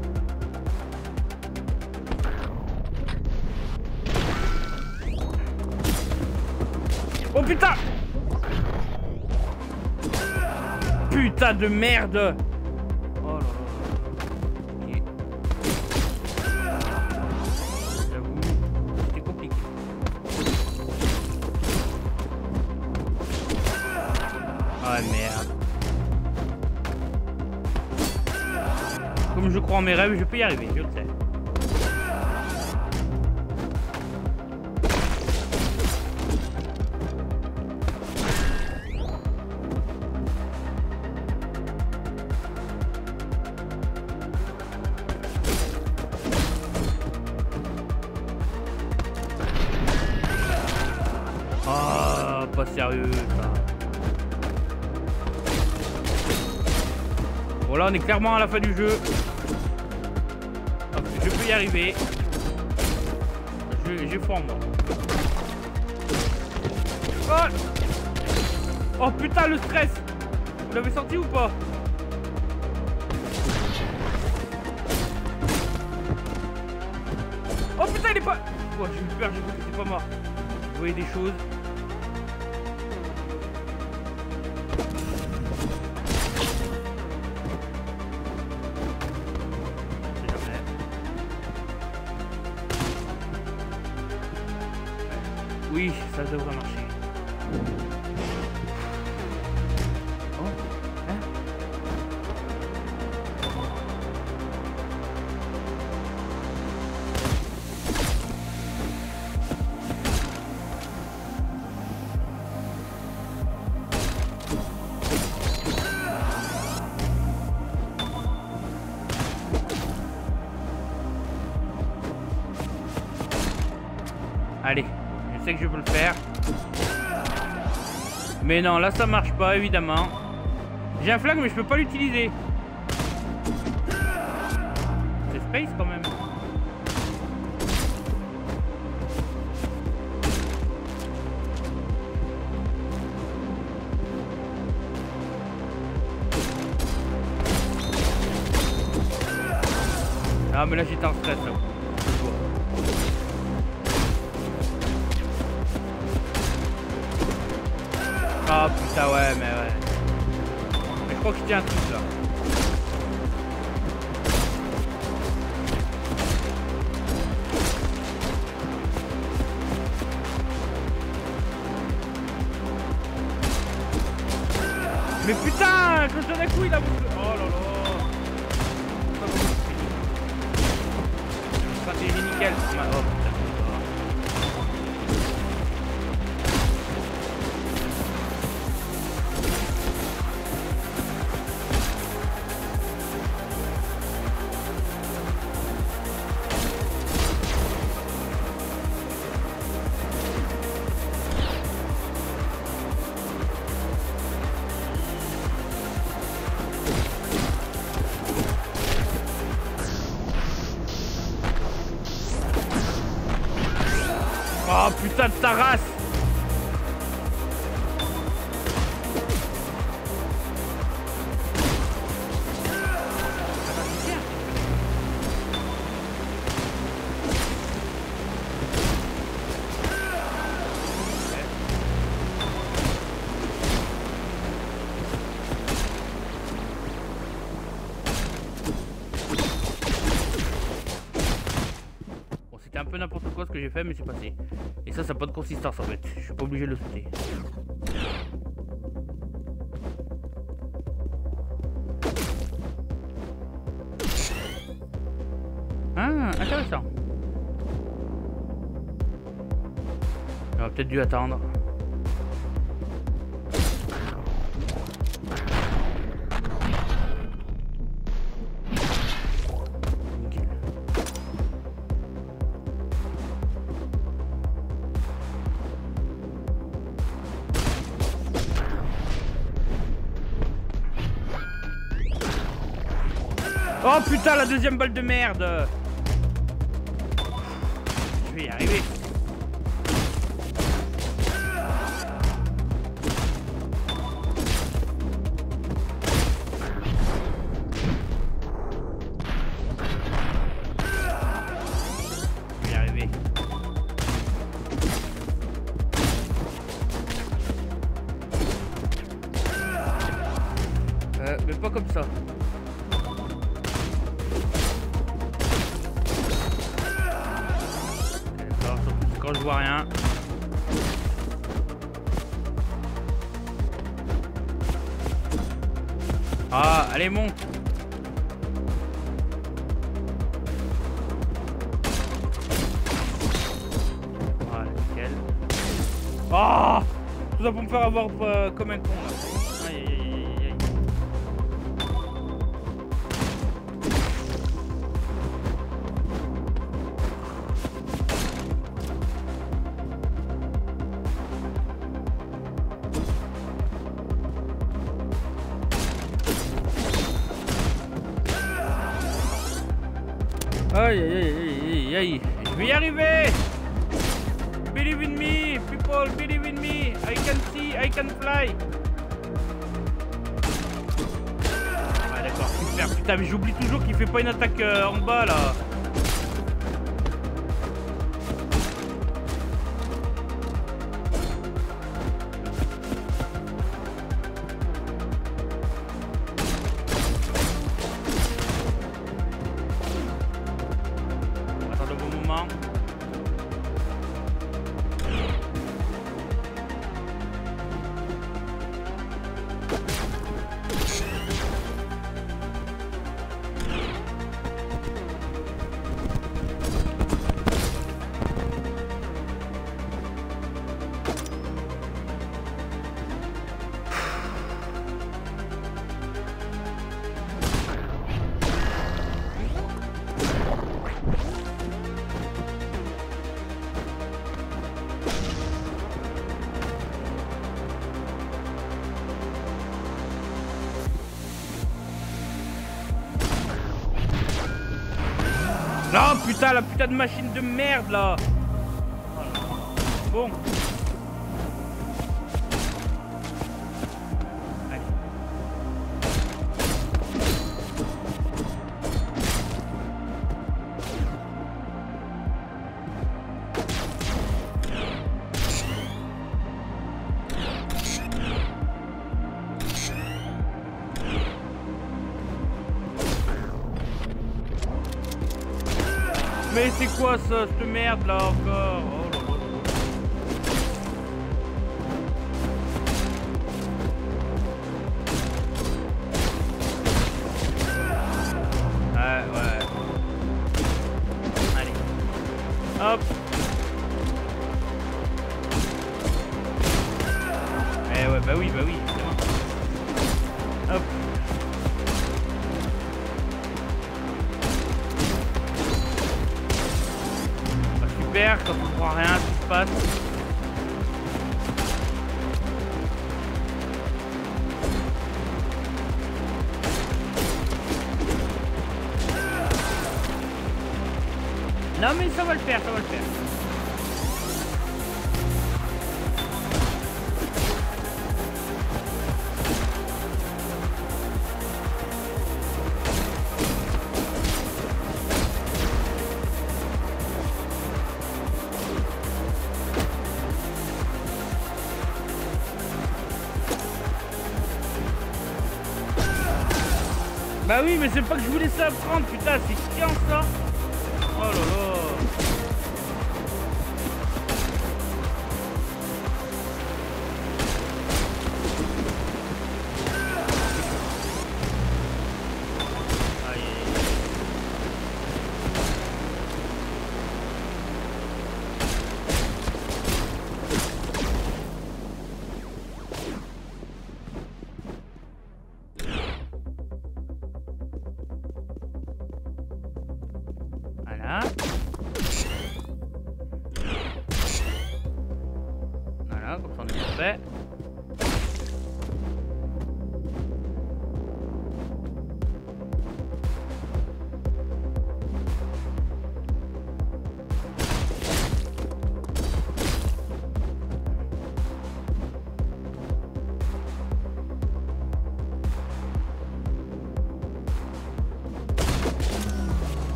Oh putain! Putain de merde! Oh là là. Ok. J'avoue, c'était compliqué. Ah merde. Comme je crois en mes rêves, je peux y arriver, je le sais. Ah, pas sérieux ça. Bon là on est clairement à la fin du jeu. Hop, je peux y arriver. J'ai foi en moi. Oh, oh putain le stress. Vous l'avez senti ou pas? Oh putain il est pas... Oh j'ai eu peur, j'ai cru que c'était pas mort. Vous voyez des choses. C'est jamais. Oui, ça devrait marcher. Oh, hein? Allez, je sais que je peux le faire. Mais non, là ça marche pas évidemment. J'ai un flingue mais je peux pas l'utiliser. C'est space quand même. Ah mais là j'étais en stress là. Ah putain ouais mais ouais. Mais je crois que je tiens un truc là. Mais putain, que je donne un coup il a... Oh là là. Stratégie nickel. Oh putain. Oh putain de ta race. Bon, c'était un peu n'importe quoi ce que que j'ai fait, mais c'est passé. Et ça, ça n'a pas de consistance en fait. Je suis pas obligé de le sauter. Ah, intéressant. J'aurais peut-être dû attendre. Oh putain, la deuxième balle de merde. Je vais y arriver. Je vais y arriver. Euh, mais pas comme ça. Quand je vois rien. Ah, allez, monte. Voilà, nickel. Ah, tout ça pour me faire avoir euh, comme un con là. Aïe, aïe, aïe, aïe, aïe. Aïe aïe aïe aïe aïe, je vais y arriver. Believe in me, people, believe in me. I can see, I can fly. Ah d'accord, super, putain mais j'oublie toujours qu'il fait pas une attaque euh, en bas là. Oh putain, la putain de machine de merde là. Bon. Allez. Mais c'est quoi ça, cette merde là encore? Oh là là. Ouais, ouais. Allez. Hop. Eh ouais, bah oui, bah oui. Hop. Quand on prend rien, tout se passe. Non mais ça va le faire, ça va le faire. Bah oui, mais c'est pas que je voulais ça prendre, putain, c'est chiant ça. Oh là là.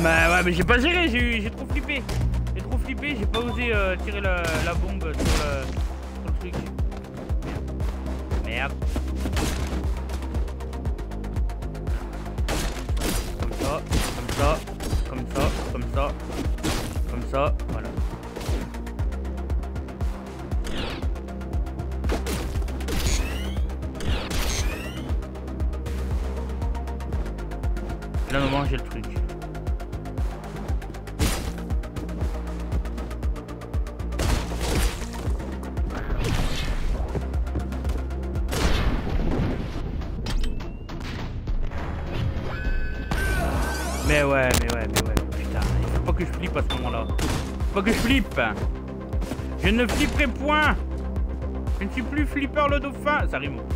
Bah ouais, mais j'ai pas géré, j'ai j'ai trop flippé. J'ai trop flippé, j'ai pas osé euh, tirer la, la bombe sur le, sur le truc. Merde. Merde. Comme ça, comme ça, comme ça, comme ça, comme ça, voilà. Là, on va manger le truc. Mais ouais, mais ouais, mais ouais, putain, il faut pas que je flippe à ce moment-là. Faut pas que je flippe. Je ne flipperai point. Je ne suis plus flipper le dauphin. Ça rime.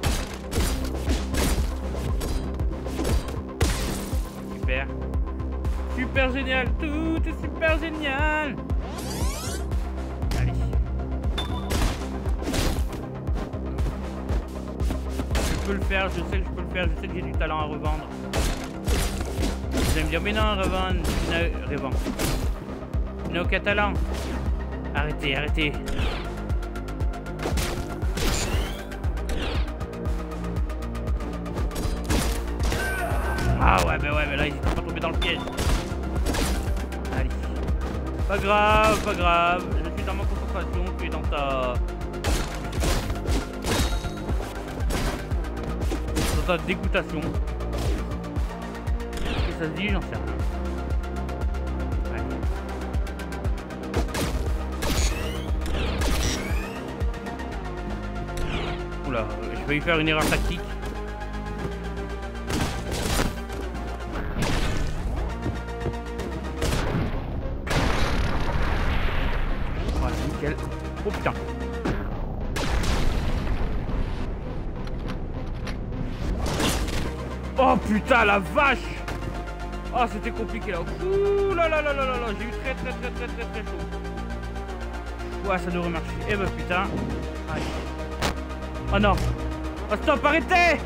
Super. Super génial. Tout est super génial. Allez. Je peux le faire, je sais que je peux le faire, je sais que j'ai du talent à revendre. Vous allez me dire, mais non, revendre, revendre. Il n'a aucun talent. Arrêtez, arrêtez. Ah ouais, mais ouais, mais là, ils sont pas tombés dans le piège. Allez. Pas grave, pas grave. Je suis dans ma concentration, tu es dans ta... dans ta dégoûtation. Ça se dit, j'en sais rien. Ouais. Oula, je vais y faire une erreur tactique. Voilà, nickel. Oh putain. Oh putain, la vache! Oh, c'était compliqué là. Ouh là là là là là là. J'ai eu très très très très très très chaud. Ouais, ça devrait marcher. Eh ben putain. Aïe. Oh non. Oh stop, arrêtez.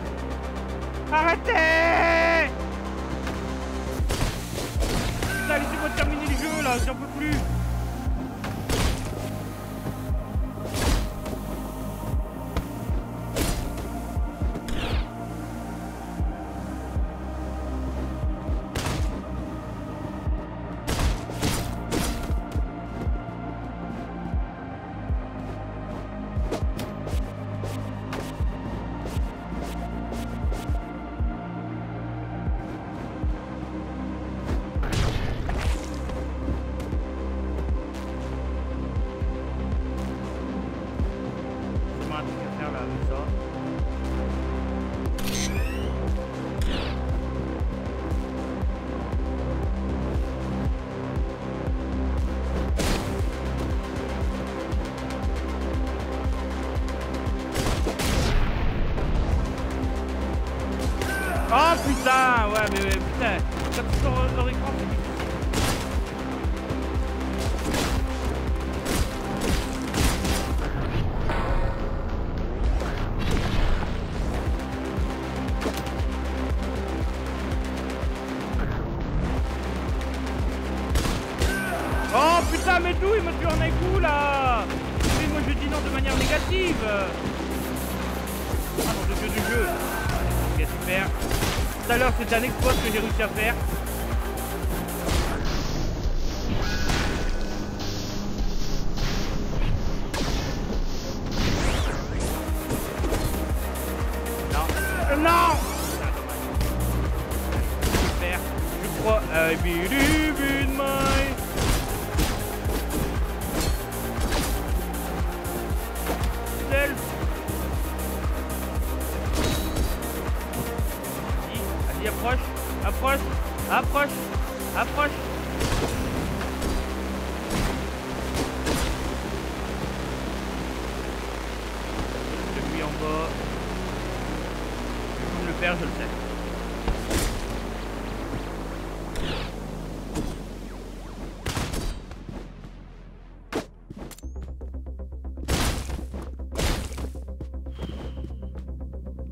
Arrêtez. Putain, laissez-moi terminer le jeu là, j'en peux plus. Oh putain, ouais mais, mais putain, quand tu sors leur écran c'est difficile. Oh putain, mais d'où il me tue en un coup là? Mais moi je dis non de manière négative. Ah non, de jeu, de jeu. Ok, super. Tout à l'heure, c'était un exploit que j'ai réussi à faire. Non. Non. Super. Je crois. I believe in my... self. Vas-y, approche. Approche. Approche. Approche. Celui en bas. Je vais le faire, je le sais.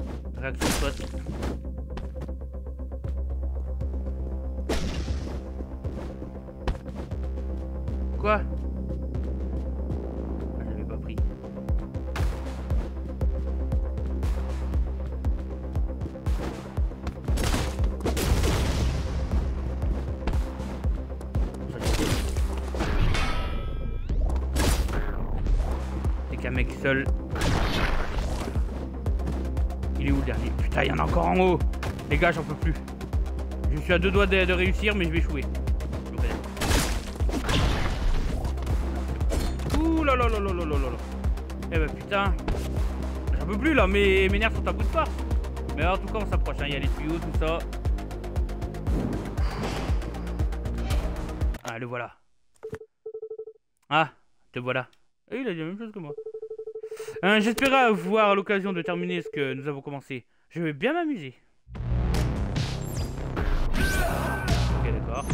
Réaction soit. qu'un mec seul. Il est où le dernier? Putain, il y en a encore en haut. Les gars, j'en peux plus. Je suis à deux doigts de, de réussir, mais je vais échouer. Ouh là là là là là là là. Eh ben putain. J'en peux plus là, mes, mes nerfs sont à bout de force. Mais en tout cas, on s'approche. Hein. Il y a les tuyaux, tout ça. Ah, le voilà. Ah, te voilà. Et il a dit la même chose que moi. Euh, J'espérais avoir l'occasion de terminer ce que nous avons commencé. Je vais bien m'amuser. Ok, d'accord.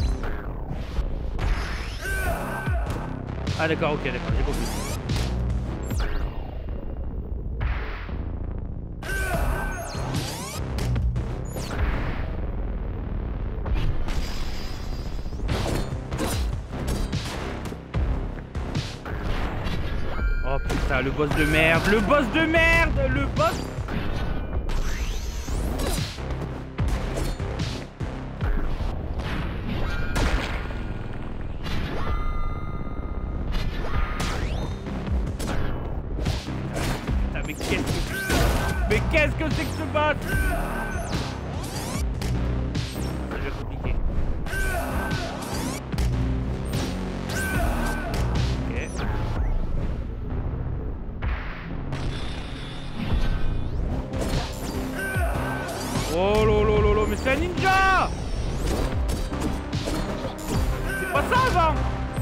Ah, d'accord, ok, d'accord, j'ai compris. Oh putain, le boss de merde, le boss de merde, le boss. Putain, mais qu'est-ce que... Mais qu'est-ce que c'est que ce boss? Ça devient compliqué. Ok. Oh lolo lolo, mais c'est un ninja! C'est pas ça avant!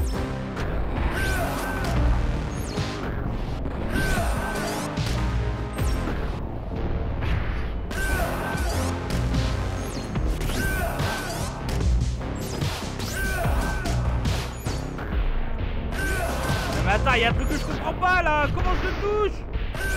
Mais attends, il y a un truc que je comprends pas là! Comment je le touche?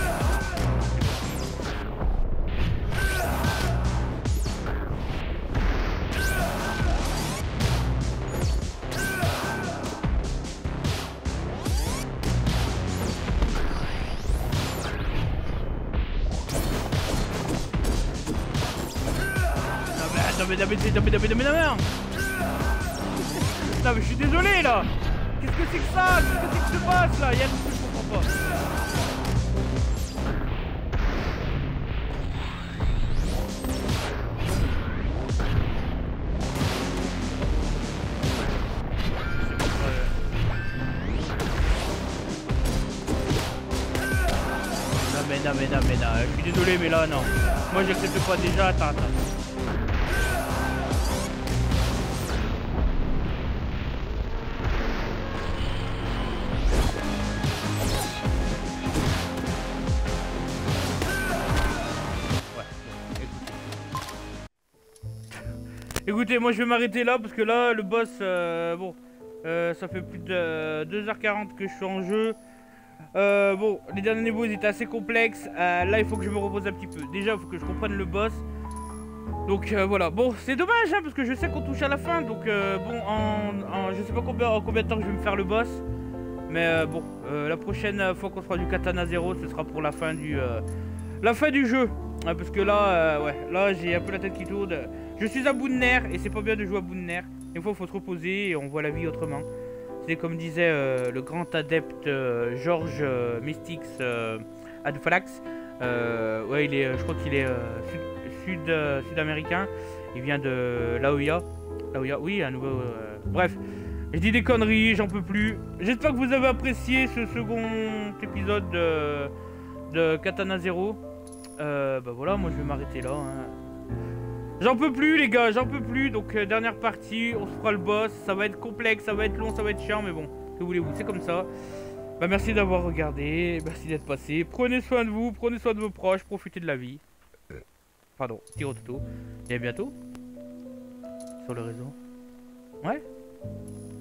Non mais non mais non mais non mais non mais non mais non. Non mais je suis désolé là. Qu'est-ce que c'est que ça? Qu'est-ce que c'est que ce boss là? Il y a un truc que je comprends pas. Non mais non mais non mais non. Je suis désolé mais là non. Moi j'accepte pas déjà. Attends attends. Écoutez, moi je vais m'arrêter là parce que là le boss, euh, bon, euh, ça fait plus de deux heures quarante que je suis en jeu. Euh, bon, les derniers niveaux ils étaient assez complexes. Euh, là il faut que je me repose un petit peu. Déjà il faut que je comprenne le boss. Donc euh, voilà, bon c'est dommage hein, parce que je sais qu'on touche à la fin. Donc euh, bon, en, en, je sais pas combien, en combien de temps que je vais me faire le boss. Mais euh, bon, euh, la prochaine fois qu'on fera du Katana Zero, ce sera pour la fin du, euh, la fin du jeu. Ouais, parce que là, euh, ouais, là j'ai un peu la tête qui tourne. Je suis à bout de nerfs et c'est pas bien de jouer à bout de nerfs. Des fois il faut se reposer et on voit la vie autrement. C'est comme disait euh, le grand adepte euh, George euh, Mystics euh, Adfalax. Euh, ouais, il est, je crois qu'il est euh, sud, sud, euh, sud-américain. Il vient de Laoya. Laoya, oui, un nouveau. Euh, bref, je dis des conneries, j'en peux plus. J'espère que vous avez apprécié ce second épisode de, de Katana Zero. Euh, bah voilà, moi je vais m'arrêter là. Hein. J'en peux plus les gars, j'en peux plus. Donc euh, dernière partie, on se fera le boss. Ça va être complexe, ça va être long, ça va être chiant, mais bon, que voulez-vous, c'est comme ça. Bah merci d'avoir regardé, merci d'être passé. Prenez soin de vous, prenez soin de vos proches, profitez de la vie. Pardon, tire toto. Et à bientôt sur le réseau. Ouais.